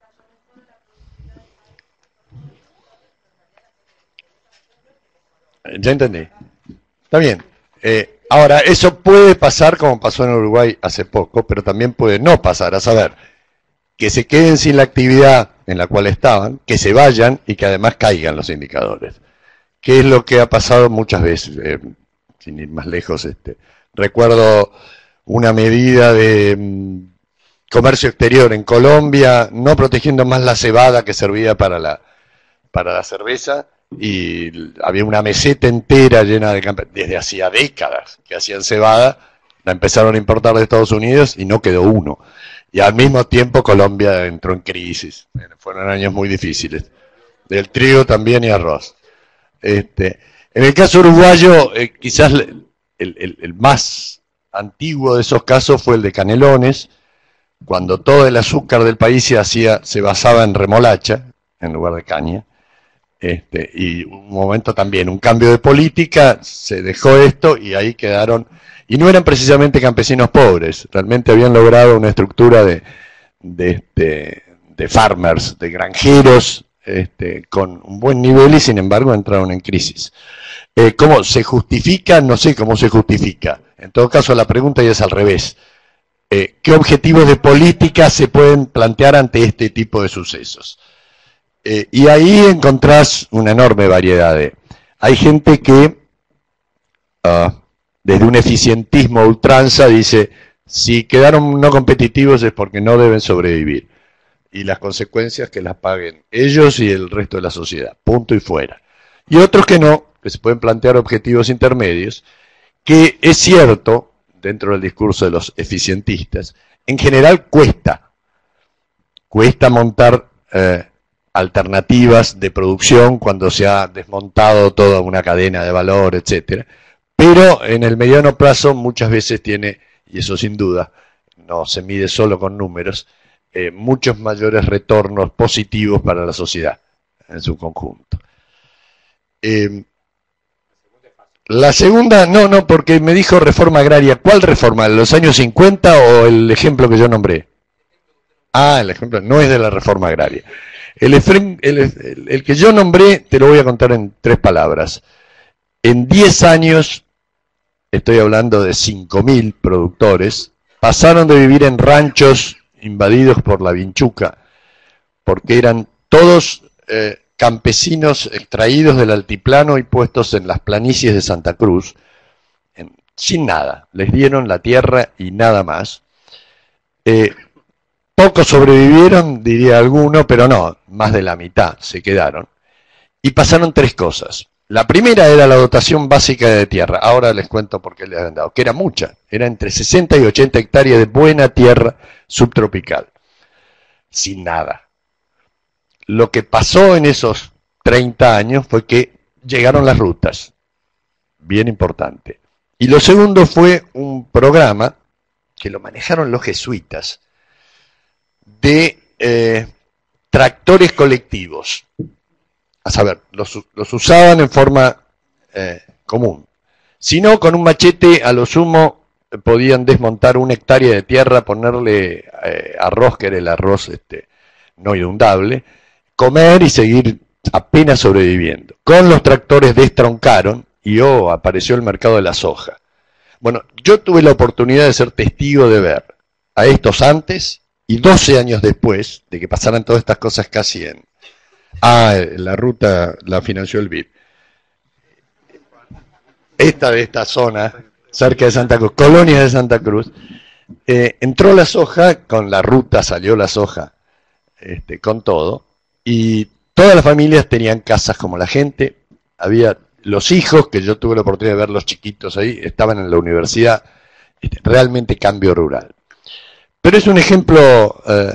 Ya entendí. Está bien. Eh, ahora, eso puede pasar como pasó en Uruguay hace poco, pero también puede no pasar, a saber, que se queden sin la actividad en la cual estaban, que se vayan y que además caigan los indicadores. Que es lo que ha pasado muchas veces, eh, sin ir más lejos. Este, recuerdo una medida de mm, comercio exterior en Colombia, no protegiendo más la cebada que servía para la, para la cerveza, y había una meseta entera llena de campesinos, desde hacía décadas que hacían cebada, la empezaron a importar de Estados Unidos y no quedó uno. Y al mismo tiempo Colombia entró en crisis, fueron años muy difíciles, del trigo también y arroz. Este, en el caso uruguayo, eh, quizás el, el, el más antiguo de esos casos fue el de Canelones, cuando todo el azúcar del país se hacía, se basaba en remolacha, en lugar de caña. Este, y un momento también, un cambio de política, se dejó esto y ahí quedaron, y no eran precisamente campesinos pobres, realmente habían logrado una estructura de, de, este, de farmers, de granjeros, este, con un buen nivel y sin embargo entraron en crisis. Eh, ¿Cómo se justifica? No sé cómo se justifica. En todo caso la pregunta ya es al revés. Eh, ¿Qué objetivos de política se pueden plantear ante este tipo de sucesos? Eh, y ahí encontrás una enorme variedad de... Hay gente que, uh, desde un eficientismo a ultranza, dice, si quedaron no competitivos es porque no deben sobrevivir. Y las consecuencias que las paguen ellos y el resto de la sociedad. Punto y fuera. Y otros que no, que se pueden plantear objetivos intermedios, que es cierto, dentro del discurso de los eficientistas, en general cuesta. Cuesta montar... Eh, alternativas de producción cuando se ha desmontado toda una cadena de valor, etcétera. Pero en el mediano plazo muchas veces tiene, y eso sin duda, no se mide solo con números, eh, muchos mayores retornos positivos para la sociedad en su conjunto. Eh, la segunda, no, no, porque me dijo reforma agraria. ¿Cuál reforma? ¿Los años cincuenta o el ejemplo que yo nombré? Ah, el ejemplo no es de la reforma agraria. El, el, el, el que yo nombré, te lo voy a contar en tres palabras. En diez años, estoy hablando de cinco mil productores, pasaron de vivir en ranchos invadidos por la vinchuca, porque eran todos eh, campesinos extraídos del altiplano y puestos en las planicies de Santa Cruz, en, sin nada. Les dieron la tierra y nada más. Eh, Pocos sobrevivieron, diría alguno, pero no, más de la mitad se quedaron. Y pasaron tres cosas. La primera era la dotación básica de tierra. Ahora les cuento por qué les habían dado, que era mucha. Era entre sesenta y ochenta hectáreas de buena tierra subtropical. Sin nada. Lo que pasó en esos treinta años fue que llegaron las rutas. Bien importante. Y lo segundo fue un programa que lo manejaron los jesuitas, de eh, tractores colectivos. A saber, los, los usaban en forma eh, común. Si no, con un machete a lo sumo eh, podían desmontar una hectárea de tierra, ponerle eh, arroz, que era el arroz este, no inundable, comer y seguir apenas sobreviviendo. Con los tractores destroncaron y oh, apareció el mercado de la soja. Bueno, yo tuve la oportunidad de ser testigo de ver a estos antes y doce años después de que pasaran todas estas cosas casi en... Ah, la ruta la financió el B I D. esta de esta zona, cerca de Santa Cruz, Colonia de Santa Cruz, eh, entró la soja, con la ruta salió la soja, este, con todo, y todas las familias tenían casas como la gente, había los hijos, que yo tuve la oportunidad de ver los chiquitos ahí, estaban en la universidad, este, realmente cambio rural. Pero es un ejemplo eh,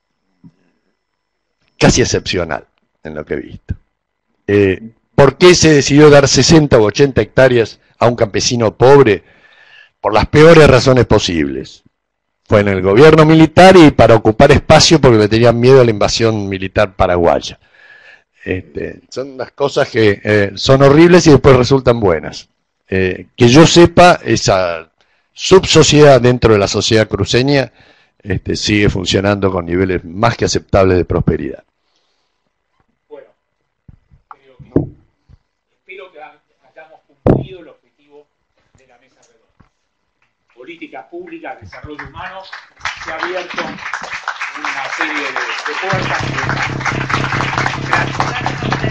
casi excepcional en lo que he visto. Eh, ¿Por qué se decidió dar sesenta u ochenta hectáreas a un campesino pobre? Por las peores razones posibles. Fue en el gobierno militar y para ocupar espacio porque le tenían miedo a la invasión militar paraguaya. Este, son las cosas que eh, son horribles y después resultan buenas. Eh, que yo sepa, esa subsociedad dentro de la sociedad cruceña este, sigue funcionando con niveles más que aceptables de prosperidad. Bueno, creo que, espero que hayamos cumplido el objetivo de la mesa redonda. Política pública, desarrollo humano, se ha abierto una serie de, de puertas. Gracias.